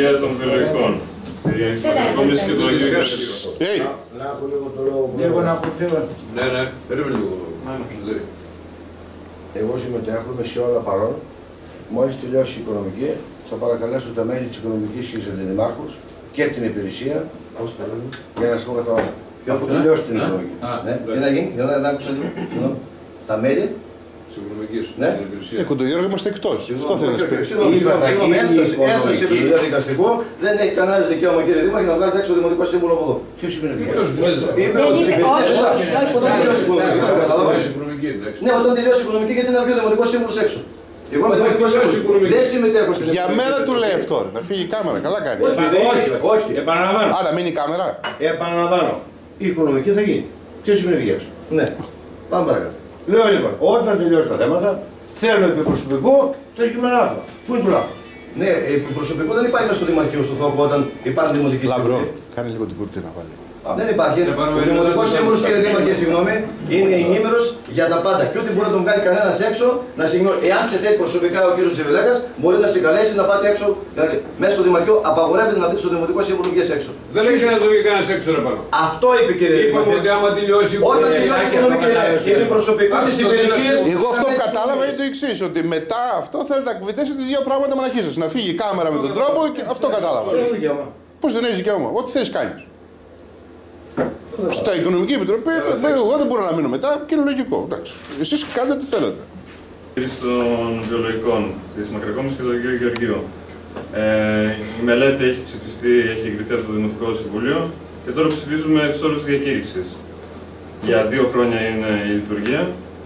λειτουργία των βιολογικών. Μακρακόμιση και το λογικό. Να έχω λίγο το λόγο. Λίγο να αποφύγω. Ναι, περίμενε λίγο. Εγώ συμμετέχομαι σε όλα παρόν. Μόλις τελειώσει η οικονομική, θα παρακαλέσω τα μέλη της οικονομικής και τους αντιδημάρχους και την υπηρεσία για να σας πω κατά όλα. Αφού τελειώσει την οικονομική. Τι να γίνει, δεν άκουσα λίγο. Τα μέλη. Ναι. Κοντογιώργο είμαστε εκτός. Αυτό θέλω να σου πει. Συγγνώμη, Ένσταση επί δικαστικού δεν έχει κανένα δικαίωμα, κύριε Δήμαρχε, να βγάλετε έξω το δημοτικό σύμβουλο από εδώ. Ποιος είπε να βγει? Είπε ότι όταν τελειώσει η οικονομική, δεν κατάλαβα. Ναι, όταν τελειώσει η οικονομική, γιατί να βγει ο δημοτικό σύμβουλο έξω. Εγώ με δημοτικό σύμβουλο δεν συμμετέχω στην Για μένα του λέει αυτό, να φύγει η κάμερα, καλά κάνει. Όχι. Επαναλαμβάνω. Άρα μείνει η κάμερα. Επαναλαμβάνω. Η οικονομική θα γίνει. Ποιος είπε να βγει έξω? Ναι. Πάμε παρακάτω. Λέω λοιπόν, όταν τελειώσει τα θέματα, θέλω επί προσωπικού το κειμενάτο. Πού είναι το λάθος? Ναι, προσωπικό δεν υπάρχει μέσα στο Δημαρχείο στο Θόκο όταν υπάρχει δημοτική Λαμπρό, σύμβουλη. κάνει λίγο την κούρτη να βάλει. Δεν υπάρχει. Ο Δημοτικό Σύμβουλο, κύριε Δήμαρχε, συγγνώμη, είναι ενήμερος για τα πάντα. Και ό,τι μπορεί να τον κάνει κανένα έξω, να συγγνώμη. Εάν σε θέλει προσωπικά ο κύριο Τζεβελέκας, μπορεί να σε καλέσει να πάτε έξω. Δηλαδή, μέσα στο Δημαρχείο απαγορεύεται να μπείτε στο Δημοτικό Σύμβουλο και έξω. Δεν λέει κανένα να βγει κανένα έξω ρε πάνω. Αυτό είπε κύριε Δήμαρχε. Είπαμε ότι άμα τελειώσει. Όταν τελειώσει η οικονομική είναι προσωπικό τη υπηρεσία. Εγώ αυτό που κατάλαβα είναι το εξή, ότι μετά αυτό θέλετε να κουβεντέσετε δύο πράγματα μοναχή σας. Να φύγει η κάμερα με τον τρόπο και αυτό κατάλαβα. Πώς δεν έχει δικαίωμα, ό,τι θες κάνεις. Στα Οικονομική Επιτροπή, εγώ δεν μπορώ να μείνω μετά και είναι λογικό. Εσείς κάντε ό,τι θέλετε. Των βιολογικών της Μακρακόμισης και του Αγίου Γεωργίου. Η μελέτη έχει ψηφιστεί, έχει εγκριθεί από το Δημοτικό Συμβούλιο και τώρα ψηφίζουμε τους όρους διακήρυξης. Για 2 χρόνια είναι η λειτουργία,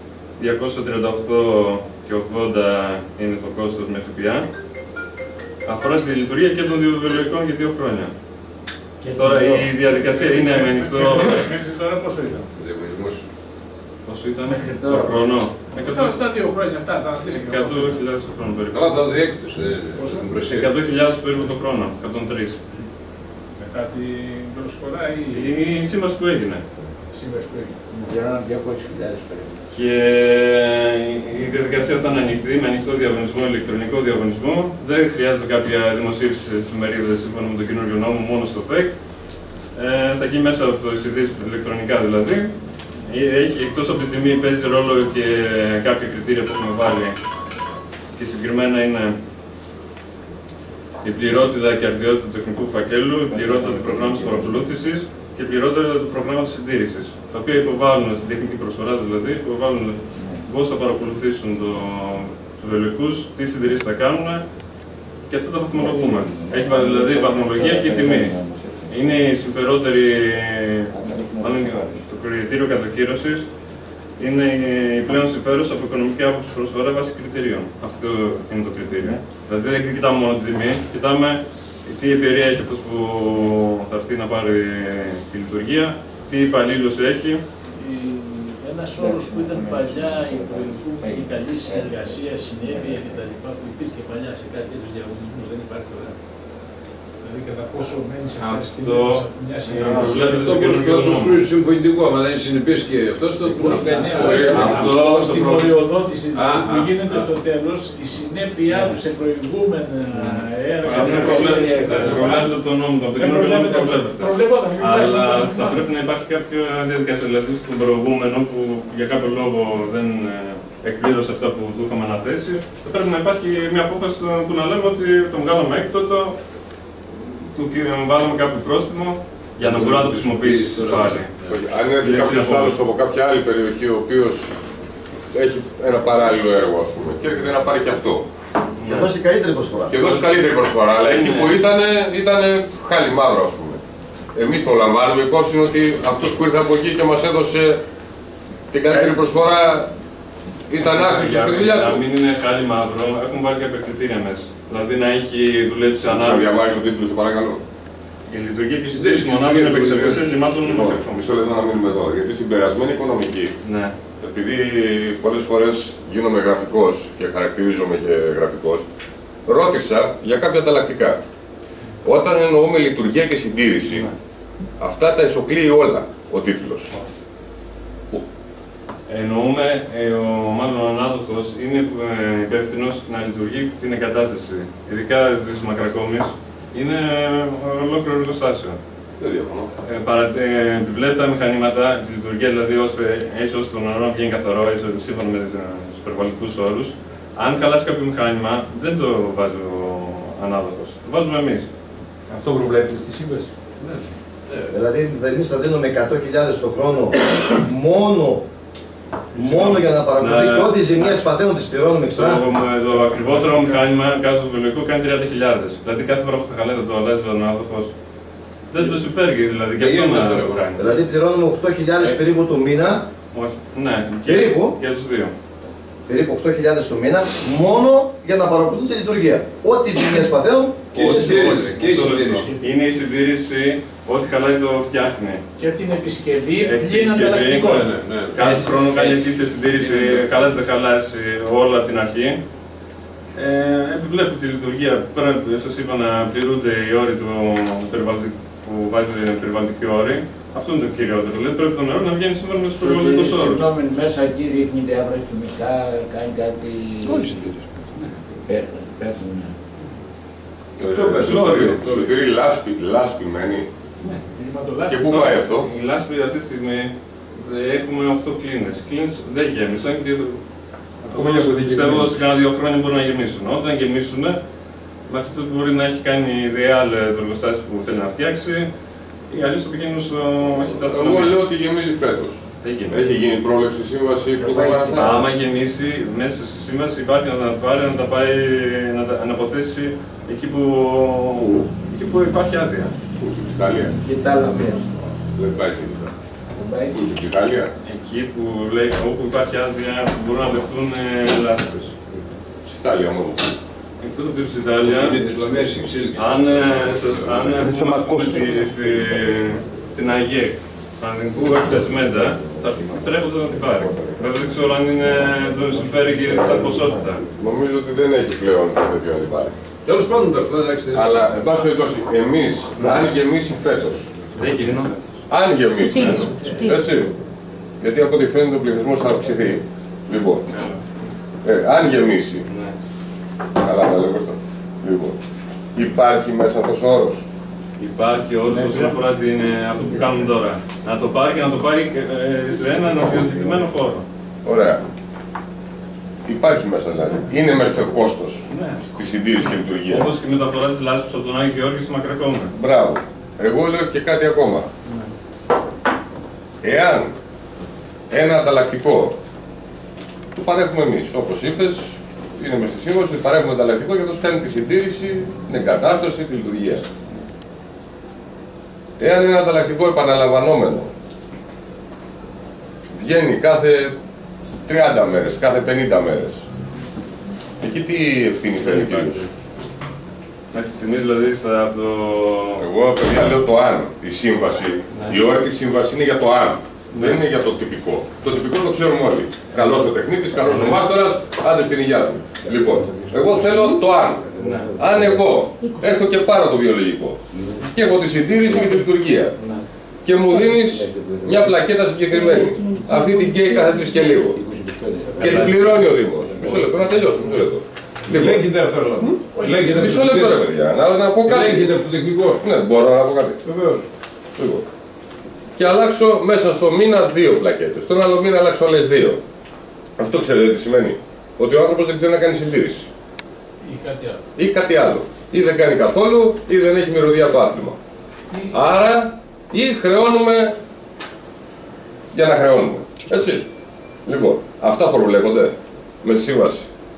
238 και 80 είναι το κόστος με ΦΠΑ. Αφορά τη λειτουργία και των βιολογικών για 2 χρόνια. Τώρα η διαδικασία είναι με ανοιχτό. Μέχρι τώρα πόσο ήταν? Πόσο ήταν το χρόνο? Αυτά 2 χρόνια, αυτά τα αντίστοιχα. 100.000 το χρόνο περίπου. Καλά, θα το διέκτητος. 100.000 περίπου το χρόνο, 103. Μετά την προσφορά ή... Η σύμβαση που έγινε. Σύμβαση που έγινε. Για 200.000 περίπου. Και η διαδικασία θα είναι ανοιχτή, με ανοιχτό διαγωνισμό, ηλεκτρονικό διαγωνισμό. Δεν χρειάζεται κάποια δημοσίευση στις εφημερίδες σύμφωνα με τον καινούριο νόμο, μόνο στο ΦΕΚ. Θα γίνει μέσα από το εισιτήριο ηλεκτρονικά δηλαδή. Εκτός από την τιμή παίζει ρόλο και κάποια κριτήρια που έχουμε βάλει. Και συγκεκριμένα είναι η πληρότητα και αρτιότητα του τεχνικού φακέλου, η πληρότητα του προγράμματος παρακολούθησης και η πληρότητα του προγράμματος συντήρησης. Τα οποία υποβάλλουν στην τεχνική προσφορά, δηλαδή, υποβάλλουν πώς θα παρακολουθήσουν τους βιολογικούς, τι συντηρήσεις θα κάνουν και αυτό τα βαθμολογούμε. Έχει δηλαδή η βαθμολογία και η τιμή. Είναι η συμφερότερη, μάλλον το κριτήριο κατοκύρωσης, είναι η πλέον συμφέρουσα από οικονομική άποψη προσφορά βάσει κριτηρίων. Αυτό είναι το κριτήριο. Δηλαδή δεν κοιτάμε μόνο την τιμή, κοιτάμε τι εμπειρία έχει αυτός που θα έρθει να πάρει τη λειτουργία, τι υπαλλήλους έχει. Ένας όρος που ήταν παλιά η καλή συνεργασία, συνέπεια κτλ. Που υπήρχε παλιά σε κάτι τέτοιους διαγωνισμούς, δεν υπάρχει τώρα. Δηλαδή κατά πόσο μένεις ευχαριστημένος από μια συνεργασία. Αυτό που σπρίζει συμφωνητικό, άμα δεν είναι συνεπής και αυτός το μπορεί να κάνει. Αυτό στην προϊοδότηση που γίνεται στο τέλος, η συνέπειά του σε προηγούμενα έργα. Αυτό προβλέπεται το νόμο, από το καινούργιο νόμο προβλέπεται. Αλλά θα πρέπει να υπάρχει κάποια διαδικασία, δηλαδή στον προηγούμενο που για κάποιο λόγο δεν εκπλήρωσε αυτά που του είχαμε αναθέσει, θα πρέπει να υπάρχει μια απόφαση που να λέμε ότι τον βγάλαμε έκτοτο, του βάλαμε κάποιο πρόστιμο για να μπορεί να το χρησιμοποιήσει πάλι. Αν έρθει κάποιος άλλος από κάποια άλλη περιοχή, ο οποίος έχει ένα παράλληλο έργο, ας πούμε, και έρχεται να πάρει και αυτό. Και δώσει καλύτερη προσφορά. Και δώσει καλύτερη προσφορά, αλλά εκεί που ήταν χάλι μαύρο, ας πούμε. Εμείς το λαμβάνουμε υπόψη ότι αυτός που ήρθε από εκεί και μας έδωσε την καλύτερη προσφορά ήταν άχρηστος στη δουλειά του. Να μην είναι χάλι μαύρο, έχουμε βάλει κάποια κριτήρια μέσα. Δηλαδή να έχει δουλέψει ανάλογα. Θα διαβάσει τον τίτλο, σε παρακαλώ. Η λειτουργία και η συντήρηση μονάδων επεξεργασίας λιμάτων μακροφών. Μισό λεπτό να μείνουμε εδώ. Γιατί στην περασμένη οικονομική, επειδή πολλές φορές γίνομαι γραφικός και χαρακτηρίζομαι και γραφικός, ρώτησα για κάποια ανταλλακτικά. Όταν εννοούμε λειτουργία και συντήρηση, αυτά τα εσωκλείει όλα ο τίτλος. Εννοούμε, μάλλον ο ανάδοχος είναι υπεύθυνος να λειτουργεί την εγκατάσταση, ειδικά της Μακρακόμης, Είναι ολόκληρο εργοστάσιο. Δεν διαφωνώ. Επιβλέπει τα μηχανήματα, τη λειτουργία δηλαδή έτσι ώστε το νερό να βγαίνει καθαρό, έτσι σύμφωνα με τους υπερβολικούς όρους. Αν χαλάσει κάποιο μηχάνημα, δεν το βάζει ο ανάδοχος. Το βάζουμε εμείς. Αυτό προβλέπετε στη σύμβαση. Ναι. Δηλαδή, εμείς θα δίνουμε 100.000 το χρόνο μόνο για να παρακολουθεί και ό,τι ζημιές παθαίνουν τις πληρώνουμε εξτρά. Το ακριβότερο μηχάνημα κάτω του βιολογικού κάνει 30.000. Δηλαδή κάθε φορά που θα χαλάσει το αλλάζει ο ανάδοχος. Δεν το συμφέρει δηλαδή και αυτό να το κάνει. Δηλαδή πληρώνουμε 8.000 περίπου το μήνα. Όχι, ναι, περίπου. Για τους δύο. Περίπου 8.000 το μήνα μόνο για να παρακολουθούν τη λειτουργία. Ό,τι ζημιές παθαίνουν. Είναι η συντήρηση, ό,τι χαλάει το φτιάχνει. Και την επισκευή πλην ανταλλακτικό. Κάθε χρόνο κάνει εσείς συντήρηση, χαλάσει δεν χαλάσει όλα από την αρχή. Επιβλέπει τη λειτουργία. Πρέπει, σας είπα, να πληρούνται οι όροι που βάζει την περιβαλλοντική όρη. Αυτό είναι το κυριότερο. Δηλαδή πρέπει το νερό να βγαίνει σύμφωνα με τους περιβαλλοντικούς όρους. Συγγνώμη, μέσα εκεί ρίχνει διάφορα χημικά, κάνει κάτι. Όλοι συντήρηση. Πέφτουν. Σωτήρη λάσπη μένει. Και πού πάει αυτό? Η λάσπη αυτή τη στιγμή έχουμε 8 κλίνες. Οι κλίνες δεν γέμισαν και πιστεύω ότι σε κάνα 2 χρόνια μπορούν να γεμίσουν. Όταν γεμίσουν, μέχρι τότε μπορεί να έχει κάνει ιδεάλ το εργοστάσιο που θέλει να φτιάξει ή αλλιώς θα πηγαίνουν στο μαχητάθλο. Εγώ λέω ότι γεμίζει φέτος. Έχει γίνει πρόβλεψη σύμβαση που θα κάνει. Άμα γεμίσει, μέσα στη σύμβαση υπάρχει να τα πάρει, να αποθέσει εκεί που υπάρχει άδεια. Πού, στην Ψυχάλια? Και τα άλλα μέσα. Δεν πάει στην Πού, στην Ψυχάλια? Εκεί που λέει όπου υπάρχει άδεια που μπορούν να δεχτούν λάθος. Ψυχάλια μόνο. Εκτός από την Ψυχάλια, αν στην ΑΓΕΚ, στον Ανδρικού Αρχιτασμέντα, θα τρέχονται να την πάρει. Βέβαια δεν ξέρω αν τον συμφέρει και σαν ποσότητα. Νομίζω ότι δεν έχει πλέον τέτοιο να την πάρει. Τέλος πάντων, αυτό εντάξει. Αλλά, εν πάση περιπτώσει, εμείς, αν γεμίσει φέτος. Δεν γίνεται. Αν γεμίσει. Έτσι. Γιατί από ό,τι φαίνεται ο πληθυσμός θα αυξηθεί. Λοιπόν, αν γεμίσει. Καλά, τα λέω μπροστά. Λοιπόν, υπάρχει μέσα αυτός ο όρος? Υπάρχει όρος όσον αφορά αυτό που κάνουμε τώρα. Να το πάρει και να το πάρει σε έναν ιδιωτικοποιημένο χώρο. Ωραία. Υπάρχει μέσα δηλαδή. Είναι μέσα στο κόστος της συντήρησης και λειτουργίας. Όπως και η μεταφορά της λάσπης από τον Άγιο Γεώργιο στη Μακρακώμα. Μπράβο. Εγώ λέω και κάτι ακόμα. Εάν ένα ανταλλακτικό το παρέχουμε εμείς, όπως είπες, είναι μες στη σύμβαση, παρέχουμε ανταλλακτικό και αυτό κάνει τη συντήρηση, την εγκατάσταση, τη λειτουργία. Εάν ένα ανταλλακτικό επαναλαμβανόμενο βγαίνει κάθε 30 μέρες, κάθε 50 μέρες, εκεί τι ευθύνη φέρει κύριος? Μέχρι στιγμής δηλαδή από το... Εγώ παιδιά λέω το αν, η σύμβαση, η ώρα της σύμβασης είναι για το αν. Δεν είναι για το τυπικό. Το τυπικό το ξέρουμε όλοι. Καλός ο τεχνίτης, καλός ο μάστορας, άντε στην υγειά του. Λοιπόν, εγώ θέλω το αν. Αν εγώ έρθω και πάρω το βιολογικό και έχω τη συντήρηση και τη λειτουργία και μου δίνεις μια πλακέτα συγκεκριμένη, αυτή την καίει κάθε 3 και λίγο και την πληρώνει ο Δήμος. Μισό λεπτό, να τελειώσω, μισό λεπτό. Λέγεται αυτό, μισό λεπτό ρε παιδιά, να πω κάτι. Λέγεται από το τεχνικό. Ναι, μπορώ να πω κάτι. Βεβαίως. Και αλλάξω μέσα στο μήνα 2 πλακέτες. Στον άλλο μήνα αλλάξω άλλες 2. Αυτό ξέρετε τι σημαίνει? Ότι ο άνθρωπος δεν ξέρει να κάνει συντήρηση. Ή κάτι άλλο. Ή δεν κάνει καθόλου, ή δεν έχει μυρωδιά το άθλημα. Άρα, ή χρεώνουμε για να χρεώνουμε. Έτσι. Λοιπόν, αυτά προβλέπονται με σύμβαση.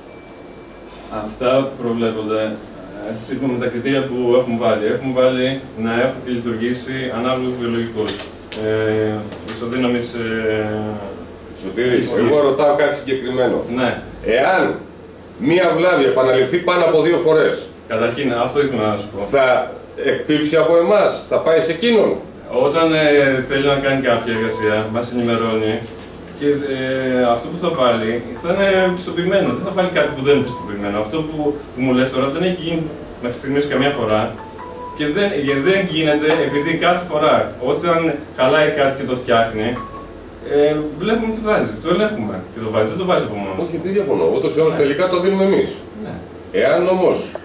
Αυτά προβλέπονται. Σύμφωνα με τα κριτήρια που έχουμε βάλει. Έχουμε βάλει να έχουν λειτουργήσει ανάλογους βιολογικούς. Ισοδύναμης... Σωτήρη, εγώ ρωτάω κάτι συγκεκριμένο. Ναι. Εάν μία βλάβη επαναληφθεί πάνω από 2 φορές, καταρχήν, αυτό ήθελα να σου πω. Θα εκπίψει από εμάς, θα πάει σε εκείνον. Όταν θέλει να κάνει κάποια εργασία, μας ενημερώνει και αυτό που θα βάλει θα είναι πιστοποιημένο. Δεν θα βάλει κάτι που δεν είναι πιστοποιημένο. Αυτό που μου λες τώρα δεν έχει γίνει μέχρι στιγμής καμιά φορά και δεν γίνεται επειδή κάθε φορά όταν χαλάει κάτι και το φτιάχνει, βλέπουμε τι βάζει, το ελέγχουμε και το βάζει, δεν το βάζει από μόνος. Όχι, δεν διαφωνώ. Ούτως ή άλλως τελικά το δίνουμε εμείς. Ναι. Εάν όμως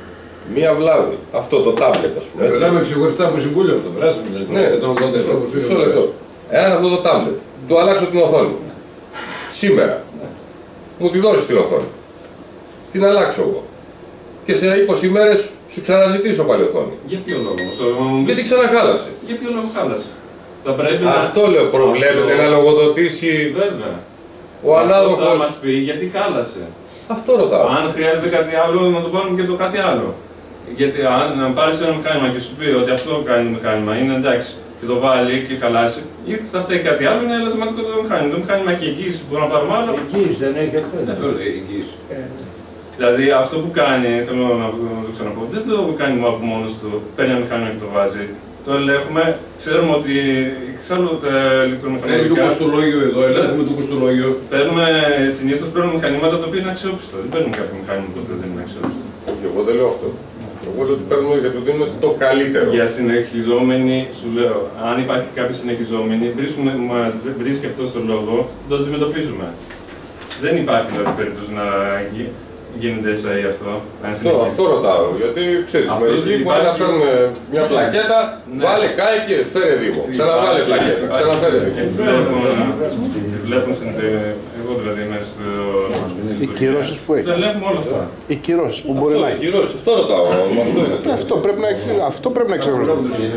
Μία βλάβη. Αυτό το τάμπλετ, ας πούμε. Μιλάμε ξεχωριστά από συμβούλιο από το πράσινο. Ναι, μισό λεπτό. Εάν αυτό το τάμπλετ του αλλάξω την οθόνη σήμερα, μου τη δώσει την οθόνη. Την αλλάξω εγώ. Και σε 20 ημέρες σου ξαναζητήσω πάλι οθόνη. Για ποιο λόγο? Γιατί ξαναχάλασε. Για ποιο λόγο χάλασε? Αυτό λέω, προβλέπετε να λογοδοτήσει. Βέβαια. Ο ανάδοχος. Θα μας πει γιατί χάλασε. Αυτό ρωτάω. Αν χρειάζεται κάτι άλλο, να το πάρουμε και το κάτι άλλο. Γιατί αν πάρεις ένα μηχάνημα και σου πει ότι αυτό κάνει το μηχάνημα, είναι εντάξει, και το βάλει και χαλάσει, ή θα φταίει κάτι άλλο, είναι ελαττωματικό το μηχάνημα. Το μηχάνημα έχει εγγύηση, μπορούμε να πάρουμε άλλο. Εγγύηση δεν έχει αυτό. Αυτό λέει εγγύηση. Δηλαδή αυτό που κάνει, θέλω να το ξαναπώ, δεν το κάνει από μόνος του, παίρνει ένα μηχάνημα και το βάζει. Το ελέγχουμε, ξέρουμε ότι εξάλλου τα ηλεκτρομηχανικά. Το κοστολόγιο εδώ, ελέγχουμε το κοστολόγιο. Συνήθως παίρνουμε μηχανήματα τα οποία είναι αξιόπιστα. Δεν παίρνουμε κάποιο μηχάνημα το οποίο δεν είναι αξιόπιστο. Εγώ δεν λέω αυτό. Εγώ λέω ότι παίρνουμε γιατί του δίνουμε το καλύτερο. Για συνεχιζόμενοι, σου λέω, αν υπάρχει κάποιοι συνεχιζόμενοι, βρίσκει αυτό τον λόγο, το αντιμετωπίζουμε. Δεν υπάρχει δηλαδή περίπτωση να γίνεται SAE αυτό. Αυτό ρωτάω, γιατί ξέρεις, μερικοί μπορεί να φέρουν μια πλακέτα, βάλε κάηκε, φέρε Δήμο. Ξαναβάλε πλακέτα, ξαναφέρε Δήμο. Βλέπουν στην εγώ δηλαδή μέσα στο... Οι κυρώσεις που έχει. Δεν βλέπουμε όλα αυτά. Οι κυρώσεις που μπορεί να έχει. Οι κυρώσεις, αυτό ρωτάω. Αυτό πρέπει να εξακολουθεί.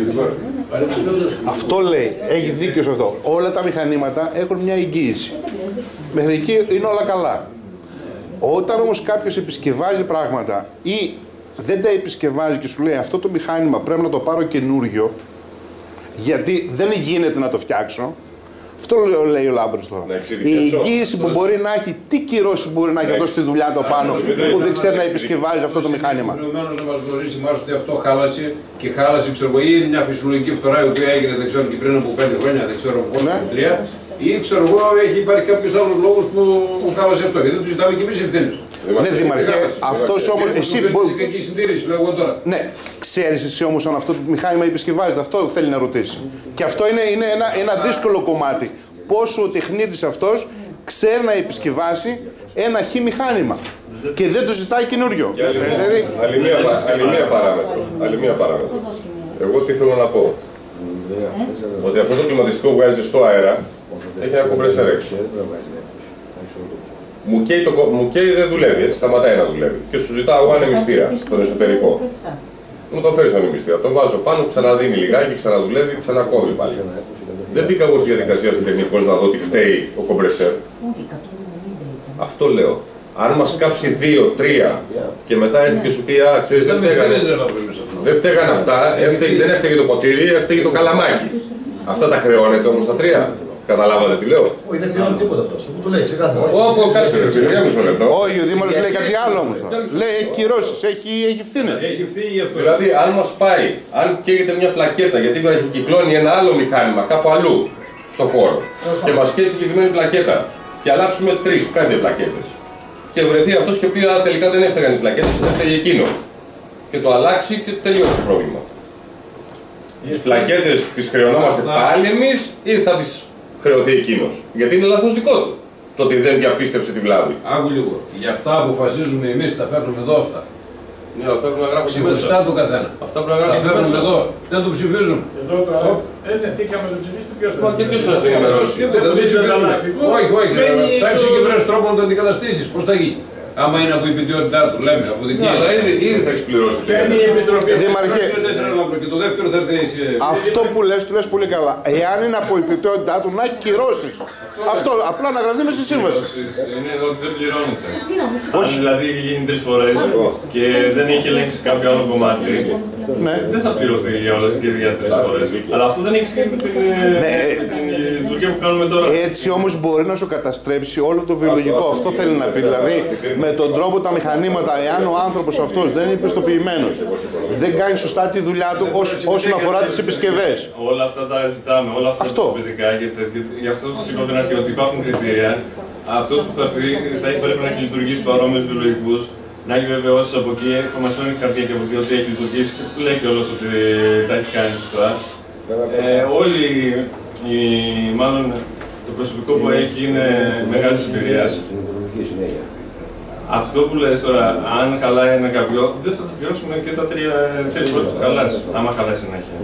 Αυτό λέει, έχει δίκιο σε αυτό. Όλα τα μηχανήματα έχουν μια εγγύηση. Μέχρι εκεί είναι όλα καλά. Όταν όμως κάποιος επισκευάζει πράγματα ή δεν τα επισκευάζει και σου λέει αυτό το μηχάνημα πρέπει να το πάρω καινούριο γιατί δεν γίνεται να το φτιάξω, αυτό λέει ο Λάμπρος τώρα. Η εγγύηση που μπορεί να έχει, τι κυρώσεις μπορεί να έχει αυτό στη δουλειά του πάνω που δεν ξέρει να επισκευάζει αυτό το μηχάνημα. Προηγουμένως να μας γνωρίσει εμάς ότι αυτό χάλασε και χάλασε, ξέρω εγώ, ή μια φυσιολογική φθορά η οποία έγινε, δεν ξέρω, και πριν από 5 χρόνια, δεν ξέρω πόσο, 3, ή ξέρω εγώ, έχει υπάρχει κάποιος άλλος λόγος που χάλασε αυτό. Γιατί το ζητάμε και εμείς ευθύνες. Ναι, Δήμαρχε, αυτός όμως. Εσύ μπορεί. Κακή συντήρηση, λέω εγώ τώρα. Ναι, ξέρεις εσύ όμως αν αυτό το μηχάνημα επισκευάζεται, αυτό θέλει να ρωτήσει. Και αυτό είναι ένα δύσκολο κομμάτι. Πόσο ο τεχνίτης αυτός ξέρει να επισκευάσει ένα χ μηχάνημα. Και δεν του ζητάει καινούριο. Άλλη μία παράμετρο. Εγώ τι θέλω να πω. Ότι αυτό το κλιματιστικό που βγάζει στο αέρα έχει ένα κομπρέσερ έξω. Μου καίει δεν δουλεύει, σταματάει να δουλεύει. Και σου ζητάω ανεμιστήρα, τον εσωτερικό. Μου το φέρεις ανεμιστήρα, τον βάζω πάνω, ξαναδίνει λιγάκι, ξαναδουλεύει, ξανακόβει πάλι. Δεν μπήκα εγώ στη διαδικασία στην τεχνικός να δω τι φταίει ο κομπρεσέρ. Αυτό λέω. Αν μας κάψει 2-3 και μετά έρθει και σου πει, α, ξέρεις, δεν φταίγαν αυτά, δεν έφταιγε το ποτήρι, έφταιγε το καλαμάκι. Αυτά τα χρεώνεται όμως τα 3. Καταλάβατε τι λέω. Όχι, δεν χρειάζεται τίποτα αυτό. Αφού το λέει ξεκάθαρα. Όπως κάτσε ρε φίλε, μισό λεπτό. Όχι, ο Δήμαρχος λέει κάτι άλλο όμως. Λέει έχει κυρώσεις, έχει ευθύνες. Δηλαδή, αν μας πάει, αν καίγεται μια πλακέτα γιατί βραχικυκλώνει ένα άλλο μηχάνημα κάπου αλλού στον χώρο και μας καίει συγκεκριμένη πλακέτα και αλλάξουμε 3-5 πλακέτες και βρεθεί αυτός και πει τελικά δεν έφταιγαν οι πλακέτες, έφταιγε εκείνο και το αλλάξει και τελειώσει το πρόβλημα. Τις πλακέτες τις χρεωνόμαστε πάλι εμείς ή θα τις χρεωθεί εκείνος. Γιατί είναι λάθος δικό του. Το ότι δεν διαπίστευσε τη βλάβη. Άκου λίγο. Για αυτά αποφασίζουμε εμείς, τα φέρνουμε εδώ αυτά. Ναι, αυτά πρέπει να γράφουμε ξεχωριστά το καθένα. Αυτά πρέπει να γράφουμε. Τα φέρνουμε εδώ. Δεν το ψηφίζουν. Εδώ τώρα ενεθήκαμε το ψηφίσετε ποιος θα. Και ποιος θα σε ενημερώσει. Δεν το ψηφίζουν. Όχι, όχι. Ψάξει και βρες τρόπο να το αντικαταστήσεις. Πώς θα γίνει. Άμα είναι από η ποιότητά του, λέμε, από δική αλλά ήδη θα έχεις πληρώσει. Δήμαρχε, και το δεύτερο θα έρθει. αυτό που λες, του λες πολύ καλά. Εάν είναι από η ποιότητά του, να κυρώσεις. Αυτό, απλά να γραφτεί μέσα στη σύμβαση. Είναι εδώ ότι δεν πληρώνεται. Αν δηλαδή γίνει 3 φορές και δεν έχει ελέγξει κάποιο άλλο κομμάτι, δεν θα πληρωθεί για 3 φορές. Αλλά αυτό δεν έχει σχέση με την λειτουργία που κάνουμε τώρα. Έτσι όμως μπορεί να σου καταστρέψει όλο το βιολογικό. Αυτό θέλει να πει. Δηλαδή, με τον τρόπο τα μηχανήματα, εάν ο άνθρωπος αυτός δεν είναι πιστοποιημένος, δεν κάνει σωστά τη δουλειά του όσον αφορά τις επισκευές. Όλα αυτά τα ζητάμε, όλα αυτά τα παιδικά, γι' αυτό σας είπα πριν αρχή ότι υπάρχουν κριτήρια. Αυτός που θα έρθει πρέπει να έχει λειτουργήσει παρόμοιους βιολογικούς, να έχει βεβαιώσεις από εκεί, θα μας φέρνει χαρτιά και από εκεί ότι έχει λειτουργήσει και λέει κιόλας ότι τα έχει κάνει σωστά. Όλοι, μάλλον το προσωπικό που έχει είναι μεγάλης εμπειρίας. Αυτό που λες τώρα, αν χαλάει ένα καβιό, δεν θα το πληρώσουμε και τα 3 πρώτα που χαλάσει, άμα χαλάει συνέχεια.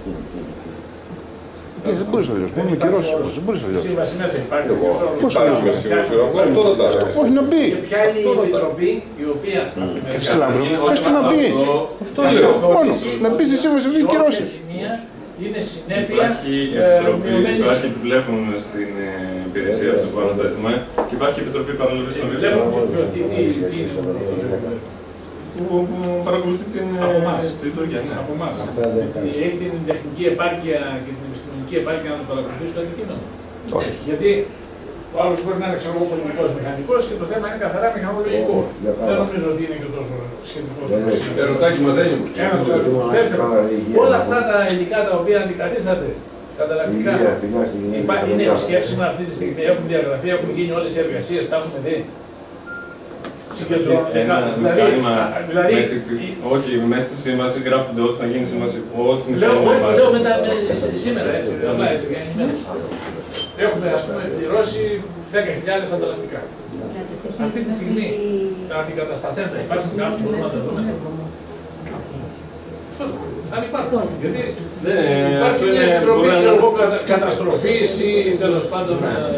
Δεν μπορείς να δηλώσεις, μόνο με καιρώσεις, δεν μπορείς να δηλώσεις. Στη σύμβαση μέσα υπάρχει. Πώς να δηλώσεις. Όχι να μπει. Και ποια είναι η επιτροπή η οποία... Λαμπρό, πες του να μπεις. Αυτό λέω. Μόνο, να μπεις στη σύμβαση αυτή και καιρώσεις. Είναι συνέπεια Υπάρχει επιβλέπουν στην υπηρεσία αυτό που αναθέτουμε και υπάρχει επιτροπή παραλαβής των βιβλίων που παρακολουθεί την λειτουργία. Από εμάς. Έχει την τεχνική επάρκεια και την επιστημονική επάρκεια να το παρακολουθήσει το αντικείμενο. Γιατί ο άλλος μπορεί να είναι πολιτικός μηχανικός και το θέμα είναι καθαρά μηχανολογικό. Δεν νομίζω ότι είναι και τόσο σχετικό. Ερωτάκι μαθαίνει όμως. Όλα αυτά τα υλικά τα οποία αντικαθίσταται καταλακτικά είναι επισκέψιμα αυτή τη στιγμή, έχουν διαγραφεί, έχουν γίνει όλες οι εργασίες, τα έχουμε δει. Ένα μηχάνημα, όχι, μέσα στη σύμβαση γράφονται ό,τι θα γίνει σύμβαση, ό,τι μηχάνημα υπάρχει. Λέω μετά σήμερα, έτσι, απλά έτσι, για ενημέρωση. Έχουμε, ας πούμε, πληρώσει 10.000 ανταλλακτικά. Αυτή τη στιγμή τα αντικατασταθέντα υπάρχουν κάποιοι που μπορούμε να τα δούμε. Αν υπάρχουν. Γιατί υπάρχει μια επιτροπή καταστροφής ή τέλος πάντων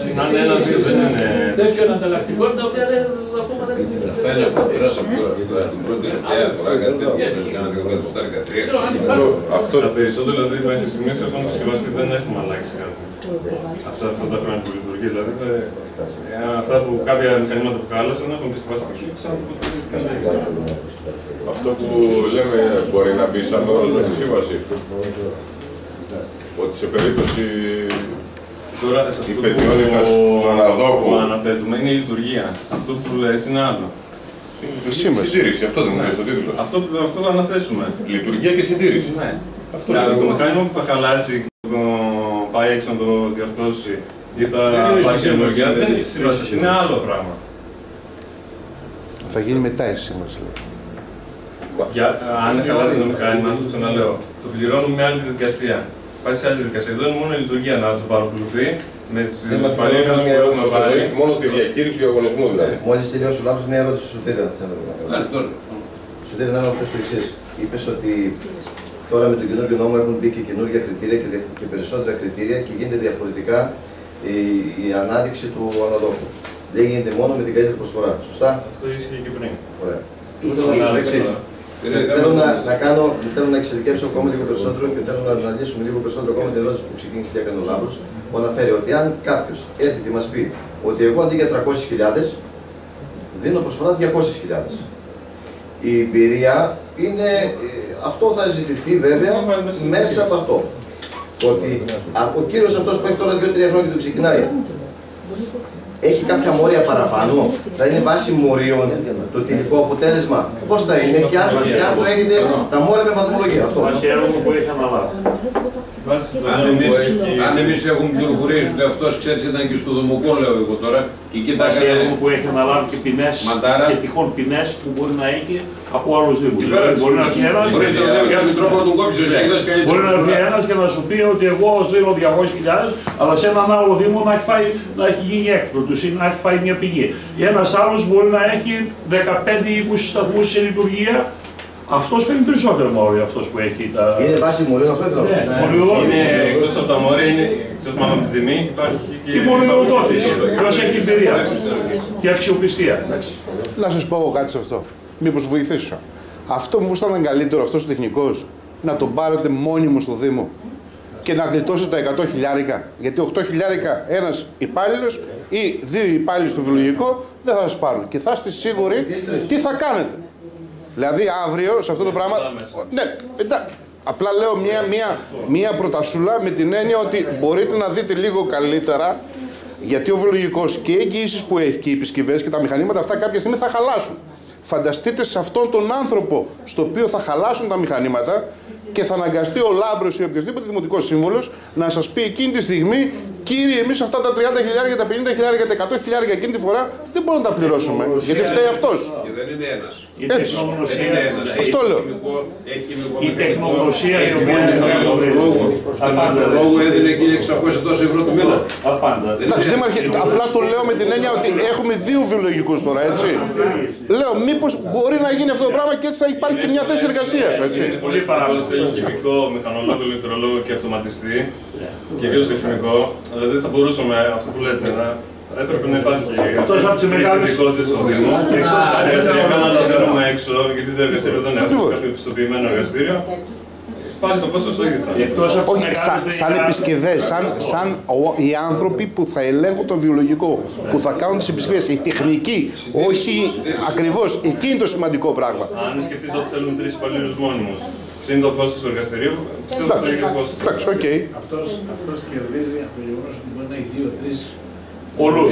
τέτοιων ανταλλακτικών τα οποία ακόμα δεν είναι. Αυτά είναι αυτό που περάσαμε τώρα. Την πρώτη φορά κάτι τέτοιο κάνατε το στάρικα 3. Αυτό τα περισσότερα δηλαδή μέχρι στιγμής έχουν συσκευαστεί, δεν έχουμε αλλάξει κάτι. Αυτά τα χρόνια που λειτουργεί, δηλαδή αυτά που κάποια μηχανήματα που χάλασαν έχουν συσκευαστεί σαν που στηρίστηκαν. Αυτό που λέμε μπορεί να μπει σαν όρο στη σύμβαση. Ότι σε περίπτωση υπετιότητας του αναδόχου που αναθέτουμε είναι η λειτουργία. Αυτό που λες είναι άλλο. Συντήρηση, αυτό δεν μου λέει στο τίτλο. Αυτό θα αναθέσουμε. Λειτουργία και συντήρηση. Ναι. Το μηχάνημα που θα χαλάσει και πάει έξω να το διορθώσει ή θα πάει σε ενεργεία, δεν είναι στη σύμβαση, είναι άλλο πράγμα. Θα γίνει μετά η σύμβαση. Αν χαλάσει ένα μηχάνημα, το ξαναλέω, το πληρώνουμε με άλλη διαδικασία. Πάει σε άλλη διαδικασία. Εδώ είναι μόνο η λειτουργία να το παρακολουθεί με τις παρέμβασεις που έχουμε πάρει. Μόνο τη διαχείριση του διαγωνισμού δηλαδή. Μόλις τελειώσει ο Λάμπρος, μια ερώτηση στο Σωτήρη θέλω να κάνω. Σωτήρη, να πες το εξής. Είπες ότι τώρα με τον καινούργιο νόμο έχουν μπει και καινούργια κριτήρια και περισσότερα κριτήρια και γίνεται διαφορετικά η ανάδειξη του αναδόχου. Δεν γίνεται μόνο με την καλύτερη προσφορά. Σωστά. Αυτό ίσχυε και πριν. Ωραία. Θέλω να εξειδικεύσω ακόμα λίγο περισσότερο και θέλω να αναλύσουμε λίγο περισσότερο ακόμα την ερώτηση που ξεκίνησε και έκανε ο Λάμπρος, που αναφέρει ότι αν κάποιο έρθει και μα πει ότι εγώ αντί για 300.000 δίνω προσφορά 200.000. Η εμπειρία είναι, αυτό θα ζητηθεί βέβαια μέσα από αυτό. Ότι ο κύριος αυτός που έχει τώρα 2-3 χρόνια και το ξεκινάει, έχει κάποια μόρια παραπάνω, θα είναι βάση μορίων το τελικό αποτέλεσμα. Πώς θα είναι και αν το έγινε τα μόρια με βαθμολογία. Αυτό. Βάση έργο που έχει αναλάβει. Αν εμείς έχουμε πληροφορίες ότι αυτός ξέρεις ήταν και στο Δομοκό, λέω εγώ τώρα, και εκεί θα έκανε έργο που έχει αναλάβει και ποινές και τυχόν ποινές που μπορεί να έχει από άλλους δήμους. Μπορεί να έρθει ένας και να σου πει ότι εγώ δίνω 200.000, αλλά σε έναν άλλο δήμο να έχει γίνει έκπληκτος ή να έχει φάει μια ποινή. Ένας άλλος μπορεί να έχει 15-20 σταθμούς σε λειτουργία. Αυτός φέρνει περισσότερο μόρια, αυτός που έχει τα... Είναι βάση μορίων, αυτό ήθελα να πω. Είναι εκτός από τα μόρια, είναι εκτός μάλλον από την τιμή, υπάρχει και... Και μοριοδότης, ποιος έχει εμπειρία και αξιοπιστία. Να σας πω εγώ κάτι σε αυτό, μήπως βοηθήσω. Αυτό που ήταν καλύτερο αυτός ο τεχνικός, να τον πάρετε μόνιμο στο Δήμο και να γλιτώσετε τα 100 χιλιάρικα. Γιατί 8 χιλιάρικα ένας υπάλληλος ή 2 υπάλληλοι στο βιολογικό δεν θα σας πάρουν. Και θα είστε σίγουροι τι θα κάνετε. Δηλαδή αύριο σε αυτό το πράγμα. Ναι, εντάξει. Απλά λέω μία προτασούλα με την έννοια ότι μπορείτε να δείτε λίγο καλύτερα. Γιατί ο βιολογικός και οι εγγυήσεις που έχει και οι επισκευές και τα μηχανήματα αυτά κάποια στιγμή θα χαλάσουν. Φανταστείτε σε αυτόν τον άνθρωπο στο οποίο θα χαλάσουν τα μηχανήματα και θα αναγκαστεί ο Λάμπρος ή οποιοδήποτε δημοτικός σύμβουλος να σας πει εκείνη τη στιγμή κύριοι, εμείς αυτά τα 30.000, τα 50.000, τα 100.000 εκείνη τη φορά δεν μπορούμε να τα πληρώσουμε. Γιατί φταίει αυτός. Και δεν είναι ένας. Έτσι. Αυτό λέω. Η τεχνογνωσία η οποία στον λόγο έδινε 1.600 τόσα ευρώ το μήνα. Εντάξει, Δήμαρχε, απλά το λέω με την έννοια ότι έχουμε 2 βιολογικούς τώρα, έτσι. Λέω, μήπως μπορεί να γίνει αυτό το πράγμα και έτσι θα υπάρχει και μια θέση εργασίας, έτσι. Είναι πολύ παράγοντες, έχει χημικό, μηχανολόγο, ηλεκτρολόγο και αυτοματιστή. Και ιδίως τεχνικό. Δηλαδή θα μπορούσαμε αυτό που λέτε να. Έπρεπε να υπάρχει ειδικότητες στο Δήμο. Εργαστηριακά να τα δίνουμε έξω, γιατί το εργαστήριο δεν έχουμε κάποιο πιστοποιημένο εργαστήριο. Υπάρχει το κόστος το ίδιο θα είναι. Όχι, σαν επισκευές, σαν οι άνθρωποι που θα ελέγχουν το βιολογικό, που θα κάνουν τις επισκευές, η τεχνική, όχι ακριβώς, εκεί είναι το σημαντικό πράγμα. Αν σκεφτείτε ότι θέλουμε 3 υπαλλήλους μόνιμους, συν το κόστος του εργαστηρίου, πιστεύω ότι θα έχει κόστος. Εντάξει, οκ. Αυτός κερδίζει από το γεγονός ότι μπορεί να έχει 2-3. Πολλούς.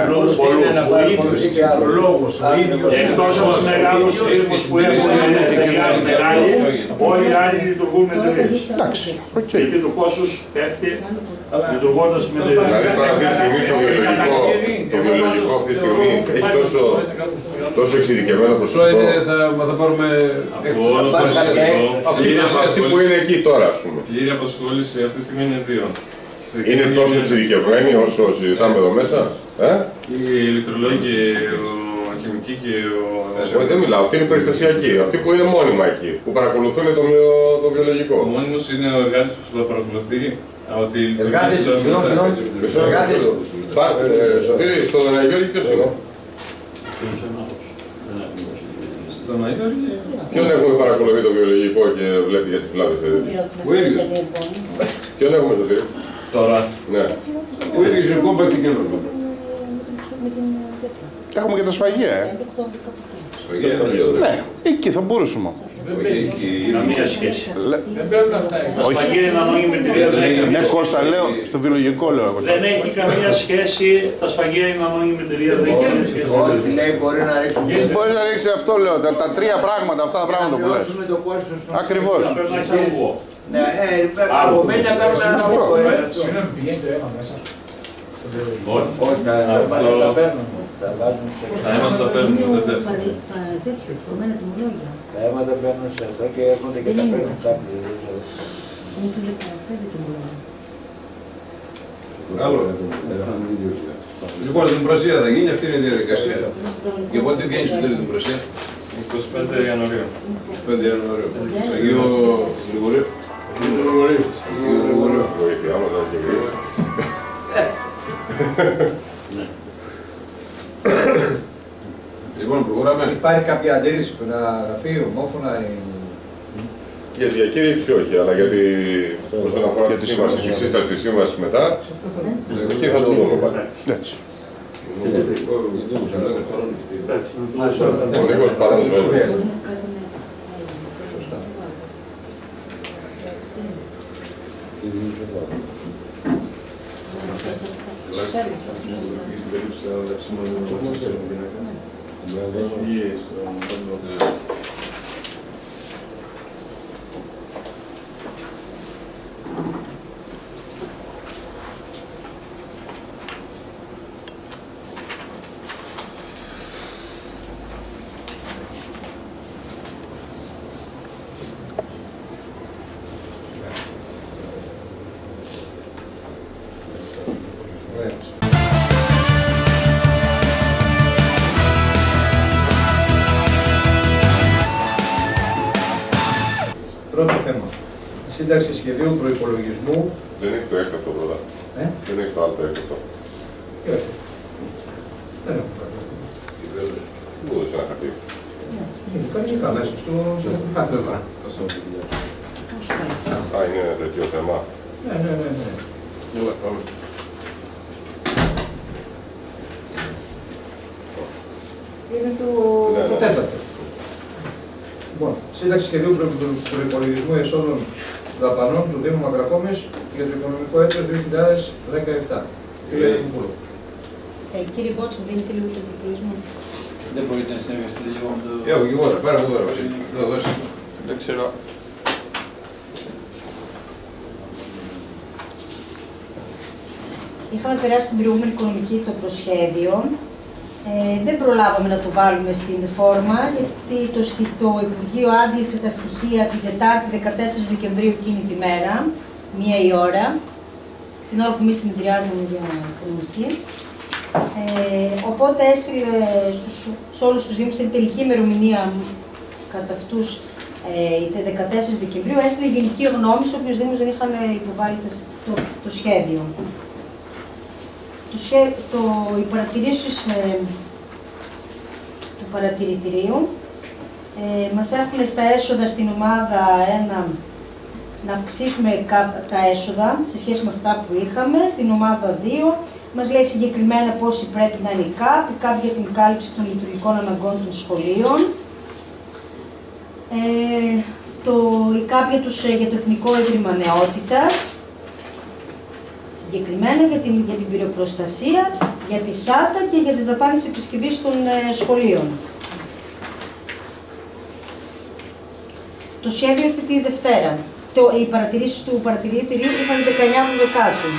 Εκτός από τους μεγάλους Δήμους που έχουν μεγάλοι, όλοι οι άλλοι λειτουργούν με εταιρείες. Γιατί το κόστος πέφτει λειτουργώντας με εταιρείες. Δηλαδή τώρα αυτή τη στιγμή το βιολογικό αυτή τη στιγμή έχει τόσο εξειδικευμένο προσωπικό. Θα πάρουμε αυτοί που είναι εκεί τώρα, ας πούμε. Πλήρη απασχόληση αυτή τη στιγμή είναι 2. Είναι τόσο εξειδικευμένοι όσο συζητάμε εδώ μέσα. Οι ηλεκτρολόγοι και ο χημικοί και ο... Όχι, δεν μιλάω. Αυτοί είναι περιστασιακοί. Αυτοί που είναι μόνιμα εκεί, που παρακολουθούν το βιολογικό. Ο μόνιμος είναι ο εργάτης που θα παρακολουθεί. Εργάτης, συγγνώμη. Εργάτης. Σωτήρη, στο Δαναγιώργη ποιος είναι? Στον Δαναγιώργη. Ποιον έχουμε παρακολουθεί το βιολογικό και βλέπει για τις φυλάδες? Ο ίδιος. Ποιον έχουμε, Σωτήρη? Τώρα. Ναι. Ο ίδιος είναι κόμπα την καινούργια. Έχουμε και τα σφαγεία, Ναι, εκεί θα μπορούσαμε. Καμία σχέση. Δεν πρέπει να φτάσει. Τα σφαγεία είναι ανώνυμη με εταιρεία. Ναι, Κώστα, λέω, στο βιολογικό λέω. Δεν έχει καμία σχέση, τα σφαγεία είναι ανώνυμη με εταιρεία. Όχι, λέει, μπορεί να ρίξει. Μπορεί να ρίξει αυτό, λέω, τα 3 πράγματα, αυτά τα πράγματα που λες. Ακριβώς. Ναι, απομένει να κάνουμε ένα αυτό. Συγγνώμη, πηγαίνει το αίμα μέσα. Όχι, τα παίρνουν. Τα βάζουν σε τα αίμα τα παίρνουν, δεν πέφτουν. Τα αίμα τα παίρνουν σε αυτό και έρχονται και τα παίρνουν κάποιοι. Άλλο. Λοιπόν, η δημοπρασία θα γίνει, αυτή είναι η διαδικασία. Και πότε βγαίνει στο τέλος η δημοπρασία? 25 Ιανουαρίου. 25 Ιανουαρίου. Στο Αγίο Γρηγορίου. Βοήθεια, άμα δεν έχει. Λοιπόν, προχωράμε. Υπάρχει κάποια αντίρρηση που να γραφεί ομόφωνα Για διακήρυξη όχι, αλλά γιατί όσον αφορά τη σύμβαση και σύσταση της σύμβασης μετά, εκεί θα το δούμε πάλι. Έτσι. Ο Νίκος παρόν βέβαια. Πρώτο θέμα. Σύνταξη σχεδίου προϋπολογισμού. Δεν έχει το έκτακτο πρώτα. Δεν έχει το άλλο το έκτακτο. Δεν έχω κάτι. Μου έδωσε ένα χαρτί. Είναι κανονικά μέσα στο κάθε πλευρά. Α, είναι ένα τέτοιο θέμα. Ναι. Όλα, πάμε. Είναι το τέταρτο. Λοιπόν, σύνταξη σχεδίου προϋπολογισμού εσόδων δαπανών του Δήμου Μακρακόμης για το οικονομικό έτος 2017. Κύριε Μπότσο, δίνετε λίγο τον προϋπολογισμό. Δεν μπορείτε να συνεργαστείτε λίγο με το... Εγώ και εγώ, πέρα από τώρα, Βασίλη. Θα δώσει. Δεν ξέρω. Είχαμε περάσει την προηγούμενη οικονομική το προσχέδιο. Δεν προλάβαμε να το βάλουμε στην φόρμα, γιατί το Υπουργείο άντλησε τα στοιχεία την Τετάρτη 14 Δεκεμβρίου εκείνη τη μέρα, 1 η ώρα, την ώρα που εμείς συνεδριάζαμε για οικονομική. Οπότε έστειλε σε όλους τους Δήμους την τελική ημερομηνία κατά αυτούς, είτε 14 Δεκεμβρίου, έστειλε γενική γνώμη σε όποιους Δήμους δεν είχαν υποβάλει το σχέδιο. Οι παρατηρήσεις του παρατηρητηρίου μας έχουν στα έσοδα στην ομάδα 1 να αυξήσουμε τα έσοδα σε σχέση με αυτά που είχαμε. Στην ομάδα 2 μας λέει συγκεκριμένα πόσοι πρέπει να είναι η ΚΑΠ για την κάλυψη των λειτουργικών αναγκών των σχολείων. Η ΚΑΠ για το Εθνικό Ίδρυμα Νεότητας, συγκεκριμένα για την πυροπροστασία, για τη ΣΑΤΑ και για τις δαπάνες επισκευής των σχολείων. Το σχέδιο ήρθε τη Δευτέρα. Οι παρατηρήσεις του παρατηρητηρίου είχαν 19 Δεκάτου.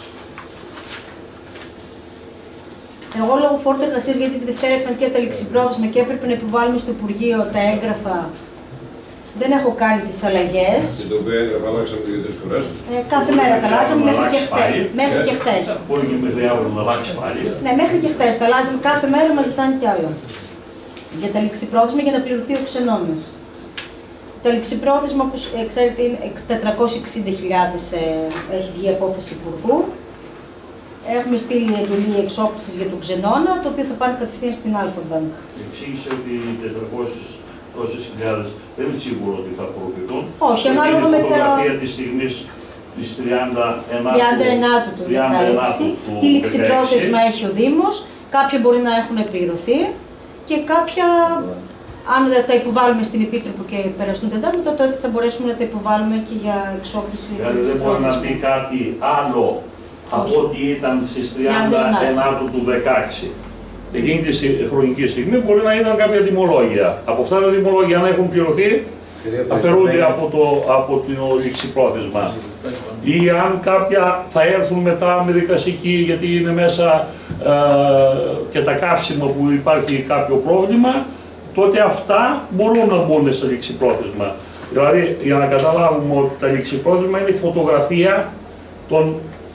Εγώ λόγω φόρτου εργασίας, γιατί τη Δευτέρα ήρθαν και τα ληξιπρόθεσμα και έπρεπε να επιβάλλουμε στο Υπουργείο τα έγγραφα, δεν έχω κάνει τις αλλαγές. Και το οποίο έγγραφα αλλάξαμε 2-3 φορές. Κάθε μέρα τα αλλάζαμε μέχρι και χθες. Μπορεί και με διάβολο να αλλάξει πάλι. Ναι, μέχρι και χθες τα αλλάζαμε, κάθε μέρα μας ζητάνε κι άλλα. Για τα ληξιπρόθεσμα για να πληρωθεί ο ξενώνας. Το ληξιπρόθεσμα, όπως ξέρετε, είναι 460.000, έχει βγει απόφαση Υπουργού. Έχουμε στείλει εντολή εξόπλησης για τον ξενώνα, το οποίο θα πάνε κατευθείαν στην Αλφα-Bank. Εξήγησε ότι οι 400.000 δεν είναι σίγουρο ότι θα απορροφηθούν. Όχι, ανάλογα με τα... φωτογραφία της στιγμής της 39ου του 2016, τι ληξιπρόθεσμα έχει ο Δήμος, κάποια μπορεί να έχουν πληρωθεί και κάποια, αν δεν τα υποβάλουμε στην Επίτροπο και περαστούν τετάρτο, τότε θα μπορέσουμε να τα υποβάλουμε και για εξόπληση. Δηλαδή δεν μπορεί να πει κάτι άλλο από ό,τι ήταν στις 39 του 2016. Εκείνη τη χρονική στιγμή μπορεί να ήταν κάποια τιμολόγια. Από αυτά τα τιμολόγια, αν έχουν πληρωθεί, αφαιρούνται από το ληξιπρόθεσμα. Ή αν κάποια θα έρθουν μετά με δικαστική, γιατί είναι μέσα και τα καύσιμα που υπάρχει κάποιο πρόβλημα, τότε αυτά μπορούν να μπουν σε ληξιπρόθεσμα. Δηλαδή, για να καταλάβουμε ότι τα ληξιπρόθεσμα είναι η φωτογραφία των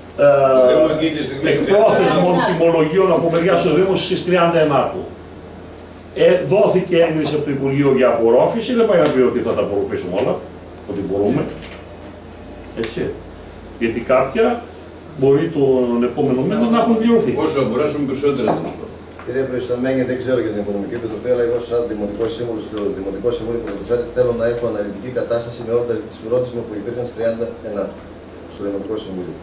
εκπρόθεσμων τιμολογίων από μεριά του Δήμου στις 39ου. Δόθηκε έγκριση από το Υπουργείο για απορρόφηση, δεν πάει να πει ότι θα τα απορροφήσουμε όλα, ότι μπορούμε. Έτσι. Γιατί κάποια μπορεί τον επόμενο μήνα να έχουν πληρωθεί. Όσο μπορέσουμε περισσότερα να μας πω. Κύριε Προϊσταμένη, δεν ξέρω για την Οικονομική Επιτροπή, αλλά εγώ, σαν Δημοτικό Σύμβουλο στο Δημοτικό Συμβούλιο Πρωτοθέτη, θέλω να έχω αναλυτική κατάσταση με όλα τα ληξιπρόθεσμα που υπήρχαν στις 39 στο Δημοτικό Συμβούλιο.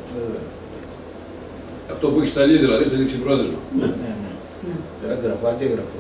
Αυτό που έχει σταλεί δηλαδή σε ληξιπρόθεσμα. Ναι. Έγγραφο, αντίγραφο.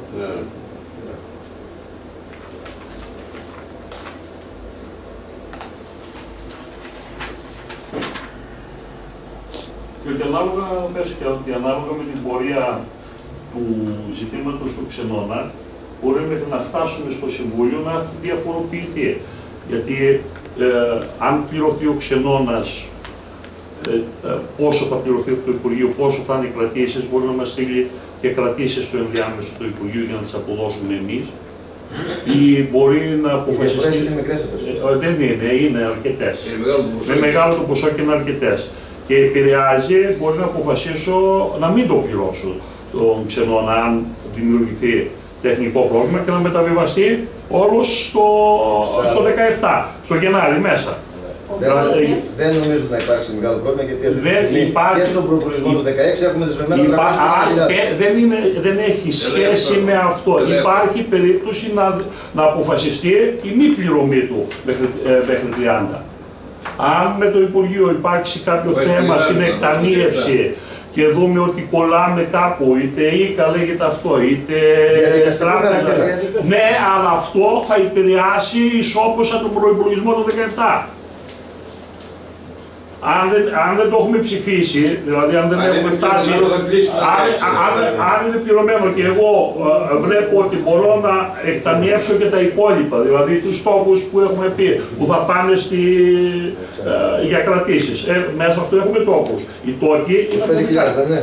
Και ότι ανάλογα, πες και ότι ανάλογα με την πορεία του ζητήματος του ξενώνα, μπορεί μέχρι να φτάσουμε στο Συμβούλιο να διαφοροποιηθεί. Γιατί αν πληρωθεί ο ξενώνας, πόσο θα πληρωθεί από το Υπουργείο, πόσο θα είναι οι κρατήσεις, μπορεί να μας στείλει και κρατήσεις στο ενδιάμεσο του Υπουργείου για να τις αποδώσουμε εμείς. Ή μπορεί να αποφασιστεί. Δεν είναι αρκετές. Με μεγάλο το ποσό και είναι αρκετές. Και επηρεάζει, μπορεί να αποφασίσω να μην το πληρώσω τον ξενώνα, αν δημιουργηθεί τεχνικό πρόβλημα και να μεταβιβαστεί όλος στο 17, στο Γενάρη μέσα. Δεν νομίζω να υπάρξει μεγάλο πρόβλημα, γιατί και στον προπολογισμό του 2016 έχουμε δεσμευμένα 300.000. Δεν έχει σχέση με αυτό. Υπάρχει περίπτωση να αποφασιστεί η μη πληρωμή του μέχρι 30. Αν με το Υπουργείο υπάρξει κάποιο θέμα στην εκταμείευση και δούμε ότι κολλάμε κάπου, είτε ΙΚΑ λέγεται αυτό, είτε τράπεζα. Ναι, αλλά αυτό θα επηρεάσει ισόποσα τον προϋπολογισμό του 17. αν δεν το έχουμε ψηφίσει, δηλαδή αν δεν έχουμε φτάσει, αν είναι πληρωμένο και εγώ βλέπω ότι μπορώ να εκταμιεύσω και τα υπόλοιπα, δηλαδή τους στόχους που έχουμε πει, που θα πάνε για κρατήσεις. Μέσα αυτό έχουμε τόκους. Οι τόκοι είναι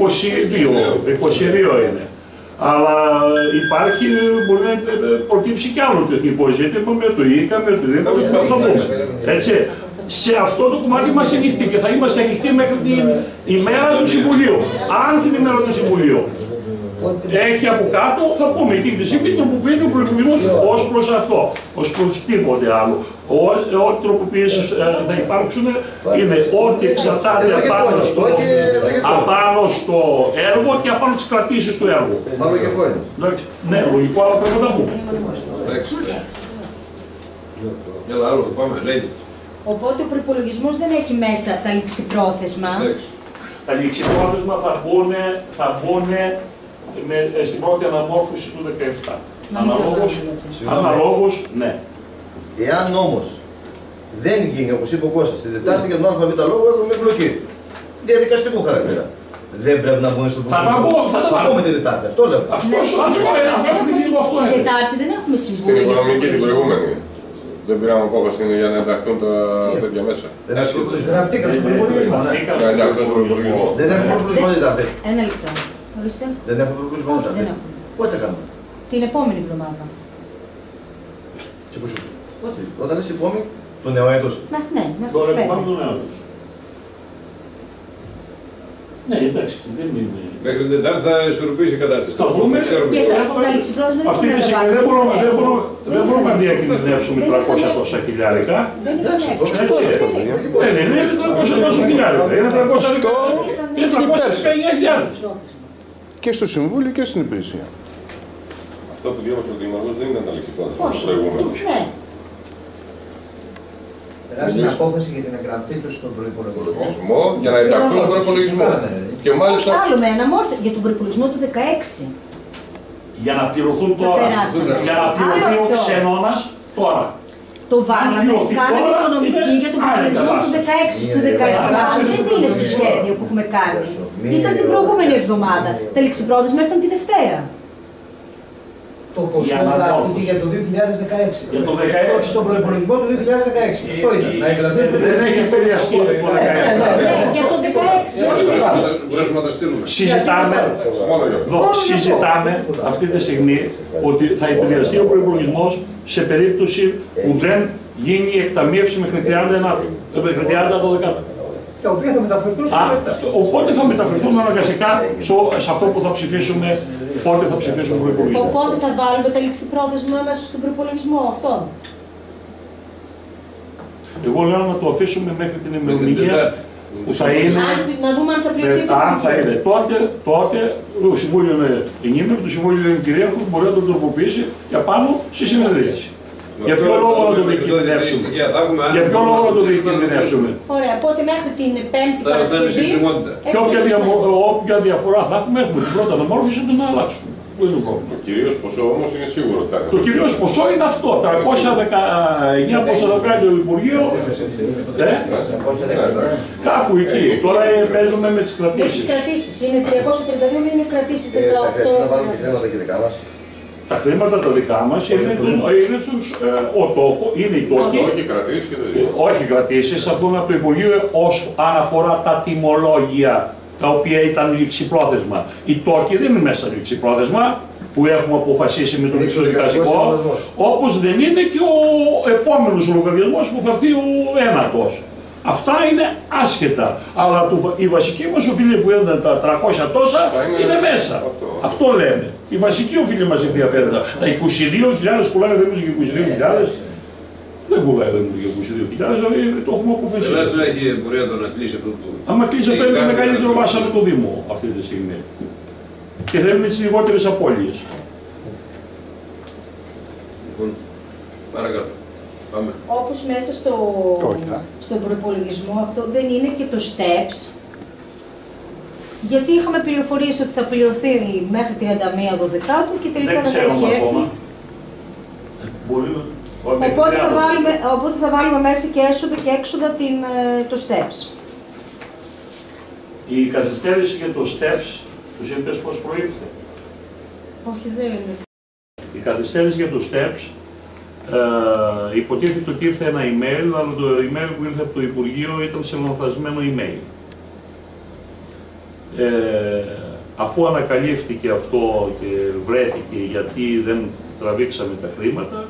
22 είναι. Αλλά υπάρχει, μπορεί να προκύψει κι άλλο τεχνικό ζήτημα με το ΙΚΑ, με το ΔΕΚΑ, με το θα δούμε. Έτσι. Σε αυτό το κομμάτι μας ανοιχτεί και θα είμαστε ανοιχτοί μέχρι την ημέρα του Συμβουλίου. Αν την ημέρα του Συμβουλίου έχει από κάτω, θα πούμε εκεί τη στιγμή που πει ο προϋπολογισμός ως προς αυτό, ως προς τίποτε άλλο. Ό,τι τροποποιήσεις θα υπάρξουν είναι ό,τι εξαρτάται απάνω στο έργο και απάνω τις κρατήσεις του έργου. Μα λογικό είναι. Ναι, λογικό, αλλά πρέπει να τα πούμε. Έλα, άλλο, πάμε, λέει. Οπότε ο προϋπολογισμός δεν έχει μέσα τα ληξιπρόθεσμα. Τα ληξιπρόθεσμα θα μπουν στην πρώτη αναμόρφωση του 17. Αναλόγως, ναι. Εάν όμως δεν γίνει, όπως είπε ο Κώστας, την Τετάρτη για τον ΑΒ λόγο έχουμε εμπλοκή. Διαδικαστικού χαρακτήρα. Δεν πρέπει να μπουν στο προϋπολογισμό. Θα πούμε την Τετάρτη, αυτό λέω. Την Τετάρτη δεν έχουμε συμβούλιο. Στην οικονομική την προηγούμενη. Δεν πήραμε απόφαση για να ενταχθούν τα τέτοια μέσα. Δεν γραφτήκαν στον προϋπολογισμό. Δεν έχουμε προϋπολογισμό Τετάρτη. Ένα λεπτό. Ορίστε. Δεν έχουμε προϋπολογισμό Τετάρτη. Πότε θα κάνουμε? Την επόμενη εβδομάδα. Πότε? Όταν λες επόμενη, το νέο έτος. Ναι, μέχρι τις 5. Ναι, εντάξει, δεν είναι. Μέχρι την Τετάρτη θα ισορροπήσει η κατάσταση. Θα δούμε. Τα ληξιπρόθεσμα Αυτή τη στιγμή δεν μπορούμε να διακινδυνεύσουμε 300 τόσα χιλιάρικα. Δεν είναι 300 τόσα χιλιάρικα. Είναι 319.000. Και στο Συμβούλιο και στην υπηρεσία. Αυτό που διάβασε ο Δήμαρχος δεν ήταν αλεξιπρόθεσμα στο προηγούμενο. Περάσει μια απόφαση για την εγγραφή του στον προϋπολογισμό. Για να ενταχθούν στον προϋπολογισμό. Και μάλιστα. Βάλουμε αναμόρφωση για τον προϋπολογισμό του 16. Για να πληρωθούν τώρα. Για να πληρωθεί ο ξενώνας τώρα. Το βάλαμε, κάναμε οικονομική για τον προϋπολογισμό του 16. Του 17 δεν είναι στο σχέδιο που έχουμε κάνει. Ήταν την προηγούμενη εβδομάδα. Τα ληξιπρόθεσμα ήρθαν τη Δευτέρα. Το ποσό θα έρθει για το 2016. Για το 2016. Στον προϋπολογισμό του 2016. Αυτό ήταν. Δεν έχει επηρεαστεί το 2016. Για το 2016. Μπορούμε να τα στείλουμε. Συζητάμε αυτή τη στιγμή ότι θα επηρεαστεί ο προϋπολογισμός σε περίπτωση που δεν γίνει η εκταμίευση μέχρι 30 το 10. Τα οποία θα μεταφερθούν στο Οπότε θα μεταφερθούν αναγκαστικά σε αυτό που θα ψηφίσουμε. Πότε θα ψηφίσουμε προϋπολογισμό. Οπότε θα βάλουμε τα ληξιπρόθεσμα μέσα στον προϋπολογισμό αυτό. Εγώ λέω να το αφήσουμε μέχρι την ημερομηνία που θα είναι. Να δούμε αν θα πληρωθεί. Αν θα είναι. Τότε το Συμβούλιο είναι ενήμερο, το Συμβούλιο είναι κυρίαρχο, μπορεί να το τροποποιήσει και πάνω στη συνεδρίαση. Για ποιο λόγο να το διακινδυνεύσουμε. Για ποιο λόγο να το διακινδυνεύσουμε. Ωραία, οπότε μέχρι την Πέμπτη Παρασκευή. Και όποια διαφορά θα έχουμε την πρώτη αναμόρφωση να αλλάξουμε. Το κυρίως ποσό όμως είναι σίγουρο. Το κυρίως ποσό είναι αυτό. 319 πόσα θα κάνει το Υπουργείο. Κάπου εκεί. Τώρα παίζουμε με τις κρατήσεις. Με τις κρατήσεις. Είναι 332 με είναι κρατήσεις 18. Θα χρειαστεί να βάλουμε και χρήματα και δικά μας. Τα χρήματα τα δικά μας είναι ο τόκο, είναι οι τόκοι. Όχι κρατήσεις, θα βγουν από το Υπουργείο αν αφορά τα τιμολόγια τα οποία ήταν ληξιπρόθεσμα. Οι τόκοι δεν είναι μέσα ληξιπρόθεσμα που έχουμε αποφασίσει με τον εξωδικαστικό, όπως δεν είναι και ο επόμενος λογαριασμός που θα έρθει ο ένατος. Αυτά είναι άσχετα, αλλά η βασική μας οφείλη που ήταν τα 300 τόσα είναι μέσα. Αυτό λέμε. Η βασική οφείλη μας ενδιαφέρει. Τα 22.000 πουλάει δεν είναι και 22.000. Δεν πουλάει δεν είναι και 22.000, δηλαδή το έχουμε αποφασίσει. Ελάς έχει πορεία να κλείσει αυτό το... Άμα κλείσει αυτό είναι το μεγαλύτερο βάσα με το Δήμο αυτή τη στιγμή. Και θέλουμε τις λιγότερες απώλειες. Λοιπόν, παρακάτω. Πάμε. Όπως μέσα στον προϋπολογισμό αυτό δεν είναι και το STEPS. Γιατί είχαμε πληροφορίες ότι θα πληρωθεί μέχρι 31 Δεκάτου και τελικά δεν έχει έρθει. Οπότε θα βάλουμε μέσα και έσοδα και έξοδα το STEPS. Η καθυστέρηση για το STEPS, τους είπες πώς προήλθε? Όχι, δεν είναι. Η καθυστέρηση για το STEPS υποτίθεται ότι ήρθε ένα email, αλλά το email που ήρθε από το Υπουργείο ήταν σε λανθασμένο email. Αφού ανακαλύφθηκε αυτό και βρέθηκε γιατί δεν τραβήξαμε τα χρήματα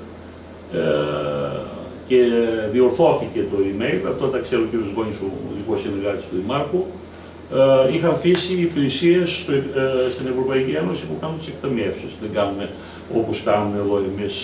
και διορθώθηκε το email, αυτό τα ξέρει ο κ. Γκόνης, ο ειδικός συνεργάτης του Δημάρχου, είχαν αφήσει υπηρεσίες στην Ευρωπαϊκή Ένωση που κάνουν τις εκταμιεύσεις. Δεν κάνουμε όπως κάνουμε εδώ εμείς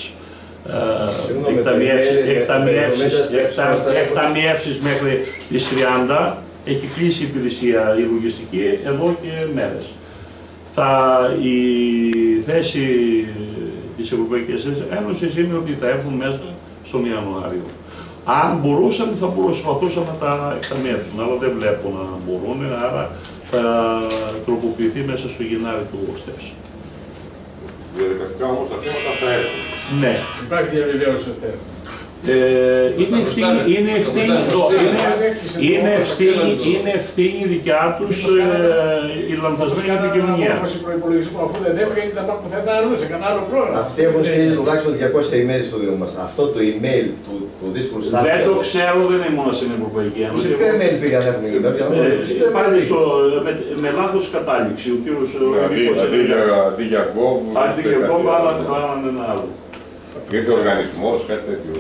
εκταμιεύσεις μέχρι τις 30. Έχει κλείσει η υπηρεσία η λογιστική εδώ και μέρες. Η θέση της Ευρωπαϊκής Ένωσης είναι ότι θα έρθουν μέσα στον Ιανουάριο. Αν μπορούσαν, θα προσπαθούσαν να τα εκταμιεύσουν, αλλά δεν βλέπω να μπορούν, άρα θα τροποποιηθεί μέσα στο Γενάρη του STEPS. Διαδικαστικά όμως τα θέματα θα έρθουν. Ναι. Υπάρχει διαβεβαίωση ότι θα έρθουν. Είναι ευθύνη δικιά τους η λανθασμένη επικοινωνία. Αφού δεν έφυγε, ήταν που θα ήταν αλλού, σε κανένα άλλο πρόγραμμα. Αυτοί έχουν στείλει τουλάχιστον 200 email στο Δήμο μας. Αυτό το email του δύσκολου στάδου. Δεν το ξέρω, δεν είναι μόνο στην Ευρωπαϊκή Ένωση. Σε ποιο email πήγαν να έχουν πάλι με λάθος κατάληξη. Ο κύριος αντί για Gov, βάλανε ένα άλλο. Ήρθε οργανισμός, κάτι τέτοιο.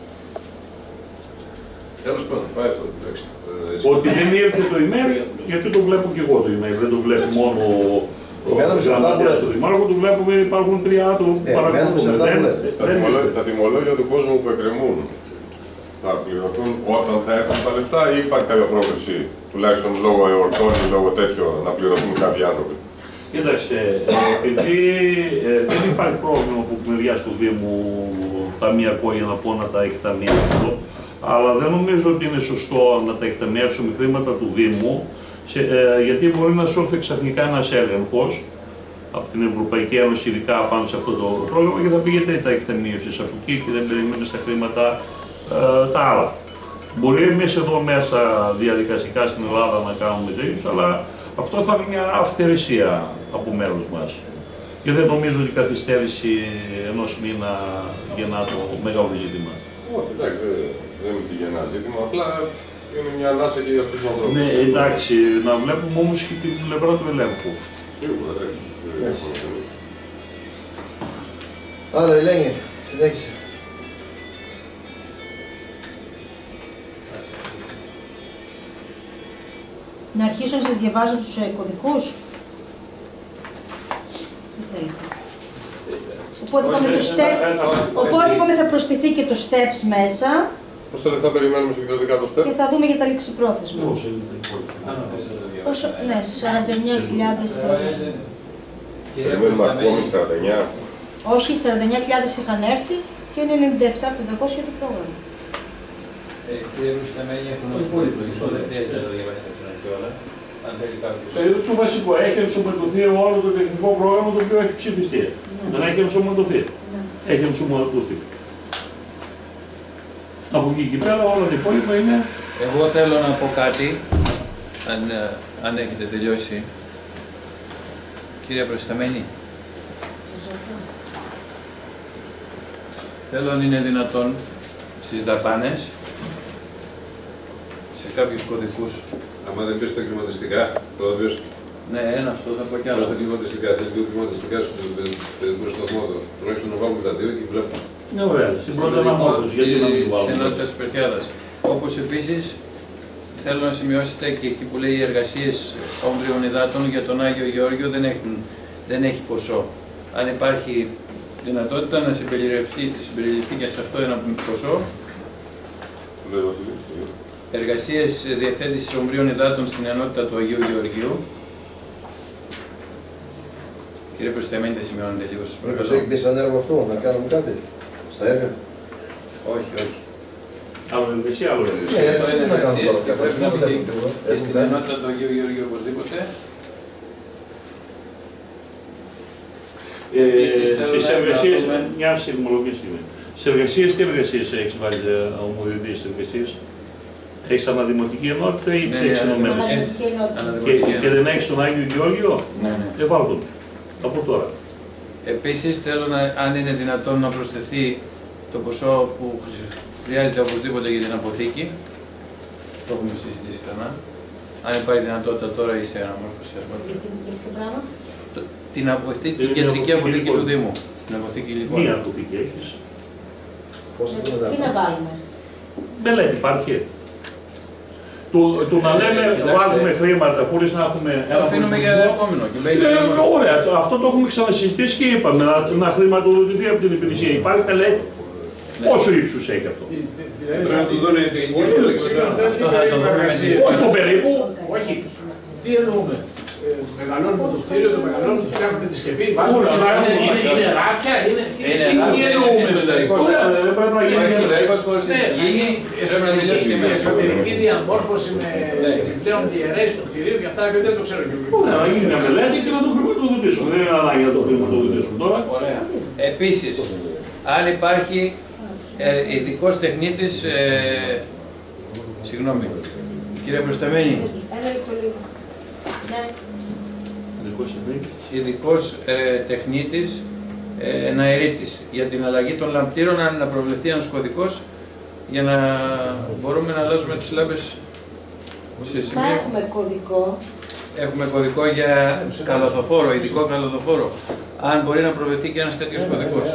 Τέλος πάντων, πάει αυτό. Ότι δεν ήρθε το email, γιατί το βλέπω και εγώ το email. Δεν το βλέπω μόνο ο γραμματέας του Δημάρχου, το βλέπουμε, υπάρχουν 3 άτομα που παρακολουθούν. Τα τιμολόγια του κόσμου που εκκρεμούν θα πληρωθούν όταν θα έρθουν τα λεφτά ή υπάρχει κάποια πρόκληση, τουλάχιστον λόγω εορτών ή λόγω τέτοιο, να πληρωθούν κάποιοι άνθρωποι? Κοίταξε, επειδή δεν υπάρχει πρόβλημα από μεριά του Δήμου ταμιακό για να πω να τα εκταμιεύσω, αλλά δεν νομίζω ότι είναι σωστό να τα εκταμιεύσουμε χρήματα του Δήμου, γιατί μπορεί να σου έρθει ξαφνικά ένας έλεγχος από την Ευρωπαϊκή Ένωση, ειδικά πάνω σε αυτό το πρόγραμμα, και θα πήγετε τα εκταμιεύσεις από εκεί και δεν περιμένεις τα χρήματα τα άλλα. Μπορεί εμείς εδώ μέσα διαδικαστικά στην Ελλάδα να κάνουμε τέτοιους, αλλά αυτό θα είναι μια αυθαιρεσία από μέρους μας. Και δεν νομίζω ότι η καθυστέρηση ενός μήνα γεννά το μεγάλο ζήτημα. Όχι, εντάξει, δεν είναι και γεννά ζήτημα, απλά είναι μια ανάσα και για αυτούς τους ανθρώπους. Ναι, εντάξει, να βλέπουμε όμως και την πλευρά του ελέγχου. Σίγουρα, εντάξει. Άρα, Ελένη, συνέχισε. Να αρχίσω να σας διαβάζω τους κωδικούς. Δεν θέλετε. Οπότε είπαμε θα προσθεθεί και το STEPS μέσα. Πόσα λεφτά περιμένουμε συγκριτικά το STEPS? Και θα δούμε για τα ληξιπρόθεσμα. Ναι, 49.000. Περιμένουμε ακόμη 49. Όχι, 49.000 είχαν έρθει και είναι 97.500 για το πρόγραμμα. Κύριε Ρουσταμένη, έχουμε υπολογισμό, δεν χρειάζεται να το διαβάσετε όλα. Το βασικό, έχει ενσωματωθεί όλο το τεχνικό πρόγραμμα το οποίο έχει ψηφιστεί. Δεν έχει ενσωματωθεί. Έχει ενσωματωθεί. Από εκεί και πέρα όλα τα υπόλοιπα είναι... Εγώ θέλω να πω κάτι, αν έχετε τελειώσει. Κύριε Προσταμένη. Θέλω, αν είναι δυνατόν, στις δαπάνες, σε κάποιους κωδικούς. Άμα δεν πεις τα κλιματιστικά, το όποιος... Ναι, ένα αυτό θα πω κι άλλο. Στα κλιματιστικά, τελειώ κλιματιστικά στο παιδικό σταθμό, τουλάχιστον να βάλουμε τα δύο και βλέπουμε. Ναι, ωραία, στην πρώτη αναμόρφωση, γιατί να μην βάλουμε. Στην ενότητα της Περκιάδας. Όπως επίσης, θέλω να σημειώσετε και εκεί που λέει οι εργασίες όμβριων υδάτων για τον Άγιο Γεώργιο δεν έχει ποσό. Αν υπάρχει δυνατότητα να συμπεριληφθεί και σε αυτό ένα ποσό. Εργασίες διευθέτησης ομβρίων υδάτων στην ενότητα του Αγίου Γεωργίου. Κύριε Προσταμένη, δεν σημειώνετε λίγο σας παρακαλώ. Μήπως έχει μπει σαν έργο αυτό, να κάνουμε κάτι στα έργα? Όχι, όχι. Άλλο εργασία, άλλο εργασία. Είναι εργασίες και πρέπει να βγει και στην ενότητα του Αγίου Γεωργίου οπωσδήποτε. Στις εργασίες, μια συγκεκριμένη στιγμή. Σε εργασίες, τι εργασίες έχεις βάλει ομοδιοτήσεις εργασίες? Έχεις αναδημοτική ενότητα ή τις έχεις ενωμένες? Και δεν έχεις τον Άγιο Γεώργιο? Ναι. Βάλ' τον. Από τώρα. Επίσης θέλω αν είναι δυνατόν να προσθεθεί το ποσό που χρειάζεται οπωσδήποτε για την αποθήκη. Το έχουμε συζητήσει ξανά. Αν υπάρχει δυνατότητα τώρα ή σε αναμόρφωση. Την κεντρική αποθήκη του Δήμου. Την αποθήκη υλικών. Μία αποθήκη έχεις. Τι να βάλουμε? Μελέτη υπάρχει. Του να λέμε βάζουμε χρήματα χωρίς να έχουμε. Το αφήνουμε για επόμενο. Ωραία, αυτό το έχουμε ξανασυζητήσει και είπαμε να χρηματοδοτηθεί από την υπηρεσία. Υπάρχει μελέτη. Πόσο ύψους έχει αυτό? Πρέπει να του δουν όχι το περίπου. Όχι. Τι εννοούμε? Μεγαλώνουμε το κτίριο, το μεγαλώνουμε, φτιάχνουμε τη σκεπή, βάζουμε είναι ράφια, τι εννοούμε? Δεν πρέπει να γίνει εσωτερική διαμόρφωση με επιπλέον διαιρέσεις του κτιρίου και αυτά δεν το ξέρω και εγώ. Να γίνει μια μελέτη και να το χρηματοδοτήσουμε. Δεν είναι ανάγκη να το χρηματοδοτήσουμε τώρα. Επίσης, αν υπάρχει ειδικός τεχνίτης, συγγνώμη, κύριε Προσταμένη, ειδικός τεχνίτης εναερίτης για την αλλαγή των λαμπτήρων, αν να προβλεφθεί ένας κωδικός για να μπορούμε να αλλάζουμε τις λάμπες σε σημείο. Έχουμε κωδικό. Έχουμε κωδικό για καλωθοφόρο, ειδικό καλωθοφόρο. Αν μπορεί να προβλεφθεί και ένας τέτοιος κωδικός.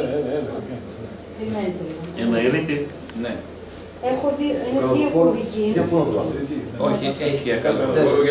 Εναερίτη. Ναι. Έχω δει, είναι δύο κωδικοί. Όχι, έχει και καλωθοφόρο.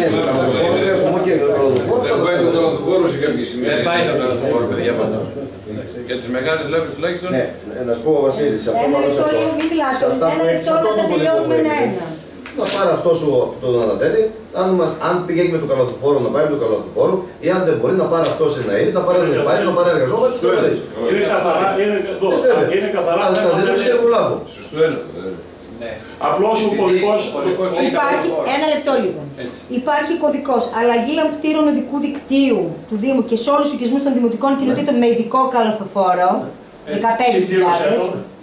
Δεν πάει το καλωθοφόρο σε κάποια σημεία. Δεν πάει το καλωθοφόρο, παιδιά, πάντα. Για τις μεγάλες λάμπες τουλάχιστον. Ναι, να σου πω ο Βασίλης, αυτό πάνω σε αυτό. Σε αυτά που έχεις αυτό το κωδικό που έχεις. Να πάρει αυτό σου τον αναθέτει, αν πηγαίνει με το καλωθοφόρο να πάει με το καλωθοφόρο, ή αν δεν μπορεί να πάρει αυτό σε ένα είδη, να πάρει ένα υπάλληλο, να πάρει εργαζόμενο, στο έλεγχο. Είναι καθαρά, είναι καθαρά. Αλλά θα δίνει σε εργολάβο. Σωστό έλεγχο. Απλώς ο κωδικός. Υπάρχει, ένα λεπτό λίγο. Υπάρχει κωδικός αλλαγή λαμπτήρων οδικού δικτύου του Δήμου και σε όλους τους οικισμούς των δημοτικών κοινοτήτων με ειδικό καλωθοφόρο, 15.000.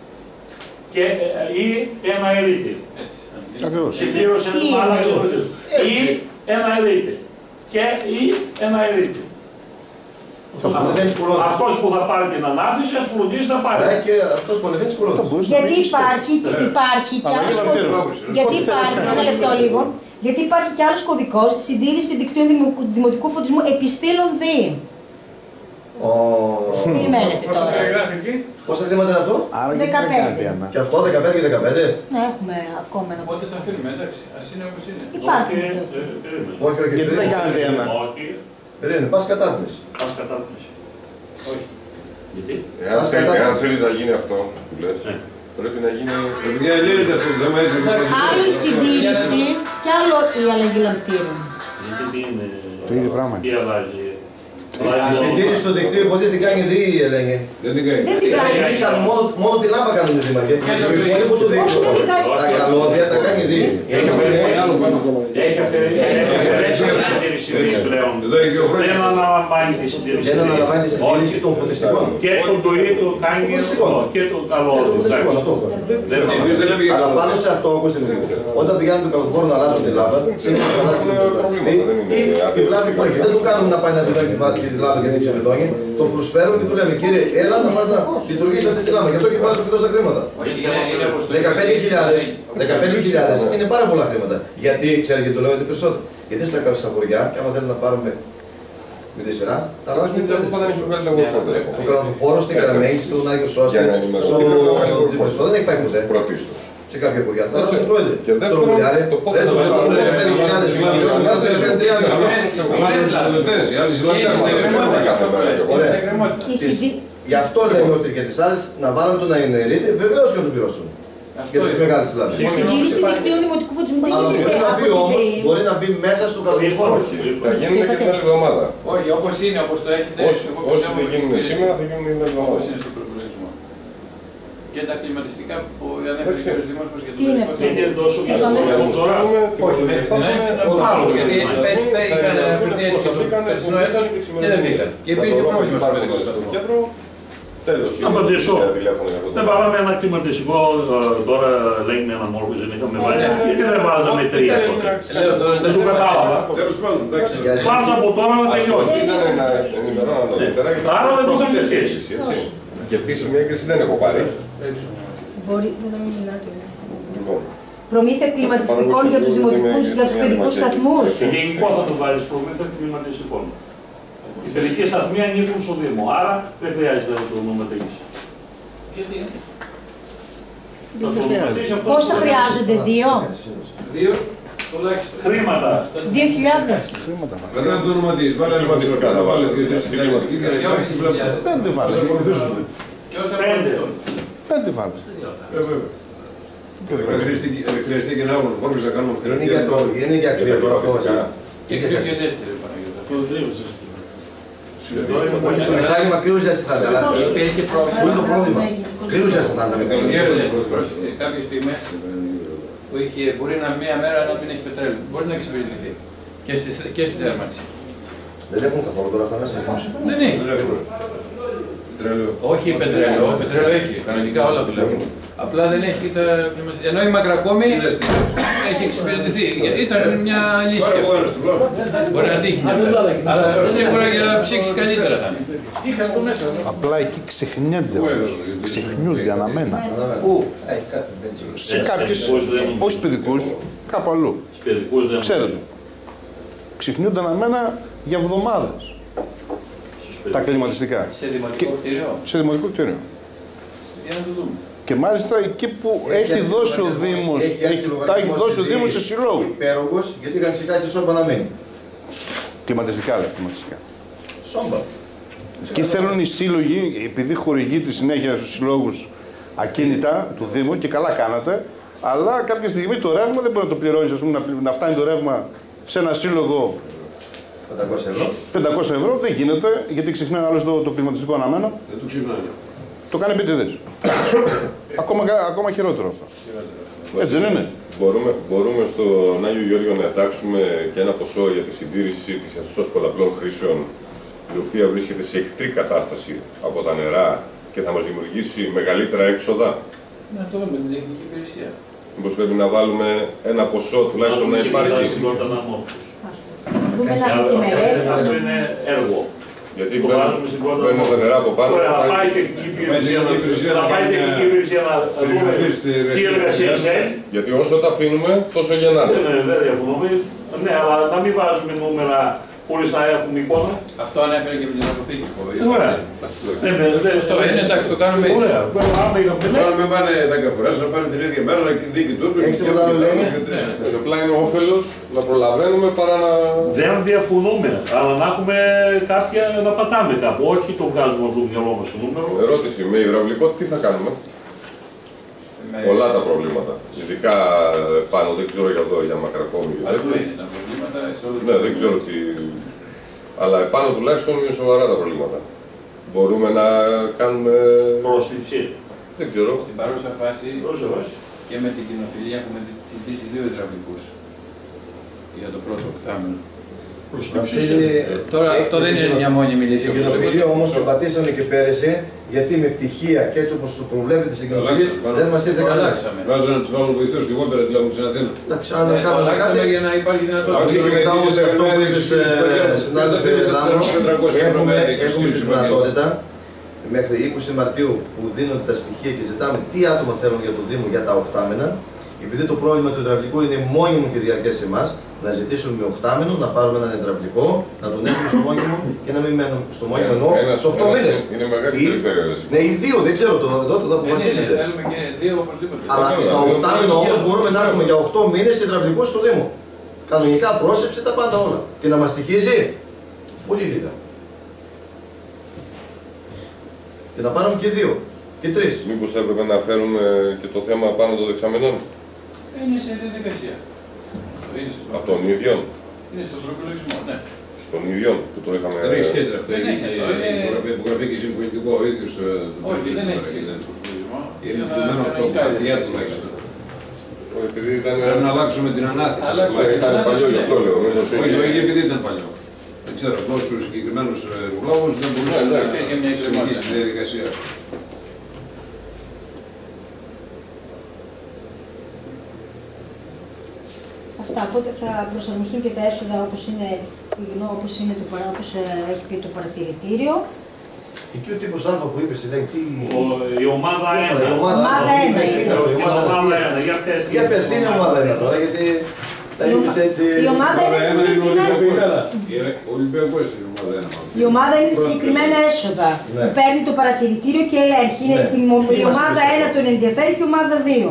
Ή ένα ερήτη. Συμπλήρωσε ή ένα ερήτη. Ή ένα ερήτη. Αυτός που θα πάρει την ανάθεση, ας φροντίζει να πάρει. Και αυτός που ανεβαίνει σκουλός. Γιατί υπάρχει και άλλος κωδικός. Γιατί υπάρχει, ένα λεπτό λίγο. Γιατί υπάρχει και άλλος κωδικός συντήρηση δικτύων δημοτικού φωτισμού επιστήλων ΔΕΗ. Περιμένετε τώρα. Πόσα χρήματα είναι αυτό? 15. Και αυτό 15 και 15. Ναι, έχουμε ακόμα ένα. Οπότε τα αφήνουμε, εντάξει. Ας είναι όπως είναι. Υπάρχει. Όχι, όχι. Γιατί δεν κάνετε ένα? Περίμενε, πας κατάθμιση. Πας κατάθμιση. Όχι. Γιατί? Εάν θέλεις να γίνει αυτό που λες, πρέπει να γίνει. Λύνεται αυτό το θέμα έτσι. Άλλο η συντήρηση και άλλο η αλλαγή λαμπτήρων. Το ίδιο πράγμα. Τι αλλάζει? Η συντήρηση του δικτύου ποτέ την κάνει ΔΕΗ, έλεγε. Δεν την κάνει. Δεν την κάνει. Μόνο τη λάμπα κάνουν οι δήμαρχοι. Το υπόλοιπο του δικτύου. Τα καλώδια τα κάνει ΔΕΗ. Έχει αφαιρέσει τη συντήρηση πλέον. Δεν αναλαμβάνει τη συντήρηση. Δεν αναλαμβάνει τη συντήρηση των φωτιστικών. Και τον ΤΟΗ το κάνει και το καλώδιο. Αλλά πάνω σε αυτό, όπως είναι όταν πηγαίνουν το καλωθοφόρο να αλλάζουν τη λάμπα, σύμφωνα να αλλάζουν ή τη βλάβη που έχει. Δεν του κάνουμε να πάει να βιδώνει τη λάμπα γιατί έχει βιδώνει. Το προσφέρουμε και του λέμε κύριε, έλα να πας να λειτουργήσει αυτή τη λάμπα. Γι' αυτό και βάζω και τόσα χρήματα. 15.000 είναι πάρα πολλά χρήματα. Γιατί, ξέρετε γιατί το λέω είναι περισσότερο. Γιατί στα χωριά, και άμα θέλουν να πάρουμε με τη σειρά, τα αλλάζουν και το καλωθοφόρο στην Καραμένη, στον Άγιο Σώστη, στο δεν έχει πάει ποτέ. Σε κάποια χωριά. Θα αλλάζουν πρόεδρε. Στο Βουλιάρε, δεν το κάνουν 15.000. Γι' αυτό λέμε ότι για τις άλλες να βάλουν τον αενερήτη, βεβαίως και να τον πληρώσουν. Για τις μεγάλες λάμπες. Η συντήρηση δικτύου δημοτικού φωτισμού δεν αλλά μπορεί να μπει μέσα στο καλωθοφόρο. Θα γίνουν και την άλλη εβδομάδα. Όχι, όπως είναι, όπως το έχετε. Όσοι δεν γίνουν σήμερα, θα γίνουν την άλλη εβδομάδα. Όπως είναι στον προπολογισμό. Και τα κλιματιστικά που ανέφερε ο κ. Δήμαρχος για το είναι τόσο για το τώρα. Όχι, μέχρι την ΑΕΚ γιατί είχαν αφαιρθεί έτσι το περσινό έτος και δεν βγήκαν. Και υπήρχε πρόβλημα στο παιδικό σταθμό. Να απαντήσω. Δεν βάλαμε ένα κλιματιστικό τώρα, λέει με αναμόρφωση, δεν είχαμε βάλει. Γιατί δεν βάλαμε 3 τότε. Δεν το κατάλαβα. Πάντα από τώρα να τελειώνει. Άρα δεν το είχαμε ζητήσει. Και επίσημη έγκριση δεν έχω πάρει. Μπορεί να μην μιλάτε. Προμήθεια κλιματιστικών για τους δημοτικούς, για τους παιδικούς σταθμούς. Γενικό θα το βάλεις, προμήθεια κλιματιστικών. Οι παιδικοί σταθμοί ανήκουν στο Δήμο, άρα δεν χρειάζεται να το νομοθετήσει. Γιατί? Πόσα χρειάζονται, 2? 2 τουλάχιστον. Χρήματα. 2.000. Πρέπει να το ονοματίσεις. Βάλε κλιματιστικά, θα βάλε 2.000. Πέντε βάλε. Και όσα πέντε. Πέντε βάλε. Χρειαστεί και ένα άλλο φόρμις να κάνουμε. Είναι για κρύο αυτό. Και κρύο και ζέστη, ρε Παναγιώτα. Το κρύο ζέστη. Όχι, το μηχάνημα κρύο ζέστη θα ήταν. Πού είναι το πρόβλημα. Κρύο ζέστη θα ήταν. Κάποιες στιγμές που μπορεί να μία μέρα να μην έχει πετρέλαιο. Μπορεί να εξυπηρετηθεί. Και στη θέρμανση. Δεν έχουν καθόλου τώρα αυτά μέσα. Δεν έχει. Όχι πετρέλαιο. Πετρέλαιο έχει. Κανονικά όλα δουλεύουν. Απλά δεν έχει τα κλιματιστικά. Ενώ η Μακρακόμη έχει εξυπηρετηθεί. Ήταν μια λύση. Μπορεί να τύχει. Αλλά σίγουρα για να ψήξει καλύτερα θα είναι. Απλά εκεί ξεχνιούνται όμως. Ξεχνιούνται αναμένα. Σε κάποιες, όχι παιδικούς, κάπου αλλού. Ξέρετε. Ξεχνιούνται αναμένα για εβδομάδες. Τα κλιματιστικά. Σε δημοτικό κτίριο. Σε δημοτικό κτίριο. Για να το δούμε. Και μάλιστα εκεί που έχει δώσει ο Δήμος, τα έχει δώσει ο Δήμος σε συλλόγους. Υπέρογος, γιατί είχαν ξεκάσει σόμπα να μείνει. Κλιματιστικά λέει, κλιματιστικά. Σόμπα. Και θέλουν οι σύλλογοι, επειδή χορηγείται συνέχεια στους συλλόγους ακίνητα του Δήμου και καλά κάνατε, αλλά κάποια στιγμή το ρεύμα δεν μπορεί να το πληρώνεις, ας πούμε, να φτάνει το ρεύμα σε ένα σύλλογο 500 ευρώ, δεν γίνεται, γιατί ξεχνάει άλλος το κλιματιστικό αναμένο. Δεν το ξεχνάει. Το κάνει επίτηδες. Ακόμα χειρότερο αυτό. Έτσι δεν είναι. Μπορούμε στον Άγιο Γεώργιο να εντάξουμε και ένα ποσό για τη συντήρηση της αιθούσας πολλαπλών χρήσεων, η οποία βρίσκεται σε εκτρή κατάσταση από τα νερά και θα μας δημιουργήσει μεγαλύτερα έξοδα. Να το δούμε την τεχνική υπηρεσία. Μήπως πρέπει να βάλουμε ένα ποσό τουλάχιστον να υπάρχει. Αυτό είναι έργο. Γιατί παίρνουμε τα νερά από πάνω. Θα πάει τεχνική υπηρεσία να δούμε τι εργασίες έχει. Γιατί όσο τα αφήνουμε, τόσο γεννάνε. Δεν διαφωνούμε. Ναι, αλλά να μην βάζουμε νούμερα χωρίς να έχουμε εικόνα. Αυτό ανέφερε και με την αποθήκη. Ωραία. Σωστό είναι, εντάξει, το κάνουμε έτσι. Βάλουμε πάνε τα καφοράς, να πάνε την ίδια μέρα, να δίκη του. Έχεις τίποτα άλλο λέγε. Απλά είναι όφελος να προλαβαίνουμε παρά να... Δεν διαφωνούμε, αλλά να έχουμε κάποια να πατάμε κάπου. Όχι το βγάζουμε από το μυαλό μας το νούμερο. Ερώτηση, με υδραυλικό τι θα κάνουμε. Πολλά τα προβλήματα. Ειδικά πάνω, δεν ξέρω για εδώ, για Μακρακόμη. Ναι, δεν ξέρω τι. Αλλά επάνω τουλάχιστον είναι σοβαρά τα προβλήματα. Μπορούμε να κάνουμε. Πρόσληψη. Δεν ξέρω. Στην παρούσα φάση και με την κοινοφιλία έχουμε ζητήσει 2 υδραυλικούς για το πρώτο οκτάμινο. Τώρα αυτό δεν είναι μια μόνιμη λύση. Η κοινοφιλία όμως το πατήσαμε και πέρυσι, γιατί με πτυχία και έτσι όπως το προβλέπετε στην κοινοφιλία δεν μας ήρθε κανένα. Βάζω να τους βάλω βοηθούς στη Γόμπερα, δηλαδή στην Αθήνα. Εντάξει, αν κάνουμε κάτι. Για να υπάρχει δυνατότητα. Και μετά όμως αυτό που είπες συνάδελφε Λάνο, έχουμε τη δυνατότητα μέχρι 20 Μαρτίου που δίνονται τα στοιχεία και ζητάμε τι άτομα θέλουν για το Δήμο για τα οχτάμινα. Επειδή το πρόβλημα του υδραυλικού είναι μόνιμο και διαρκές σε εμάς, να ζητήσουμε με οχτάμινο, να πάρουμε έναν υδραυλικό, να τον έχουμε στο μόνιμο και να μην μένουμε στο μόνιμο ενώ σε 8 μήνες. Είναι μεγαλύτερη εξαίρεση. Ναι, οι 2, δεν ξέρω, τότε θα αποφασίσετε. Θέλουμε και 2 οπωσδήποτε. Αλλά στα οχτάμινο όμως μπορούμε να έχουμε για 8 μήνες υδραυλικό στο Δήμο. Κανονικά πρόσεψη, τα πάντα όλα. Και να μας στοιχίζει πολύ λίγα. Και να πάρουμε και 2 και 3. Μήπως έπρεπε να φέρουμε και το θέμα πάνω των δεξαμενών. Είναι σε διαδικασία. Από τον ίδιο. Είναι στον προπολογισμό, ναι. Στον ίδιο που το είχαμε. Δεν έχει σχέση αυτό. Η υπογραφή και συμφωνητικό ο ίδιος. Όχι, δεν έχει σχέση με τον προπολογισμό. Είναι πληρωμένο από το καρδιά τουλάχιστον. Πρέπει να αλλάξουμε την ανάθεση. Ήταν παλιό, γι' αυτό λέω. Όχι, επειδή ήταν παλιό. δεν ξέρω, γνώσους συγκεκριμένους λόγους δεν μπορούσε να εξηγήσει τη διαδικασία. Αυτά, οπότε θα προσαρμοστούν και τα έσοδα όπως έχει πει το παρατηρητήριο. Εκεί ο τύπος Α που είπες, δηλαδή, τι... Η ομάδα 1. Η ομάδα 1. Για πες, τι είναι η ομάδα 1 τώρα, γιατί τα είπες έτσι... Η ομάδα είναι συγκεκριμένα. Ο Ολυμπιακός είναι η ομάδα 1. Η ομάδα είναι συγκεκριμένα έσοδα που παίρνει το παρατηρητήριο και ελέγχει. Είναι η ομάδα 1 τον ενδιαφέρει και η ομάδα 2.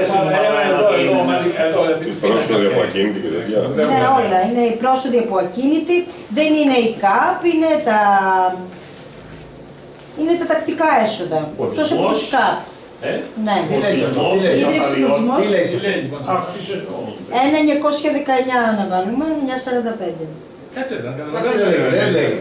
Πρόσοδοι από ακίνητη και τέτοια. Ναι, όλα. Είναι οι πρόσοδοι από ακίνητη, δεν είναι η ΚΑΠ, είναι τα τακτικά έσοδα. Εκτός από τους ΚΑΠ. Ναι. Τι λέει αυτό, τι λέει. 1.919 να βάλουμε, 9.45. Κάτσε να καταλάβει. Δεν λέει.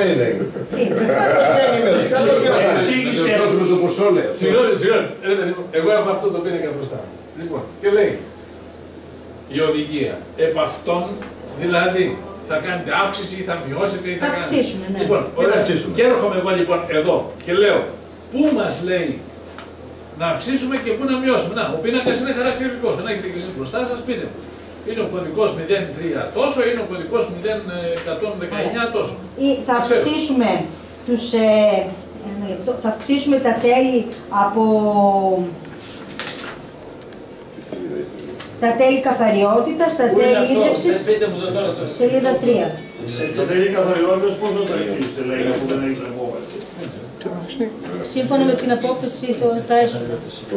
Συγγνώμη. Εγώ έχω αυτό το πίνακα μπροστά. Λοιπόν, και λέει η οδηγία. Επ' αυτόν δηλαδή θα κάνετε αύξηση ή θα μειώσετε ή θα κάνετε. Αυξήσουμε, ναι. Λοιπόν, και έρχομαι εγώ λοιπόν εδώ και λέω πού μας λέει να αυξήσουμε και πού να μειώσουμε. Να, ο πίνακας είναι χαρακτηριστικός. Δεν έχετε και εσείς μπροστά σας, πείτε μου. Είναι ο κωδικός 03 τόσο, είναι ο κωδικός 0119 τόσο. Θα αυξήσουμε θα αυξήσουμε τα τέλη από τα τέλη καθαριότητας, τα τέλη ίδρυυσης, σελίδα 3. Τα τέλη καθαριότητας πώς θα τα αρχίσετε, λέει, αφού δεν έχεις ρευόμενο. Σύμφωνα με την απόφαση τα έσοδα.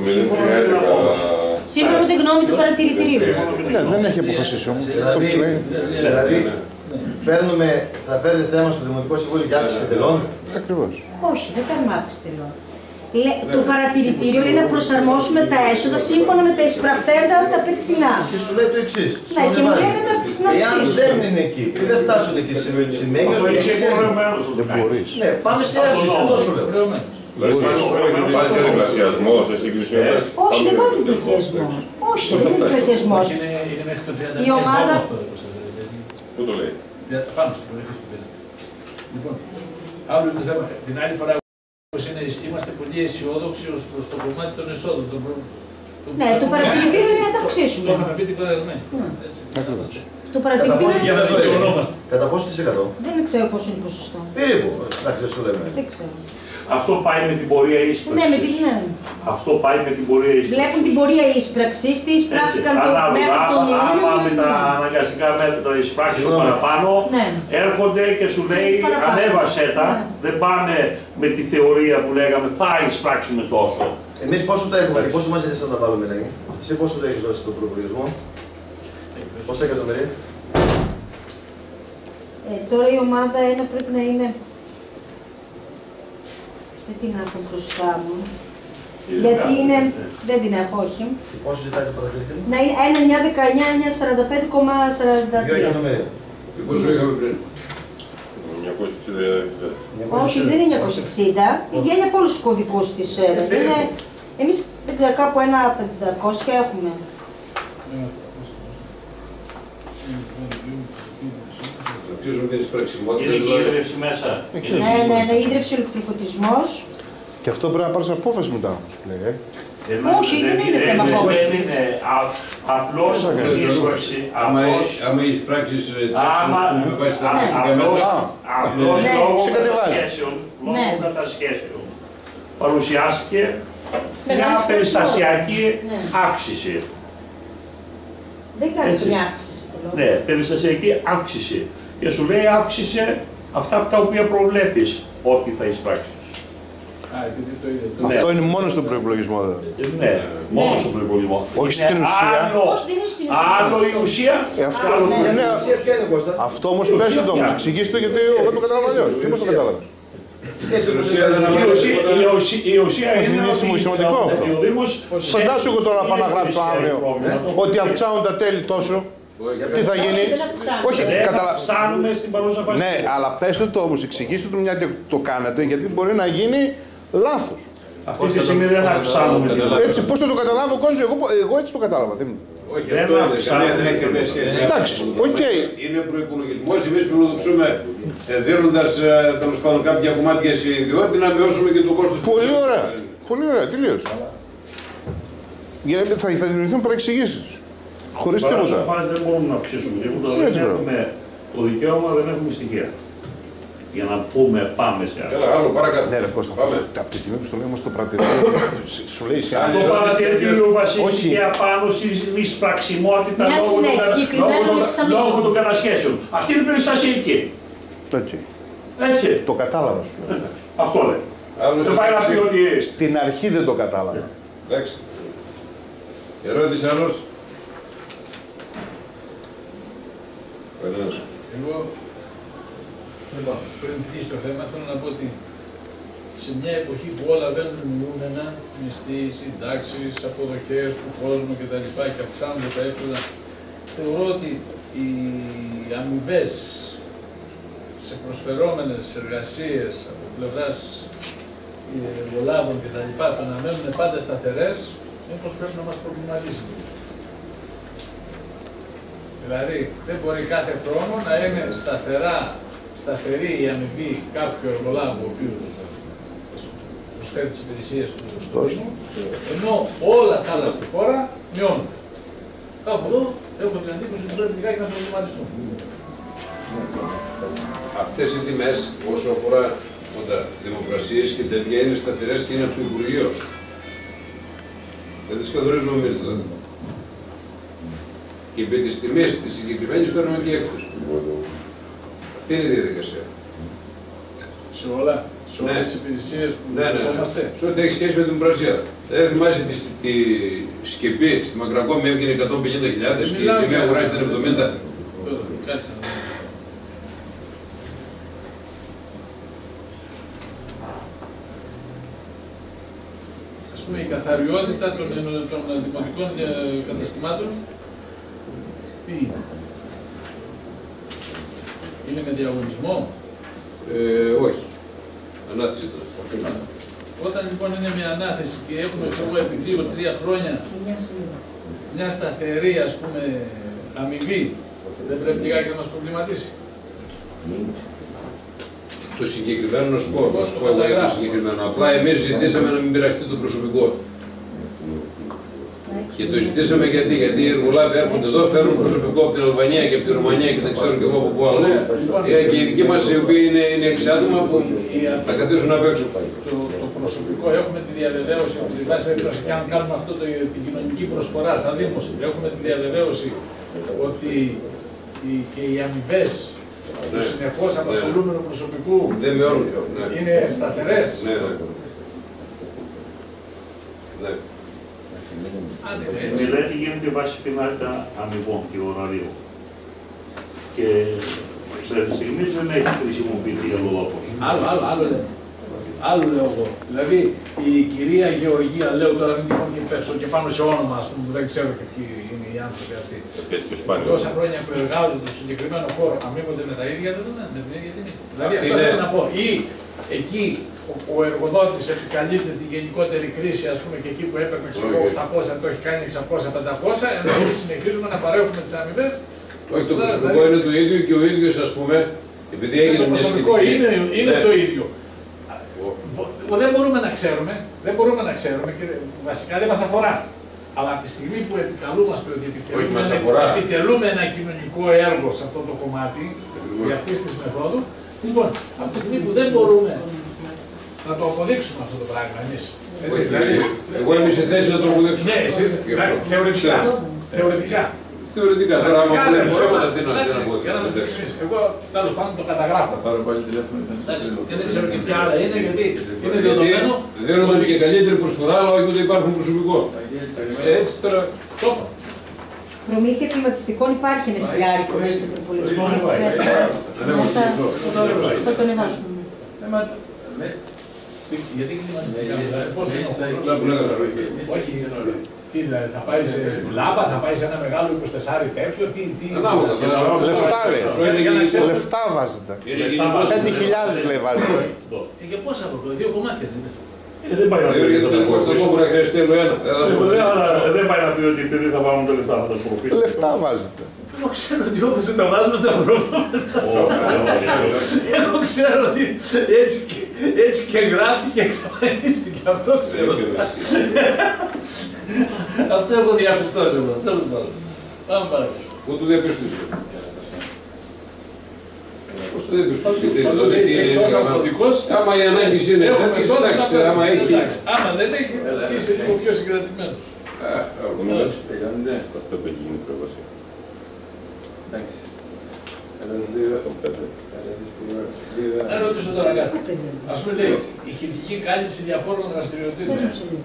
Σύμφωνα με τη γνώμη του παρατηρητηρίου. Ναι, δεν έχει αποφασίσει όμως. Δηλαδή, θα φέρετε θέμα στο Δημοτικό Συμβούλιο για αύξηση τελών. Ακριβώς. Όχι, δεν κάνουμε αύξηση τελών. Το παρατηρητήριο λέει να προσαρμόσουμε τα έσοδα σύμφωνα με τα εισπραχθέντα τα περσινά. Και σου λέει το εξής. Ναι, και μου λέει να αυξήσουμε. Εάν δεν είναι εκεί και δεν φτάσουν εκεί, σημαίνει ότι δεν μπορείς. Ναι, πάμε σε αύξηση, αυτό σου λέω. Βάζει διπλασιασμό σε σύγκριση με τις... Όχι, δεν βάζει διπλασιασμό. Όχι, δεν είναι διπλασιασμό. Η ομάδα... Πού το λέει? Πάνω στο πίνακα. Λοιπόν, άλλο το θέμα. Την άλλη φορά είμαστε πολύ αισιόδοξοι ως προς το κομμάτι των εσόδων. Ναι, το παρατηρητήριο είναι να τα αυξήσουμε. Το είχαμε πει την περασμένη. Το παρατηρητήριο είναι κατά πόσο της 100. Δεν ξέρω πόσο είναι ποσοστό. Περίπου, εντάξει, δεν σου λέμε. Δεν ξέρω. Αυτό πάει με την πορεία ίσπραξης. Ναι, με την Αυτό πάει με την πορεία ίσπραξης. Βλέπουν την πορεία ίσπραξης, τι εισπράχθηκαν μέχρι τον Ιούλιο. Άμα με τα αναγκαστικά μέτρα εισπράξεις παραπάνω, έρχονται και σου λέει ανέβασέ τα, δεν πάνε με τη θεωρία που λέγαμε θα εισπράξουμε τόσο. Εμείς πόσο το έχουμε και πόσο μας ζητήσατε να τα βάλουμε, λέγει. Εσύ πόσο το έχεις δώσει στον προπολογισμό, πόσα εκατομμύρια. Τώρα η ομάδα 1 πρέπει να είναι. Δεν την έχω μπροστά μου. Γιατί είναι. Δεν την έχω, όχι. Πόσο ζητάει το παρατηρητήριο? Να είναι 1.919.45,43. 2 εκατομμύρια. Πόσο είχαμε πριν? 960. Όχι, δεν είναι 960. Βγαίνει από όλους τους κωδικούς της. Εμείς δεν ξέρω, κάπου 1.500 έχουμε. Είναι η ίδρυυση μέσα. Ναι, ίδρυυση, ηλεκτροφωτισμός. Και αυτό πρέπει να πάρεις απόφαση μετά, σου λέει. Όχι, δεν είναι θέμα απόφασης. Δεν είναι απλώς η ίσπραξη. Άμα έχεις πράξεις με βάση τα απλώς λόγω κατασχέσεων παρουσιάστηκε μια περιστασιακή αύξηση. Δεν κάνεις μια αύξηση. Ναι, περιστασιακή αύξηση. Και σου λέει αύξησε αυτά τα οποία προβλέπεις ότι θα εισπράξεις. Αυτό είναι μόνο στον προϋπολογισμό, ναι, μόνο στον προϋπολογισμό. Όχι στην ουσία. Άλλο η ουσία. Αυτό όμως πες το όμως, εξηγήστε το γιατί εγώ το κατάλαβα αλλιώς. Πώς το κατάλαβα. Η ουσία είναι σημαντικό αυτό. Φαντάσου εγώ τώρα να πάω να γράψω αύριο ότι αυξάνουν τα τέλη τόσο. Τι θα γίνει? Όχι, αυξάνουμε στην παρούσα φάση. Ναι, αλλά πες το όμως, εξηγήστε το μια και το κάνετε, γιατί μπορεί να γίνει λάθος. Αυτή τη στιγμή δεν αυξάνουμε. Έτσι, πώς θα το καταλάβω ο κόσμος, εγώ έτσι το κατάλαβα. Όχι, αυτό δεν έχει καμία σχέση. Εντάξει, οκ. Είναι προϋπολογισμός. Εμείς φιλοδοξούμε, δίνοντας τέλος πάντων κάποια κομμάτια σε ιδιότητα, να μειώσουμε και το κόστος. Πολύ ωραία. Πολύ ωραία, τελείως. Γιατί θα δημιουργηθούν παρεξηγήσεις. Χωρίς τίποτα. Δεν μπορούμε να αυξήσουμε τίποτα. Δεν έχουμε το δικαίωμα, δεν έχουμε στοιχεία. Για να πούμε πάμε σε αυτό. Έλα, άλλο παρακάτω. Ναι, ρε Κώστα, από τη στιγμή που στο λέει όμως το πρατηρίο, σου λέει σε αυτό. Το παρατηρητήριο βασίστηκε απάνω στην εισπραξιμότητα λόγω των κατασχέσεων. Αυτή είναι η περιστασιακή. Έτσι. Το κατάλαβα σου. Αυτό λέει. Δεν πάει να πει ότι... Στην αρχή δεν το κατάλαβα. Εντάξει. Ερώτηση άλλος. Εγώ, πριν κλείσει το θέμα, θέλω να πω ότι σε μια εποχή που όλα βαίνουν μειούμενα, μισθοί, συντάξεις, αποδοχές του κόσμου κτλ. Και αυξάνονται τα έξοδα, θεωρώ ότι οι αμοιβές σε προσφερόμενες εργασίες από πλευράς εργολάβων κτλ. Το να μένουν πάντα σταθερές, μήπως πρέπει να μας προβληματίσει. Δηλαδή, δεν μπορεί κάθε χρόνο να είναι σταθερή η αμοιβή κάποιου εργολάβου, ο οποίος προσφέρει τις υπηρεσίες του κόσμου, ενώ όλα τα άλλα στη χώρα μειώνουν. Κάπου εδώ έχω την εντύπωση ότι πρέπει λιγάκι να προβληματιστούν. Αυτές οι τιμές, όσο αφορά δημοκρασίες και τέτοια, είναι σταθερές και είναι από το Υπουργείο. Δεν τις καθορίζουμε εμείς δηλαδή. Και επί τις τιμές της συγκεκριμένης παίρνουμε και έκπτωση. Αυτή είναι η διαδικασία. Σε όλες τις υπηρεσίες που δεχόμαστε. Σε ό,τι έχει σχέση με την δημοκρασία. Δεν θυμάσαι τη σκεπή στη Μακρακόμη έβγαινε 150.000 και η τιμή αγοράζει ήταν 70. Κάτσε. Ας πούμε η καθαριότητα των δημοτικών καταστημάτων τι είναι. Είναι με διαγωνισμό. Όχι. Ανάθεση ήταν. Όταν λοιπόν είναι με ανάθεση και έχουμε επί 2-3 χρόνια μια σταθερή ας πούμε αμοιβή, δεν πρέπει λιγάκι να μας προβληματίσει. Το συγκεκριμένο να σου πω εγώ για το συγκεκριμένο. Απλά εμείς ζητήσαμε να μην πειραχτεί το προσωπικό. Και το ζητήσαμε γιατί οι εργολάβοι έρχονται εδώ, φέρουν προσωπικό από την Αλβανία και από την Ρουμανία και δεν ξέρω και εγώ από πού άλλο. Και οι δικοί μας οι οποίοι είναι εξάτομα που θα καθίσουν απ' έξω. Το προσωπικό έχουμε τη διαβεβαίωση ότι τη βάση περιπτώσει και αν κάνουμε αυτό την κοινωνική προσφορά σαν Δήμος, έχουμε τη διαβεβαίωση ότι και οι αμοιβές του συνεχώς απασχολούμενου προσωπικού είναι σταθερές. Η μελέτη γίνεται βάσει πινάκα αμοιβών και ωραρίων. Και μέχρι στιγμής δεν έχει χρησιμοποιηθεί άλλο λόγος. Άλλο λέω εγώ. Δηλαδή η κυρία Γεωργία, λέω τώρα μην τυχόν και πέσω και πάνω σε όνομα, ας πούμε, που δεν ξέρω και ποιοι είναι οι άνθρωποι αυτοί. Τόσα χρόνια που εργάζονται στο συγκεκριμένο χώρο αμείβονται με τα ίδια δεδομένα, με την ίδια τιμή. Δηλαδή αυτό θέλω να πω. Ή εκεί ο εργοδότης επικαλείται τη γενικότερη κρίση, ας πούμε, και εκεί που έπαιρνε 800 το έχει κάνει 600-500, ενώ εμείς συνεχίζουμε να παρέχουμε τις αμοιβές. Όχι, το προσωπικό είναι το ίδιο και ο ίδιος, ας πούμε, επειδή έγινε το προσωπικό είναι το ίδιο. Δεν μπορούμε να ξέρουμε και βασικά δεν μας αφορά. Αλλά από τη στιγμή που επικαλούμαστε ότι επιτελούμε ένα κοινωνικό έργο σε αυτό το κομμάτι, για αυτή τη μεθόδου, λοιπόν, από τη στιγμή που δεν μπορούμε να το αποδείξουμε αυτό το πράγμα εμείς. Εγώ είμαι σε θέση να το αποδείξουμε. Ναι, εσείς θεωρητικά. Θεωρητικά, τώρα άμα βλέπουμε ψέματα, τι να αποδείξουμε. Εγώ τέλος πάντων το καταγράφω. Και δεν ξέρω και ποια άλλα είναι, γιατί είναι δεδομένο. Δίνονται και καλύτερη προσφορά, αλλά όχι ότι υπάρχουν προσωπικό. Έτσι τώρα. Προμήθεια κλιματιστικών υπάρχει ένα χιλιάρικο μέσα στον προπολογισμό. Θα το ανεβάσουμε. Γιατί κλιματιστικά, πόσο είναι ο χρόνος. Όχι, τι δηλαδή, θα πάει σε λάμπα, θα πάει σε ένα μεγάλο 24 τέτοιο, τι... Λεφτά λέει, λεφτά βάζετε. 5.000 λέει βάζετε. Και πόσα από το, 2 κομμάτια δεν είναι. Δεν πάει να πει ότι δεν πάει να πει ότι επειδή θα βάλουν τα λεφτά θα τα προφίλουν. Λεφτά βάζετε. Εγώ ξέρω ότι όπως δεν τα βάζουμε τα προβλήματα. Εγώ ξέρω ότι έτσι και γράφει και εξαφανίστηκε. Αυτό ξέρω. Αυτό έχω διαπιστώσει εγώ. Πάμε παρακάτω. Πού το διαπιστούσε. Πώς το διαπιστούσε. Εκτός από δικός, άμα η ανάγκη είναι τέτοιες, εντάξει, άμα έχει. Άμα δεν έχει, είσαι λίγο πιο συγκρατημένος. Αυτό που έχει γίνει πρέβαση. Εντάξει. Να ρωτήσω τώρα κάτι. Ας πούμε λέει, ηχητική κάλυψη διαφόρων δραστηριοτήτων.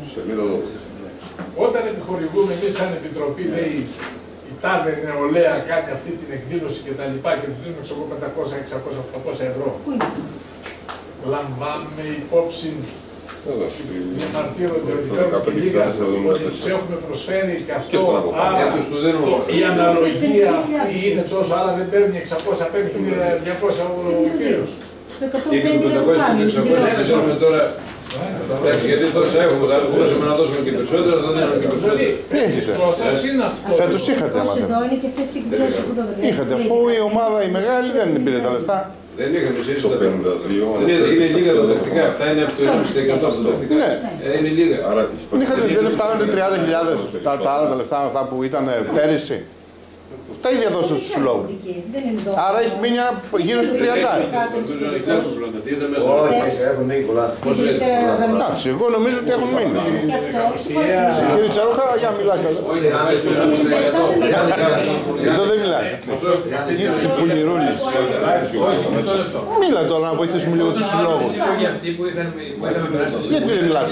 Όταν επιχορηγούμε εμείς σαν Επιτροπή, λέει, η τάδε νεολαία κάνει αυτή την εκδήλωση και τα λοιπά και τους δίνουμε ξέρω 500, 600, 800 ευρώ. Λαμβάνουμε υπόψη διαμαρτύρονται ότι παίρνουν τη λίγα, ότι τους έχουμε προσφέρει και αυτό, άρα η αναλογία αυτή είναι τόσο, άρα δεν παίρνει 600, παίρνει 200 ο κύριος. Και το 500 και το 600 δεν ξέρουμε τώρα. Γιατί τόσα έχουμε, μπορούσαμε να δώσουμε και περισσότερα, θα δίνουμε και περισσότερα. Φέτος είχατε, άμα είχατε, αφού η ομάδα η μεγάλη δεν πήρε τα λεφτά. Δεν είχαμε εσείς τα παίρνουμε. Είναι λίγα τα τακτικά, αυτά είναι από το 1,5% από τα τακτικά. Είναι λίγα. Δεν φτάνατε 30.000 τα άλλα τα λεφτά αυτά που ήταν πέρυσι. Τα ίδια δώσατε στους συλλόγους. Άρα έχει μείνει γύρω στο 30. Όχι, έχουν μείνει πολλά. Εντάξει, εγώ νομίζω ότι έχουν μείνει. Κύριε Τσαρούχα, για μιλάτε. Εδώ δεν μιλάτε. Είσαι πουλιρούλης. Μίλα τώρα να βοηθήσουμε λίγο τους συλλόγους. Γιατί δεν μιλάτε.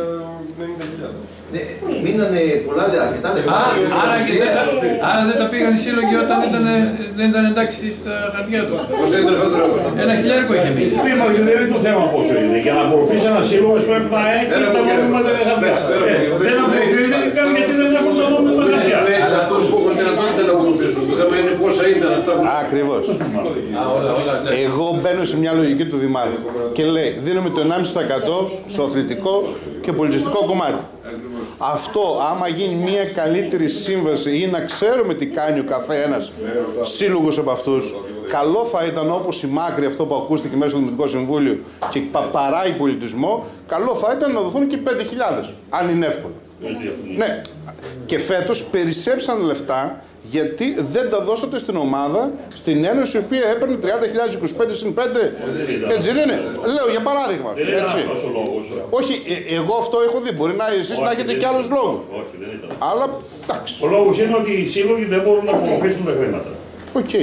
Μείνανε πολλά αρκετά λεφτά. Άρα δεν τα πήγαν οι σύλλογοι όταν δεν ήταν εντάξει στα χαρτιά τους. Πόσο ήταν φέτος? 1.000 είχε μείνει. Δεν είναι το θέμα πόσο είναι. Για να απορροφήσει ένα σύλλογο πρέπει να έχει τα νόμιμα τα χαρτιά. Δεν απορροφήσει γιατί δεν έχουν τα νόμιμα τα χαρτιά. Σε αυτούς που έχουν δυνατότητα να απορροφήσουν. Το θέμα είναι πόσα ήταν αυτά που... Ακριβώς. Εγώ μπαίνω σε μια λογική του Δημάρχου και λέει δίνουμε το 1,5% στο αθλητικό και πολιτιστικό κομμάτι. Αυτό, άμα γίνει μια καλύτερη σύμβαση ή να ξέρουμε τι κάνει ο καθένας σύλλογος από αυτούς, καλό θα ήταν όπως η Μάκρη, αυτό που ακούστηκε μέσα στο Δημοτικό Συμβούλιο και παράγει πολιτισμό, καλό θα ήταν να δοθούν και 5.000, αν είναι εύκολο. Ναι, και φέτος περισσέψαν λεφτά γιατί δεν τα δώσατε στην ομάδα, στην Ένωση, η οποία έπαιρνε 30.025 συν 5. Έτσι δεν είναι. Λέω για παράδειγμα. Έτσι. Όχι, εγώ αυτό έχω δει. Μπορεί να εσείς να έχετε και άλλους λόγους. Αλλά εντάξει. Ο λόγος είναι ότι οι σύλλογοι δεν μπορούν να απορροφήσουν τα χρήματα. Οκ.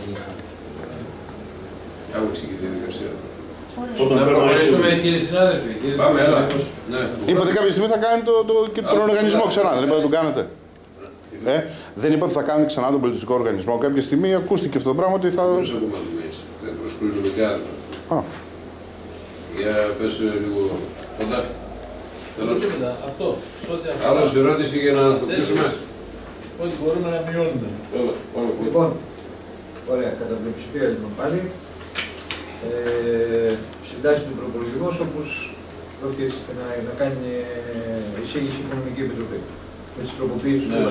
Να προχωρήσουμε κύριοι συνάδελφοι. Πάμε, έλα. Είπατε κάποια στιγμή θα κάνετε τον οργανισμό ξανά, δεν είπατε να τον κάνετε. Δεν είπατε θα κάνετε ξανά τον πολιτιστικό οργανισμό. Κάποια στιγμή ακούστηκε αυτό το πράγμα ότι θα... Δεν προσκρούζουμε κι άλλο. Για πες λίγο κοντά. Αυτό. Άλλος ερώτηση για να το κλείσουμε. Ό,τι μπορούμε να μειώνουμε. Λοιπόν, ωραία, κατά πλειοψηφία λοιπόν πάλι. Συντάσσει του προπολογισμού όπως πρόκειται να κάνει εισήγηση η Οικονομική Επιτροπή. Με τις τροποποιήσεις του.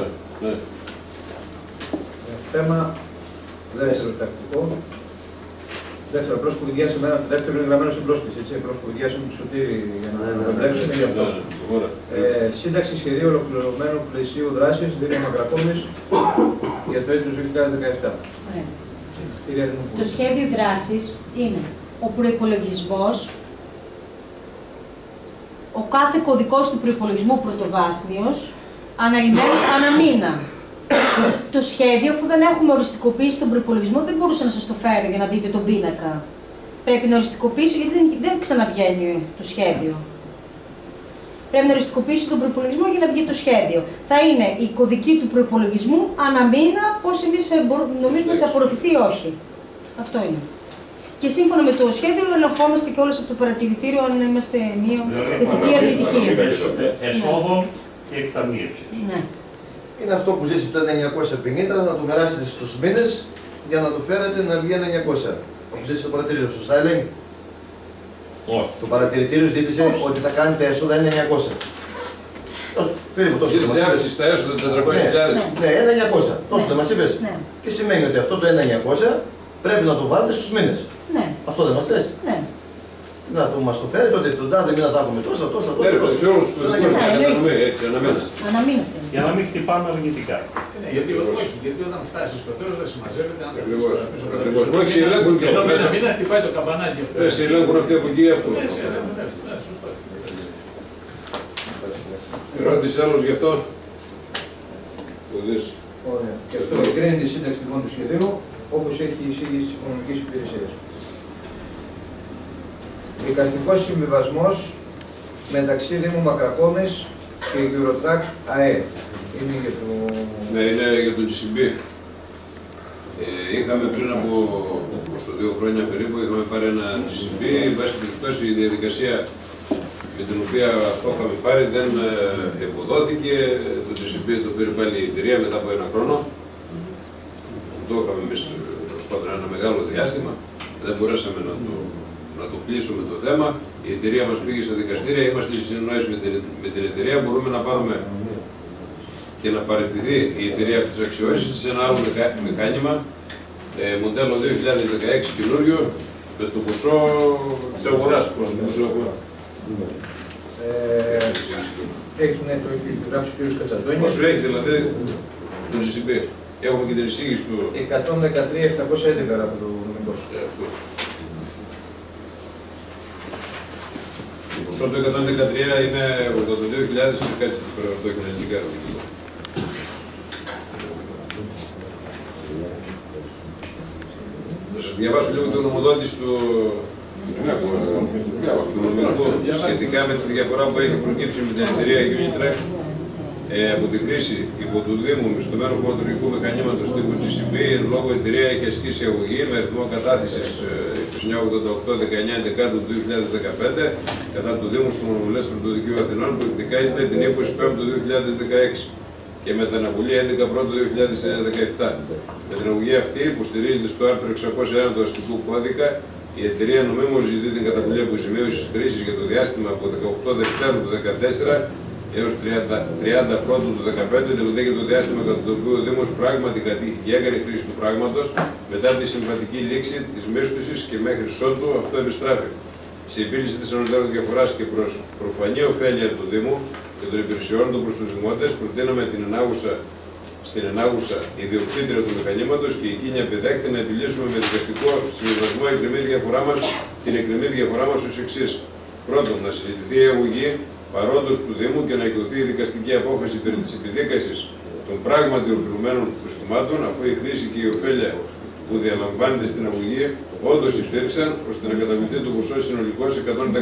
Θέμα δεύτερο τακτικό. Δεύτερο, απλώς κουβεντιάσαμε ένα δεύτερο είναι γραμμένο στην πρόσκληση. Απλώς κουβεντιάσαμε του Σωτήρη για να το μπλέξουμε γι' αυτό. Σύνταξη σχεδίου ολοκληρωμένου πλαισίου δράσης Δήμου Μακρακόμης για το έτος 2017. Το σχέδιο δράσης είναι ο προϋπολογισμός, ο κάθε κωδικός του προϋπολογισμού πρωτοβάθμιος, αναλυμμένος ανά μήνα. Το σχέδιο, αφού δεν έχουμε οριστικοποιήσει τον προϋπολογισμό, δεν μπορούσα να σας το φέρω για να δείτε τον πίνακα. Πρέπει να οριστικοποιήσω, γιατί δεν ξαναβγαίνει το σχέδιο. Πρέπει να οριστικοποιήσω τον προϋπολογισμό για να βγει το σχέδιο. Θα είναι η κωδική του προϋπολογισμού ανά μήνα, πώς εμείς νομίζουμε ότι θα απορροφηθεί ή όχι. Αυτό είναι. Και σύμφωνα με το σχέδιο, ελεγχόμαστε και όλες από το παρατηρητήριο αν είμαστε μία θετική ή αρνητική. Εσόδων και εκταμείευσης. Ναι. Είναι αυτό που ζήσει το 950, να το μοιράσετε στους μήνες για να το φέρετε να βγει 900. Όπως ζήσει το παρατηρητήριο, σωστά έλεγε. Το παρατηρητήριο ζήτησε ότι θα κάνει τα έσοδα 1.900. Περίπου τόσο δεν μας είπες. Στα έσοδα 400.000. Ναι, 1.900. Τόσο δεν μας είπες. Και σημαίνει ότι αυτό το 1.900 πρέπει να το βάλετε στους μήνες. Ναι. Αυτό δεν μας λες. Ναι. Να το μας το φέρετε ότι τον τάδε μήνα θα έχουμε τόσα. Αναμείνεται. Για να μην χτυπάμε αρνητικά. Γιατί όταν φτάσει στο τέλος δεν συμμαζεύεται. Όχι, σε ελέγχουν και από μέσα. Μην χτυπάει το καμπανάκι. Σε ελέγχουν αυτοί από εκεί αυτό. Ερώτηση άλλος γι' αυτό. Ωραία. Και αυτό εγκρίνεται η σύνταξη λοιπόν του σχεδίου, όπως έχει η εισήγηση της Οικονομικής Υπηρεσίας. Δικαστικός συμβιβασμός μεταξύ Δήμου Μακρακόμες και Eurotrack ΑΕ. Είναι για το... Ναι, είναι για το GCB. Είχαμε πριν από 2 χρόνια περίπου, είχαμε πάρει ένα GCB, βάσει περιπτώσει η διαδικασία με την οποία αυτό είχαμε πάρει δεν υποδόθηκε. Το GCB το πήρε πάλι η εταιρεία μετά από 1 χρόνο. Το είχαμε εμείς ένα μεγάλο διάστημα, δεν μπορέσαμε να το κλείσουμε το θέμα. Η εταιρεία μας πήγε στα δικαστήρια, είμαστε σε συνεννόηση με την εταιρεία, μπορούμε να πάρουμε και να παραιτηθεί η εταιρεία από τις αξιώσεις σε ένα άλλο μηχάνημα, μοντέλο 2016 καινούριο, με το ποσό της αγοράς. Πόσο ποσό έχουμε. Έχει γράψει ο κ. Κατσαντώνης. Πόσο έχει δηλαδή το GCB. Έχουμε και την εισήγηση του... 113.711 από το νομικό. Το ποσό του 113 είναι 82.000 κάτι το έχει ελληνικά. Θα σας διαβάσω λίγο την νομοδότηση του νομικού σχετικά με τη διαφορά που έχει προκύψει με την εταιρεία Unitrack από τη χρήση υπό του Δήμου μισθωμένου χωματουργικού μηχανήματος τύπου GCB. Εν λόγω η εταιρεία έχει ασκήσει αγωγή με αριθμό κατάθεσης 2988-19 του 2015 κατά του Δήμου στο Μονομιλέστρο του Δικείου Αθηνών που εκδικάζεται την 20 του 2016 και με την αναβολή 11 Πρώτου 2017. Με την αγωγή αυτή που στηρίζεται στο άρθρο 601 του Αστικού Κώδικα, η εταιρεία νομίμως ζητεί την καταβολή αποζημίωσης χρήσης για το διάστημα από 18 Δευτέρου του 2014 έως 30 Πρώτου του 2015, δηλαδή για το διάστημα κατά το οποίο ο Δήμος πράγματι κατήχε και έκανε χρήση του πράγματος μετά τη συμβατική λήξη της μίσθωσης και μέχρι ότου αυτό επιστράφει. Σε επίλυση της ανωτέρου διαφοράς και προς προφανή ωφέλεια του Δήμου και των υπηρεσιών του προς τους δημότες, προτείναμε στην ενάγουσα ιδιοκτήτρια του μηχανήματος και εκείνη επιδέχθη να επιλύσουμε με δικαστικό συμβιβασμό την εκκρεμή διαφορά μας ως εξής. Πρώτον, να συζητηθεί η αγωγή παρόντος του Δήμου και να εκδοθεί η δικαστική απόφαση περί της επιδίκασης των πράγματι οφειλουμένων προστιμάτων, αφού η χρήση και η ωφέλεια που διαλαμβάνεται στην αγωγή όντως υπήρξαν, ώστε να καταβληθεί το ποσό συνολικό σε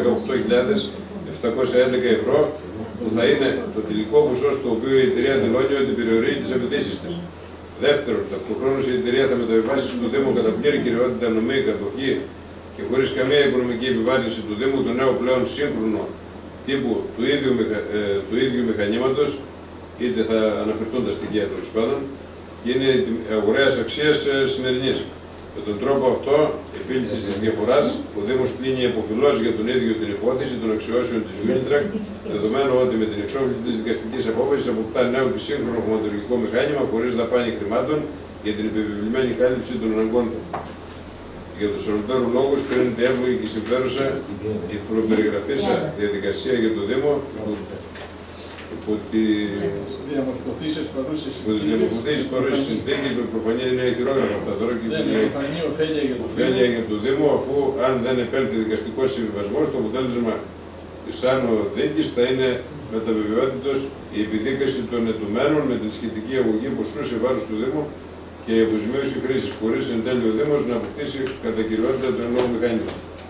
118.711 ευρώ, που θα είναι το τελικό ποσό στο οποίο η εταιρεία δηλώνει ότι περιορίζει τις απαιτήσεις της. Δεύτερον, ταυτοχρόνως η εταιρεία θα μεταβιβάσει στο Δήμο κατά πλήρη κυριότητα νομή, κατοχή και χωρίς καμία οικονομική επιβάρυνση του Δήμου το νέο πλέον σύγχρονο τύπου του ίδιου μηχανήματος, είτε θα αναφερθούν τα στοιχεία τέλος πάντων, και είναι αγορέας αξίας σημερινής. Με τον τρόπο αυτό, επίλυση της διαφοράς, ο Δήμος κλείνει υποφιλώς για τον ίδιο την υπόθεση των αξιώσεων της Unitrack, δεδομένου ότι με την εξόφληση της δικαστικής απόφασης αποκτά νέο και σύγχρονο χωματουργικό μηχάνημα χωρίς δαπάνη χρημάτων για την επιβεβλημένη κάλυψη των αναγκών του. Για τους ανωτέρους λόγους, κρίνεται εύλογη και συμφέρουσα η προπεριγραφήσα διαδικασία για το Δήμο υπό τις διαμορφωθήσεις παρούσες συνθήκες με προφανή νέα χειρόγραφα αυτά τώρα και την ωφέλεια για το Δήμο, αφού αν δεν επέλθει δικαστικός συμβιβασμός, το αποτέλεσμα της άνω δίκης θα είναι μεταβεβαιότητος η επιδίκαση των ετουμένων με την σχετική αγωγή ποσού σε βάρος του Δήμου και η αποζημίωση χρήσης, χωρίς εν τέλει ο Δήμος να αποκτήσει κατά κυριότητα το εν λόγω μηχάνημα.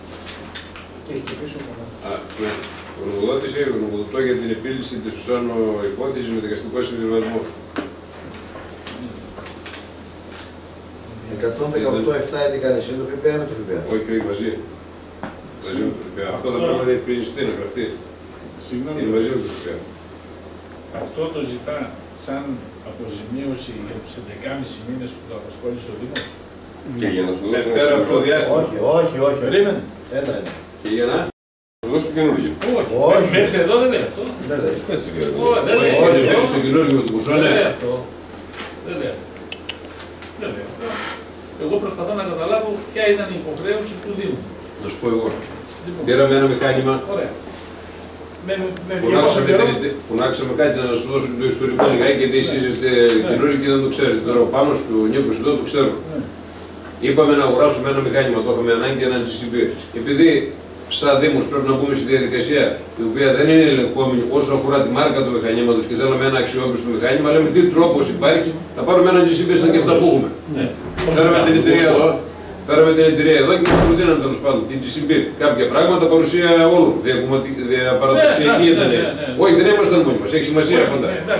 Γνωμοδοτώ για την επίλυση της ουσάνω υπόθεσης με δικαστικό συμβιβασμό. 118.711 εσύ το ΦΠΑ με το ΦΠΑ. Όχι, μαζί. Μαζί με το ΦΠΑ. Αυτό θα πρέπει να διευκρινιστεί, να γραφτεί. Είναι μαζί με το ΦΠΑ. Αυτό το ζητά σαν αποζημίωση για τους 11,5 μήνες που το απασχόλησε ο Δήμος. Και για να σου δώσω πέρα από το διάστημα. Όχι. Περίμενε. Ένα. Και για να... Εδώ στο καινούργιο. Όχι, μέχρι εδώ δεν λέει αυτό. Δεν λέει. Έτσι λέει. Όχι, στο καινούργιο με το Μπουσό, ναι. Δεν λέει αυτό. Εγώ προσπαθώ να καταλάβω ποια ήταν η υποχρέωση του Δήμου. Να σου πω εγώ. Πήραμε ένα μηχάνημα. Ωραία. Φωνάξαμε κάτι να σου δώσω το ιστορικό λιγάκι, γιατί εσείς είστε καινούργιοι και δεν το ξέρετε. Τώρα ο Πάνος και ο Νίκος εδώ το ξέρουν. Είπαμε να αγοράσουμε ένα μηχάνημα, το είχαμε ανάγκη, ένα GCB. Επειδή σαν Δήμος πρέπει να μπούμε στη διαδικασία η οποία δεν είναι ελεγχόμενη όσο αφορά τη μάρκα του μηχανήματος και θέλαμε ένα αξιόπιστο μηχάνημα, λέμε τι τρόπος υπάρχει να πάρουμε ένα GCB σαν και αυτά που έχουμε. Φέραμε την εταιρεία εδώ. Φέραμε την εταιρεία εδώ και μας προτείναμε τέλος πάντων την GCB. Κάποια πράγματα παρουσία όλων. Διαπαραταξιακή ήταν. Όχι, δεν ήμασταν μόνοι μας. Έχει σημασία αυτά.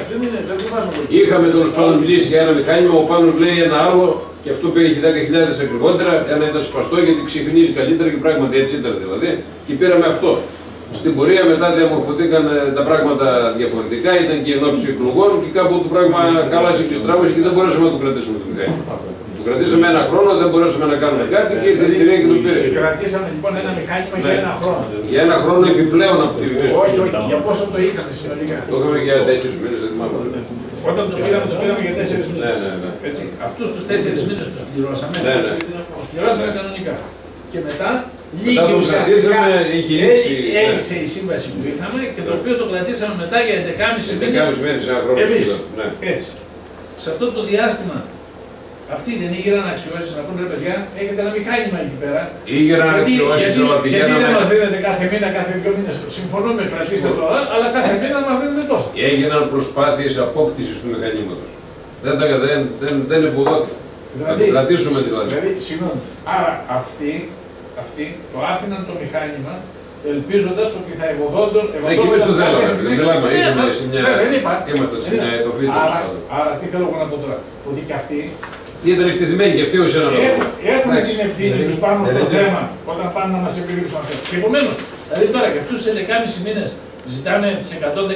Είχαμε τέλος πάντων μιλήσει για ένα μηχάνημα. Ο Πάνος λέει ένα άλλο και αυτό έχει 10.000 ακριβότερα. Ένα ήταν σπαστό γιατί ξεχνίζει καλύτερα και πράγματι έτσι ήταν δηλαδή. Και πήραμε αυτό. Στην πορεία μετά διαμορφωθήκαν τα πράγματα διαφορετικά. Ήταν και ενόψει εκλογών και κάπου το πράγμα χάλασε και στράβωσε και δεν μπορέσαμε να το κρατήσουμε το μηχάνημα. Κρατήσαμε ένα χρόνο, δεν μπορέσαμε να κάνουμε κάτι και ήρθε η εταιρεία και το πήρε. Κρατήσαμε λοιπόν ένα μηχάνημα για ένα χρόνο. Για ένα χρόνο επιπλέον από τη Βιβέστο. Όχι, για πόσο το είχαμε συνολικά. Το είχαμε για 4 μήνες, δεν θυμάμαι. Όταν το πήραμε για 4 μήνες. Έτσι. Αυτούς τους 4 μήνες τους πληρώσαμε. Τους πληρώσαμε κανονικά. Και μετά λίγη ουσιαστικά έληξε η σύμβαση που είχαμε και το οποίο το κρατήσαμε μετά για 11,5 μήνες. Εμείς. Έτσι. Σε αυτό το διάστημα αυτοί δεν ήγεραν αξιώσεις να πούνε ρε παιδιά, έχετε ένα μηχάνημα εκεί πέρα. Ήγεραν αξιώσεις, αλλά πηγαίναμε. Γιατί δεν μας δίνετε κάθε μήνα, κάθε 2 μήνες. Συμφωνούμε, κρατήστε το, αλλά κάθε μήνα μας δίνετε τόσο. Έγιναν προσπάθειες απόκτησης του μηχανήματος. Δεν ευωδόθηκαν. Να το κρατήσουμε δηλαδή. Συγγνώμη. Άρα αυτοί το άφηναν το μηχάνημα ελπίζοντας ότι θα ευωδόντων. Εκεί μες το θέλαμε. Μιλάμε, είμαστε σε μια ετοφή. Άρα τι θέλω εγώ να πω τώρα. Ότι και αυτοί ήταν εκτεθειμένοι και αυτοί ως ένα λόγο. Έχουν την ευθύνη τους πάνω στο θέμα όταν πάνε να μας επιρρύψουν αυτό. Και επομένως, δηλαδή τώρα και αυτούς τους 11,5 μήνες ζητάνε τις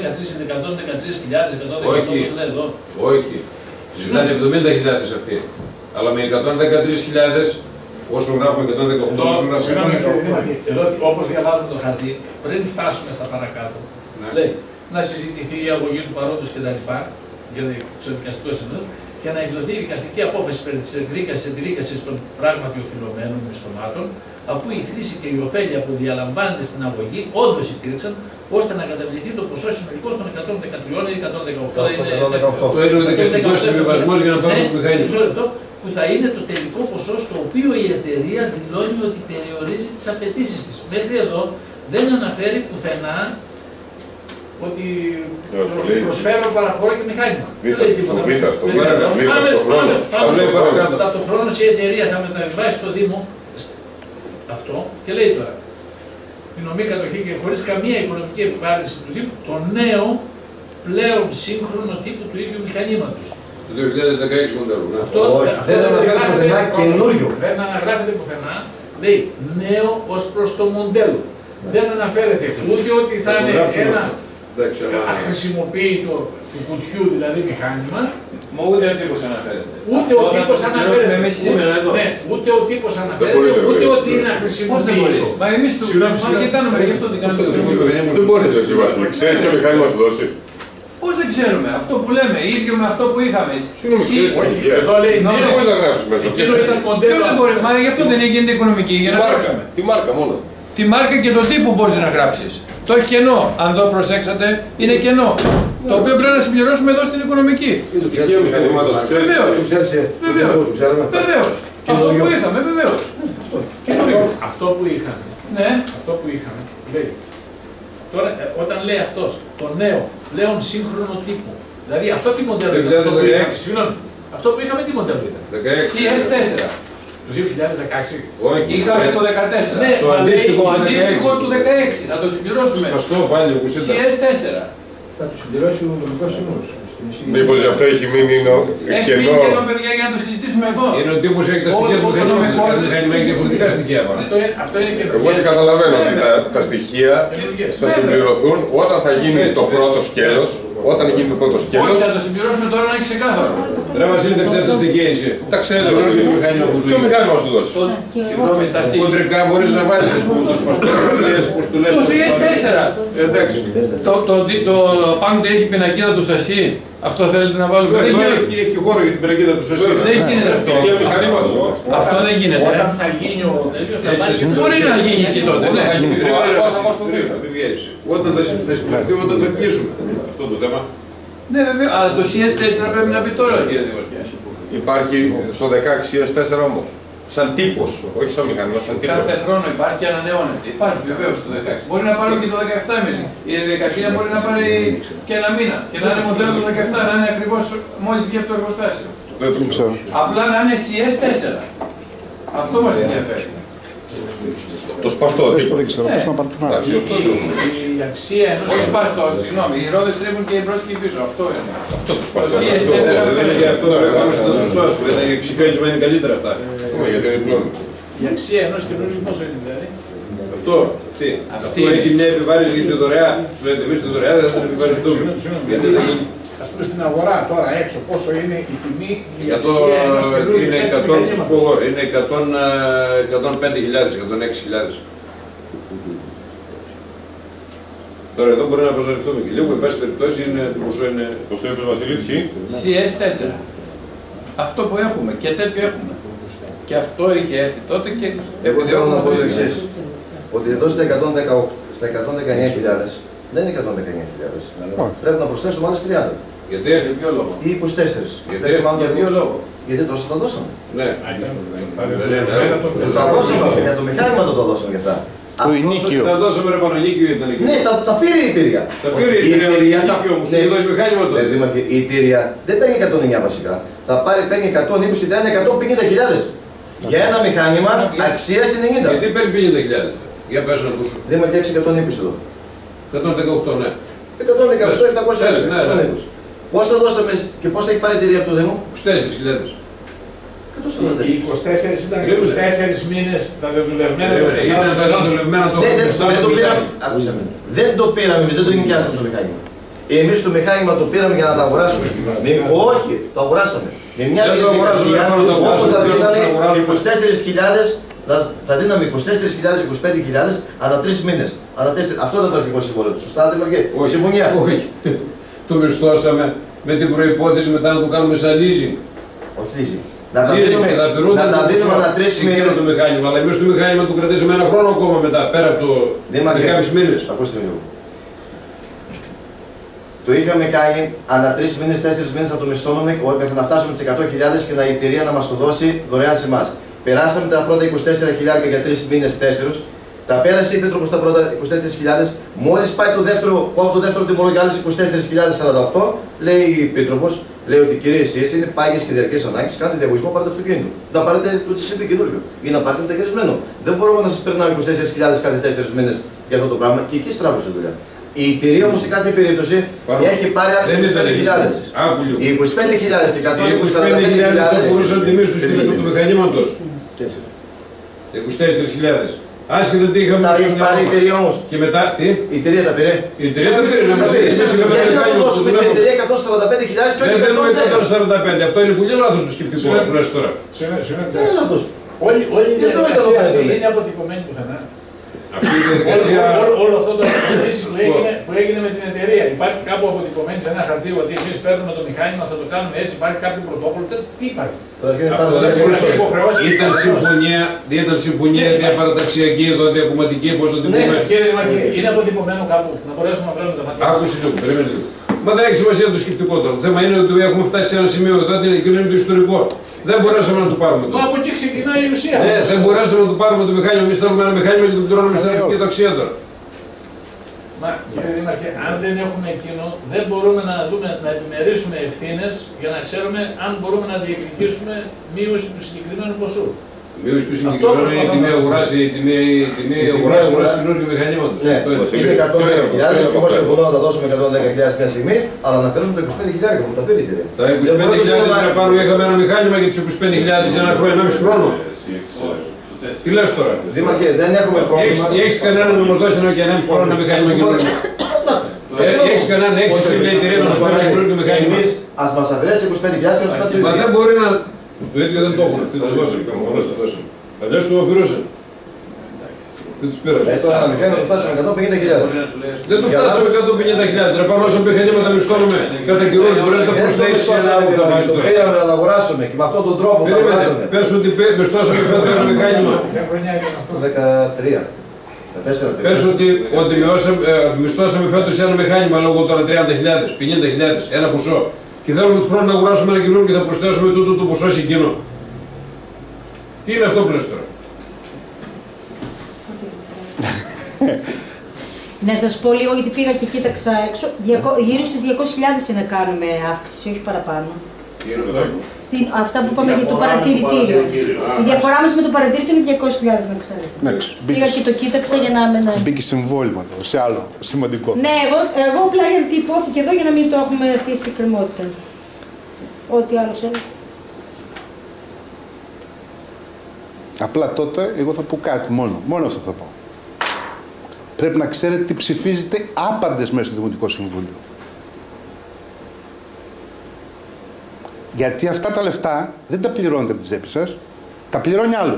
113.000, 113.000 εδώ. Όχι. Ζητάνε 70.000 αυτοί. Αλλά με 113.000 όσο γράφουμε 118, όσο γράφουμε. Εδώ όπως διαβάζουμε το χαρτί, πριν φτάσουμε στα παρακάτω, λέει να συζητηθεί η αγωγή του παρόντος κτλ. Για το δικαστικό επίπεδο και να εκδοθεί η δικαστική απόφαση περί της εκδίκασης των πράγματι οφειλωμένων μισθωμάτων, αφού η χρήση και η ωφέλεια που διαλαμβάνεται στην αγωγή όντως υπήρξαν, ώστε να καταβληθεί το ποσό συνολικό των 113 ή 118. Αυτό είναι ο δικαστικός συμβιβασμός για να πάρουμε το μηχάνημα. Που θα είναι το τελικό ποσό στο οποίο η εταιρεία δηλώνει ότι περιορίζει τις απαιτήσεις της. Μέχρι εδώ δεν αναφέρει πουθενά ότι προσφέρω παραχωρώ και μηχάνημα. Δεν λέει τίποτα. Ταυτοχρόνως η εταιρεία θα μεταβιβάσει στο Δήμο αυτό και λέει τώρα την ομή κατοχή και χωρίς καμία οικονομική επιβάρυνση του Δήμου το νέο πλέον σύγχρονο τύπο του ίδιου μηχανήματος. Το 2016 μοντέλο. Δεν αναφέρει πουθενά καινούριο. Δεν αναγράφεται πουθενά. Λέει νέο ως προς το μοντέλο. Δεν αναφέρεται ούτε ότι θα είναι ένα αχρησιμοποιητό του κουτιού δηλαδή μηχάνημα. Μα ούτε ο τύπος αναφέρεται. Ούτε ο τύπος αναφέρεται. Ούτε ο τύπος αναφέρεται, ούτε ότι είναι αχρησιμοποιητό. Μα εμείς το κάνουμε, γι' αυτό δεν κάνουμε. Δεν μπορείς εσύ Βασίλη, ξέρεις ποιο μηχάνημα σου δώσει. Πώς δεν ξέρουμε, αυτό που λέμε, ίδιο με αυτό που είχαμε. Εδώ λέει να μην μπορεί να γράψεις μέσα. Εκείνο ήταν μοντέλο. Μα γι' αυτό δεν γίνεται οικονομική, για να γράψουμε. Τη μάρκα μόνο. Τη μάρκα και τον τύπο μπορείς να γράψεις. Το έχει κενό, αν εδώ προσέξατε, είναι κενό. Το οποίο πρέπει να συμπληρώσουμε εδώ στην οικονομική. Βεβαίως. Βεβαίως. Αυτό που είχαμε, βεβαίως. Αυτό που είχαμε. Ναι. Αυτό που είχαμε. Λέει. Τώρα, όταν λέει αυτός, το νέο, πλέον σύγχρονο τύπο. Δηλαδή αυτό τι μοντέλο ήταν. Συγγνώμη. Αυτό που είχαμε τι μοντέλο ήταν. CS4. Το 2016. Όχι, είχαμε το 2014. Ναι, το αντίστοιχο του 2016. Να το συμπληρώσουμε. Σπαστό πάλι, όπως ήταν. CS4. Θα το συμπληρώσει ο νομικός σύμβουλος. Μήπως γι' αυτό έχει μείνει κενό. Έχει μείνει κενό, παιδιά, για να το συζητήσουμε εδώ. Είναι ο τύπος έχει τα στοιχεία του μηχανήματος. Έχει διαφορετικά στοιχεία πάνω. Αυτό είναι καινούργιο. Εγώ τι καταλαβαίνω ότι τα στοιχεία θα συμπληρωθούν όταν θα γίνει το πρώτο σκέλος Όταν γίνει το σκέλος. Όχι, θα το συμπληρώσουμε τώρα να έχει ξεκάθαρο. Ρε Βασίλη, δεν ξέρεις τα στοιχεία εσύ. Τα ξέρω. Ποιο μηχάνημα σου δώσει. Συγγνώμη, τα στοιχεία. Κοντρικά μπορείς να βάλεις τους παστορούς, που του λες. Το CS4. Εντάξει. Το πάνω ότι έχει πινακίδα του σασί. Αυτό θέλετε να βάλουμε. Δεν γίνεται και χώρο για την πινακίδα του σασί. Δεν γίνεται αυτό. Αυτό δεν γίνεται. Όταν θα γίνει ο τέτοιος, μπορεί να γίνει και τότε. Όταν θα συμπληρωθεί, όταν θα κλείσουμε αυτό το θέμα. Ναι, βέβαια, αλλά το CS4 πρέπει να πει τώρα, κύριε Δημαρχία. Υπάρχει στο 16 CS4 όμως. Σαν τύπος, όχι σαν μηχανήμα, σαν τύπος. Κάθε χρόνο υπάρχει και ανανεώνεται. Υπάρχει βεβαίως το 16. Μπορεί να πάρουμε και το 17 εμείς. Η διαδικασία μπορεί να πάρει και ένα μήνα. Και να είναι μοντέλο το 17, να είναι ακριβώς μόλις βγει από το εργοστάσιο. Δεν το ξέρω. Απλά να είναι CS4. Αυτό μας ενδιαφέρει. Το σπαστό. Δεν ξέρω, πώς να πάρει. η αξία ενός... Όχι σπαστό, συγγνώμη. Οι ρόδες τρέχουν και μπρος και πίσω. Αυτό είναι. Αυτό το σπαστό. Το CS4 δεν είναι αυτό το πράγμα, ήταν σωστό. Ήταν εξοικειωμένοι είναι καλύτερα αυτά. Η αξία ενός καινούργιου πόσο είναι δηλαδή. Αυτό, αυτό έχει μια επιβάρηση για τη δωρεά. Σου λέτε εμείς τη δωρεά δεν θα την επιβαρυνθούμε. Ας πούμε στην αγορά τώρα έξω πόσο είναι η τιμή, η αξία ενός καινούργιου μηχανήματος. Είναι 105.000, 106.000. Τώρα εδώ μπορεί να προσαρρευτούμε και λίγο, εν πάση περιπτώσει είναι το ποσό είναι... Πώς το είπε ο Βασιλίτης, CS4. Αυτό που έχουμε και τέτοιο έχουμε. Και αυτό είχε έρθει τότε και... Εγώ θέλω να πω το εξής. Ότι εδώ στα 119.000 δεν είναι 119.000. Πρέπει να προσθέσουμε άλλες 30. Γιατί? Για ποιο λόγο? Ή 24. Για ποιο λόγο? Γιατί τόσο τα δώσαμε. Ναι. Τα δώσαμε για το μηχάνημα το δώσαμε για αυτά. Το ενίκιο. Τα δώσαμε ρε Παναγίκιο ήταν εκεί. Ναι, τα πήρε η εταιρεία. Τα πήρε η εταιρεία, όμως η δώσει μηχάνημα τότε. Η εταιρεία δεν παίρνει 109 βασικά. Θα παίρνει 120, 30, 150.000. Για ένα μηχάνημα αξίας 90. Γιατί παίρνει 50.000. Για πες να ακούσω. Δήμαρχε 620 εδώ. 118, ναι. 118, 720. Πόσα δώσαμε και πόσα έχει πάρει η εταιρεία από το Δήμο? 24.000. Οι 24 ήταν 24 μήνες τα δεδουλευμένα. Ήταν τα δεδουλευμένα το χρόνο. Δεν το πήραμε εμείς, δεν το νοικιάσαμε το μηχάνημα. Εμείς το μηχάνημα το πήραμε για να τα αγοράσουμε. Όχι, το αγοράσαμε. Με μια διαδικασία όπου θα δίναμε 24.000, θα δίναμε 24.000, 25.000 ανά 3 μήνες. Αυτό ήταν το αρχικό συμβόλαιο του. Σωστά, Δημαρχέ? Συμφωνία. Όχι. Το μισθώσαμε με την προϋπόθεση μετά να το κάνουμε σαν leasing. Όχι leasing. Να τα δίνουμε ανά 3 μήνες. Το μηχάνημα, αλλά εμείς το μηχάνημα του κρατήσαμε ένα χρόνο ακόμα μετά, πέρα από το 10,5 μήνες. Ακούστε με λίγο. Το είχαμε κάνει ανά 3 μήνες, 4 μήνες θα το μισθώνουμε μέχρι να φτάσουμε τις 100.000 και η εταιρεία να μας το δώσει δωρεάν σε εμάς. Περάσαμε τα πρώτα 24.000 για 3 μήνες, 4. Τα πέρασε η Επίτροπος τα πρώτα 24.000. Μόλις πάει το δεύτερο τιμολόγιο άλλες 24.048, λέει η Επίτροπος, λέει ότι κύριε εσείς είναι πάγιες και διαρκές ανάγκες, κάντε διαγωνισμό, πάρετε αυτοκίνητο. Να πάρετε το τσισίπι καινούριο ή να πάρετε το ταχυρισμένο. Δεν μπορούμε να σας περνάμε 24.000 κάθε 4 μήνες για αυτό το πράγμα και εκεί στράβωσε η δουλειά. Η εταιρεία όμως σε κάθε περίπτωση έχει πάρει άλλες 25.000. Οι 25.000 και 145.000 μπορούσαν να τιμήσουν του μηχανήματος. 24.000. Άσχετο τι είχαμε. Τα έχει πάρει η εταιρεία όμως. Και μετά, τι? Η εταιρεία τα πήρε. Η εταιρεία τα πήρε. Γιατί να το δώσουμε στην εταιρεία 145.000 και όχι 145. Αυτό είναι πολύ λάθος του σκεπτικού που λες τώρα. Δεν είναι λάθος. Όλη η διαδικασία είναι αποτυπωμένη πουθενά. Όλο αυτό το που έγινε με την εταιρεία. Υπάρχει κάπου αποτυπωμένη σε ένα χαρτί ότι εμείς παίρνουμε το μηχάνημα, θα το κάνουμε έτσι, υπάρχει κάποιο πρωτόκολλο. Τι υπάρχει? Ήταν συμφωνία διαπαραταξιακή, διακομματική, πώς να την πούμε. Κύριε Δημαρχή, είναι αποτυπωμένο κάπου, να μπορέσουμε να βγάλουμε τα χαρτιά. Άκουσε λίγο, περίμενε λίγο. Μα δεν έχει σημασία το σκεπτικό τώρα. Το θέμα είναι ότι έχουμε φτάσει σε ένα σημείο εδώ και είναι το ιστορικό. Δεν μπορέσαμε να το πάρουμε. Μα από εκεί ξεκινάει η ουσία. Ναι, δεν μπορέσαμε να το πάρουμε το μηχάνημα. Εμείς θέλουμε ένα μηχάνημα και το πληρώνουμε στην αρχική ταξία τώρα. Μα κύριε Δήμαρχε, αν δεν έχουμε εκείνο, δεν μπορούμε να επιμερίσουμε ευθύνες για να ξέρουμε αν μπορούμε να διεκδικήσουμε μείωση του συγκεκριμένου ποσού. Μείωση του συγκεκριμένου είναι η τιμή αγοράς ενός καινούργιου μηχανήματος. Ναι, είναι 110.000 και εγώ συμφωνώ να τα δώσουμε 110.000 μια στιγμή, αλλά να αφαιρέσουμε τα 25.000 που τα πήρε η εταιρεία. Τα 25.000 να πάρουμε, είχαμε ένα μηχάνημα για τους 25.000 για ένα χρόνο, 1,5 χρόνο. Τι λες τώρα? Δήμαρχε, δεν έχουμε πρόβλημα. Έχεις κανένα να μας δώσει ένα και 1,5 χρόνο ένα μηχάνημα καινούργιο? Έχεις κανέναν έξι λέει τη ρεύμα να φέρει καινούργιο μηχάνημα. Εμείς ας μας αφαιρέσει 25.000 και να σπάει το ίδιο. Μα δεν μπορεί να... Το ίδιο δεν το έχουν, αυτοί το δώσαν. Αλλιώς το αφηρούσαν. Δεν τους πήραν. Τώρα ένα μηχάνημα το φτάσαμε 150.000. Δεν το φτάσαμε 150.000. Ρε πάνω όσο μηχανήματα μισθώνουμε. Κατά καιρούς μπορεί να το προσθέσεις σε ένα άλλο θα βάζεις τώρα. Το πήραμε να το αγοράσουμε και με αυτόν τον τρόπο το αγοράσαμε. Πες ότι μισθώσαμε φέτος ένα μηχάνημα. Το 13. Πες ότι μισθώσαμε φέτος ένα μηχάνημα λόγω τώρα 30.000, 50.000, ένα ποσό. Και θέλουμε του χρόνου να αγοράσουμε ένα καινούργιο και θα προσθέσουμε τούτο το ποσό σε εκείνο. Τι είναι αυτό που λες τώρα? Να σας πω λίγο, γιατί πήγα και κοίταξα έξω, γύρω στις 200.000 είναι να κάνουμε αύξηση, όχι παραπάνω. Αυτά που είπαμε για το παρατηρητήριο. Η διαφορά μας με το παρατηρητήριο είναι 200.000, να ξέρετε. Πήγα και το κοίταξα για να μην... Μπήκε συμβόλαιο σε άλλο σημαντικό. Ναι, εγώ απλά γιατί υπόθηκε εδώ για να μην το έχουμε αφήσει κρεμότητα. Ό,τι άλλο θέλει. Απλά τότε εγώ θα πω κάτι μόνο αυτό θα πω. Πρέπει να ξέρετε τι ψηφίζετε άπαντες μέσα στο Δημοτικό Συμβούλιο. Γιατί αυτά τα λεφτά δεν τα πληρώνετε από τη τσέπη σας, τα πληρώνει άλλος.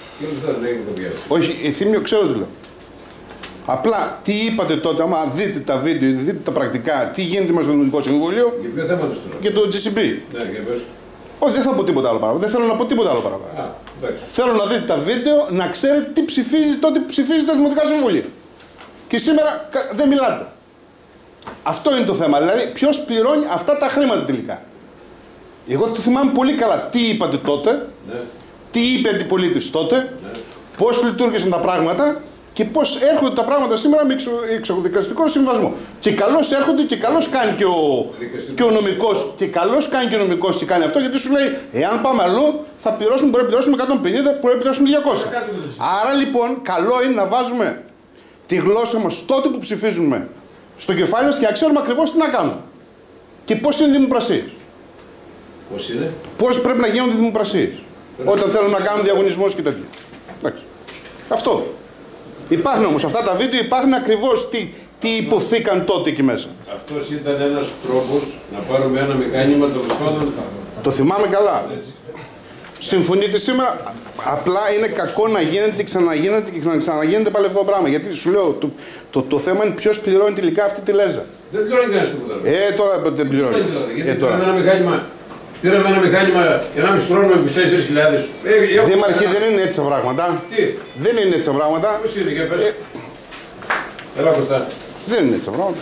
Όχι, Θήμιο, ξέρω τι λέω. Απλά τι είπατε τότε, άμα δείτε τα βίντεο, δείτε τα πρακτικά, τι γίνεται μέσα στο Δημοτικό Συμβούλιο. Για ποιο θέμα το για το GCB. Ναι, για πες. Όχι, δεν θα πω τίποτα άλλο παραπάνω. Δεν θέλω να πω τίποτα άλλο παραπάνω. Θέλω να δείτε τα βίντεο, να ξέρετε τι ψηφίζει τότε που ψηφίζει τα Δημοτικά Συμβούλια. Και σήμερα δεν μιλάτε. Αυτό είναι το θέμα. Δηλαδή, ποιος πληρώνει αυτά τα χρήματα τελικά. Εγώ το θυμάμαι πολύ καλά τι είπατε τότε, ναι. Τι είπε αντιπολίτευση τότε, ναι. Πώς λειτουργήσαν τα πράγματα και πώς έρχονται τα πράγματα σήμερα με εξοδικαστικό συμβασμό. Και καλώς έρχονται και καλώς κάνει και ο νομικός. Και καλώς κάνει και ο νομικός και κάνει αυτό, γιατί σου λέει, εάν πάμε αλλού, θα πληρώσουμε, μπορεί να πληρώσουμε 150, μπορεί να πληρώσουμε 200. Άρα λοιπόν, καλό είναι να βάζουμε τη γλώσσα μας τότε που ψηφίζουμε στο κεφάλι μας και να ξέρουμε ακριβώς τι να κάνουμε. Και πώς είναι οι δημοπρασίες. Πώς είναι? Πώς πρέπει να γίνονται οι δημοπρασίες. Όταν θέλουν να κάνουν διαγωνισμούς και τέτοια. Εντάξει. Αυτό. Υπάρχουν όμως αυτά τα βίντεο, υπάρχουν ακριβώς τι υποθήκαν τότε εκεί μέσα. Αυτός ήταν ένας τρόπος να πάρουμε ένα μηχάνημα των πάντων. Το θυμάμαι καλά. Συμφωνείτε σήμερα? Απλά είναι κακό να γίνεται και ξαναγίνεται και ξαναγίνεται πάλι αυτό το πράγμα. Γιατί σου λέω, το θέμα είναι ποιος πληρώνει τελικά αυτή τη λέζα. Δεν πληρώνει κανένας τίποτα. Τώρα δεν πληρώνει. Γιατί πήραμε ένα μηχάνημα 1,5 χρόνο με 24.000. Δήμαρχε, δεν είναι έτσι τα πράγματα. Τι? Δεν είναι έτσι τα πράγματα. Πώς είναι, για πες. Έλα μπροστά. Δεν είναι έτσι τα πράγματα.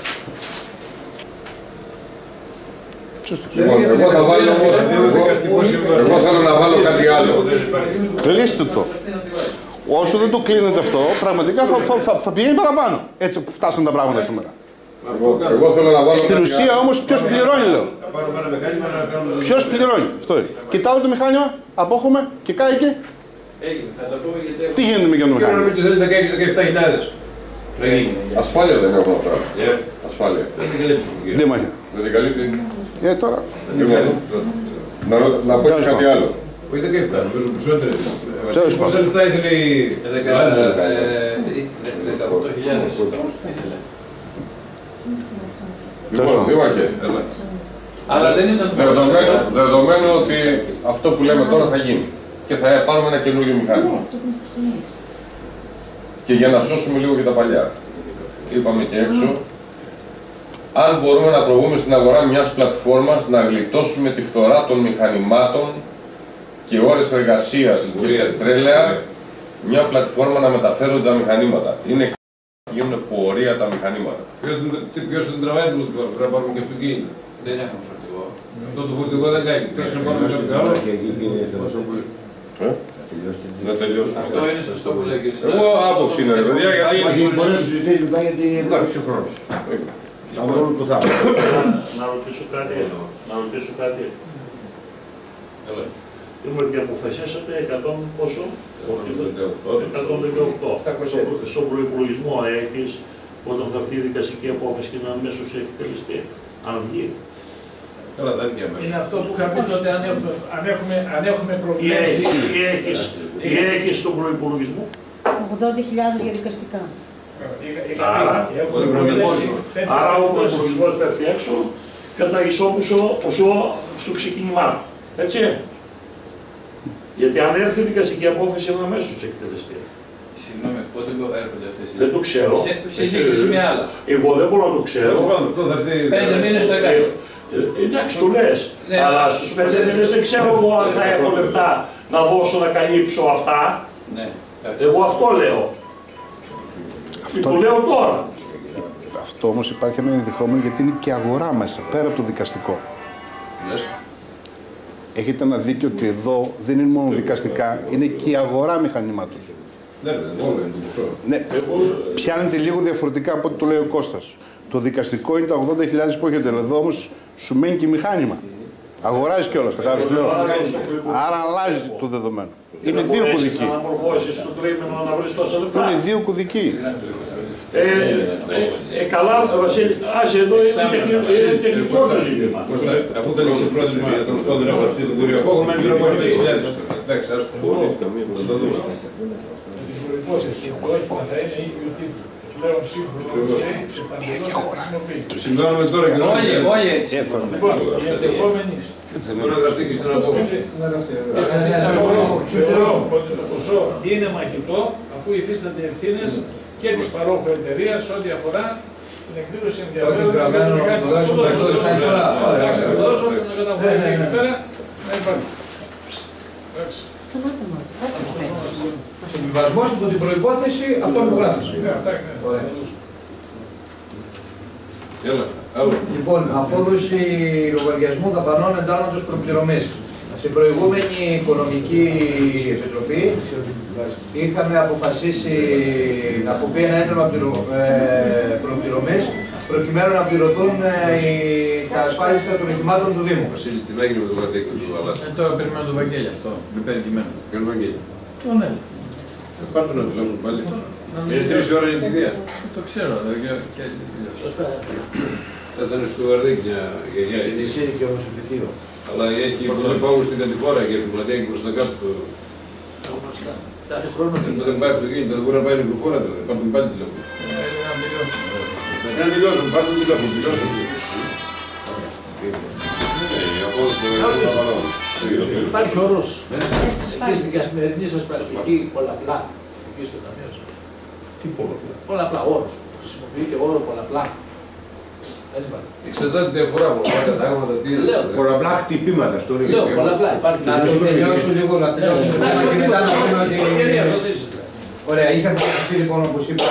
Εγώ θέλω να βάλω κάτι άλλο. Τελείστε το. Όσο δεν το κλείνετε αυτό, πραγματικά θα πηγαίνει παραπάνω. Έτσι που φτάσαν τα πράγματα σήμερα. Εγώ θέλω να βάλω. Στην ουσία όμως ποιος πληρώνει, λέω. Ποιος πληρώνει, αυτό είναι. Κοιτάω το μηχάνημα, απόχομαι και κάηκε. Τι γίνεται με το μηχάνημα. Νομίζω θέλει να κάηκε 17.000. Ασφάλεια δεν έχουμε αυτά. Ασφάλεια. Δεν μάχε. Δεν την καλύπτει. Τώρα. Να πω κάτι άλλο. Όχι 17, νομίζω περισσότερες. Πόσα λεφτά ήθελε η 18.000. Λοιπόν, Δήμαρχε, αλλά δεν ήταν δεδομένου ότι αυτό που λέμε τώρα θα γίνει και θα πάρουμε ένα καινούργιο μηχάνημα. Και για να σώσουμε λίγο και τα παλιά, είπαμε και έξω, αν μπορούμε να προβούμε στην αγορά μιας πλατφόρμας να γλιτώσουμε τη φθορά των μηχανημάτων και ώρες εργασίας και πετρέλαια, μια πλατφόρμα να μεταφέρονται τα μηχανήματα. Είναι γίνουν πορεία τα μηχανήματα. Ποιος δεν τραβάει την πλατφόρμα, πρέπει να πάρουμε και αυτοκίνητο. Δεν έχουμε φορτηγό. Αυτό το φορτηγό δεν κάνει. Πρέπει να πάρουμε κάποιο άλλο. Να τελειώσουμε. Αυτό είναι σωστό που λέγεις. Εγώ άποψη είναι, παιδιά, γιατί... Μπορεί να το συζητήσει μετά γιατί είναι κάποιο χρόνο. Από όλο που θα Να ρωτήσω κάτι. Ότι αποφασίσατε 100 πόσο? 118. Στον προϋπολογισμό έχεις όταν θα έρθει η δικαστική απόφαση και να αμέσως εκτελεστεί. Αν βγει. Καλά, δεν είναι αμέσως. Είναι αυτό που είχα πει τότε, αν έχουμε προβλέψει. Τι έχεις στον προϋπολογισμό? 80.000 για δικαστικά. Άρα ο προϋπολογισμός πέφτει έξω κατά ισόμουσο ποσό στο ξεκίνημά του. Έτσι. Γιατί αν έρθει η δικαστική απόφαση είναι αμέσως εκτελεστεί. Συγγνώμη, πότε έρχονται αυτές οι... Δεν το ξέρω. Σε σύγκριση με άλλα. Εγώ δεν μπορώ να το ξέρω. 5 μήνες το έκανε. Εντάξει, το λες. Αλλά στους 5 μήνες δεν ξέρω εγώ αν θα έχω λεφτά να δώσω να καλύψω αυτά. Εγώ αυτό λέω. Το λέω τώρα. Αυτό όμως υπάρχει ένα ενδεχόμενο γιατί είναι και αγορά μέσα, πέρα από το δικαστικό. Έχετε ένα δίκιο ότι εδώ δεν είναι μόνο δικαστικά, είναι και η αγορά μηχανήματος. Ναι, πιάνετε λίγο διαφορετικά από ό,τι το λέει ο Κώστας. Το δικαστικό είναι τα 80.000 που έχετε, εδώ όμως σου μένει και μηχάνημα. Αγοράζεις κιόλας, κατάλαβες λέω. Άρα αλλάζει το δεδομένο. Είναι δύο κωδικοί. Είναι δύο κωδικοί. Καλά, Βασίλη, άσε εδώ είναι τεχνικό το ζήτημα. Αφού το λεξιπρόθεσμα τέλος πάντων έχω αυτή τον Κυριακό, έχω μένει 300.000. Εντάξει, ας το πω. Θα το δούμε. Το συμβαίνουμε τώρα και όλοι έτσι. Μπορεί να γραφτεί και στην απόφαση. Το ποσό είναι μαχητό αφού υφίστανται ευθύνες και της παρόχου εταιρείας ό,τι αφορά την εκδήλωση ενδιαφέροντος. Όχι γραμμένο να το δώσω, θα το δώσω τώρα. Εντάξει, θα το δώσω, να καταφέρει εκεί πέρα, να υπάρχει. Σταμάτε μόνο, κάτσε πέρα. Συμβιβασμός υπό την προϋπόθεση αυτό που γράφεις. Λοιπόν, απόδοση λογαριασμού δαπανών εντάλματος προπληρωμής. Στην προηγούμενη Οικονομική Επιτροπή είχαμε αποφασίσει να αποποιεί ένα ένταλμα προπληρωμής προκειμένου να πληρωθούν τα ασφάλιστα των οχημάτων του Δήμου. Βασίλη, τι έγινε με το Βαγγέλη του Βαλάτη. Τώρα περιμένω το Βαγγέλη αυτό, με περιμένω. Ποιο είναι Βαγγέλη. Ναι. Πάρτε να τηλέφωνο πάλι. Είναι 3 ώρα η κηδεία. Το ξέρω. Θα ήταν στο Βαρδίκ μια γιαγιά. Είναι εσύ και όμως επιτύχω. Αλλά έχει πολύ πάγου στην κατηφόρα και την πλατεία και προς τα κάτω. Δεν πάει αυτοκίνητο, δεν μπορεί να πάει νεκροφόρα τώρα. Πάρτε πάλι τηλέφωνο. Να τελειώσουν, πάρτε τηλέφωνο, τελειώσουν. Υπάρχει όρος στην καθημερινή σας πρακτική πολλαπλά εκεί στο ταμείο σας. Τι πολλαπλά. Πολλαπλά όρος. Χρησιμοποιείτε όρο πολλαπλά. Εξαρτάται τη διαφορά από τα κατάγματα, τι είναι. Πολλαπλά χτυπήματα στο ίδιο. Λέω πολλαπλά, υπάρχει. Να τελειώσω λίγο, να τελειώσω το θέμα και μετά να πούμε ότι... Ωραία, είχαμε αυτή λοιπόν όπως είπα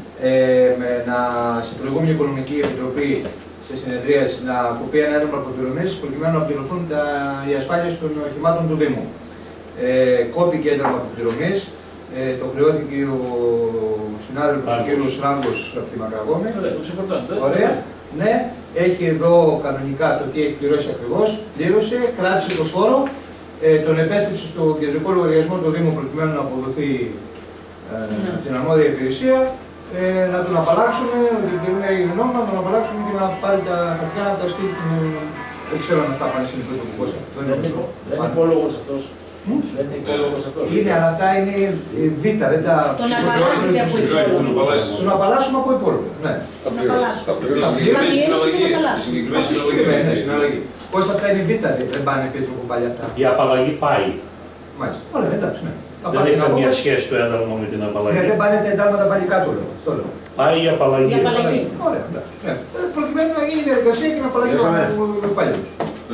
στην προηγούμενη Οικονομική Επιτροπή σε συνεδρίες να αποποιεί ένα ένταλμα προπληρωμής προκειμένου να πληρωθούν οι ασφάλειες των οχημάτων του Δήμου. Κόπηκε ένταλμα προπληρωμής, το χρεώθηκε ο συνάδελφος ο κ. Ράγκος από τη Μακραγόμη. Ωραία. Ναι, έχει εδώ κανονικά το τι έχει πληρώσει ακριβώς, πλήρωσε, κράτησε το φόρο, τον επέστρεψε στο κεντρικό λογαριασμό του Δήμου προκειμένου να αποδοθεί την αρμόδια υπηρεσία, να τον απαλλάξουμε, γιατί δεν έγινε νόμιμα, να τον απαλλάξουμε και να πάρει τα χαρτιά να τα στείλει. Δεν ξέρω αν αυτά πάνε συνήθως το ποσό. Δεν είναι υπόλογος αυτός. Είναι, αλλά αυτά είναι β, δεν τα... Τον απαλλάσσετε από υπόλοιπο. Τον απαλλάσσουμε από υπόλοιπο, ναι. Θα πληρώσει συγκεκριμένη συναλλαγή. Πώς αυτά είναι β, δεν πάνε πέτρο που πάλι αυτά. Η απαλλαγή πάει. Μάλιστα, ωραία, εντάξει, ναι. Δεν έχει καμία σχέση το ένταλμα με την απαλλαγή. Ναι, δεν πάνε τα εντάλματα πάλι κάτω, λέω. Αυτό λέω. Πάει η απαλλαγή. Ωραία, εντάξει. Προκειμένου να γίνει η διαδικασία και να απαλλαγεί ο υπάλληλος.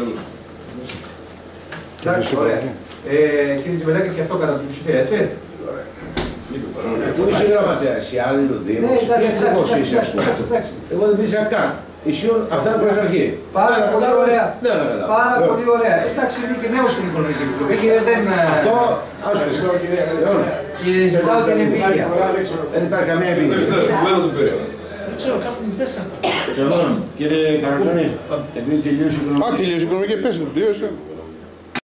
Εντάξει, ωραία. Κύριε Τζιβελάκη, και αυτό κατά πλειοψηφία, έτσι. Πού είσαι γραμματέας, οι άλλοι του Δήμου, τι ακριβώς είσαι, ας πούμε. Εγώ δεν πήσα καν. Ισχύουν αυτά που προς αρχή. Πάρα πολύ ωραία. Πάρα πολύ ωραία. Εντάξει, είναι και νέος στην Οικονομική Επιτροπή και δεν... Αυτό, ας πω, και ζητάω την εμπειρία. Δεν υπάρχει καμία εμπειρία. Δεν ξέρω, κάπου μου πέσανε. Κύριε Καρατσόνη, επειδή τελείωσε η Οικονομική. Τελείωσε η Οικονομική, πες το, τελείωσε.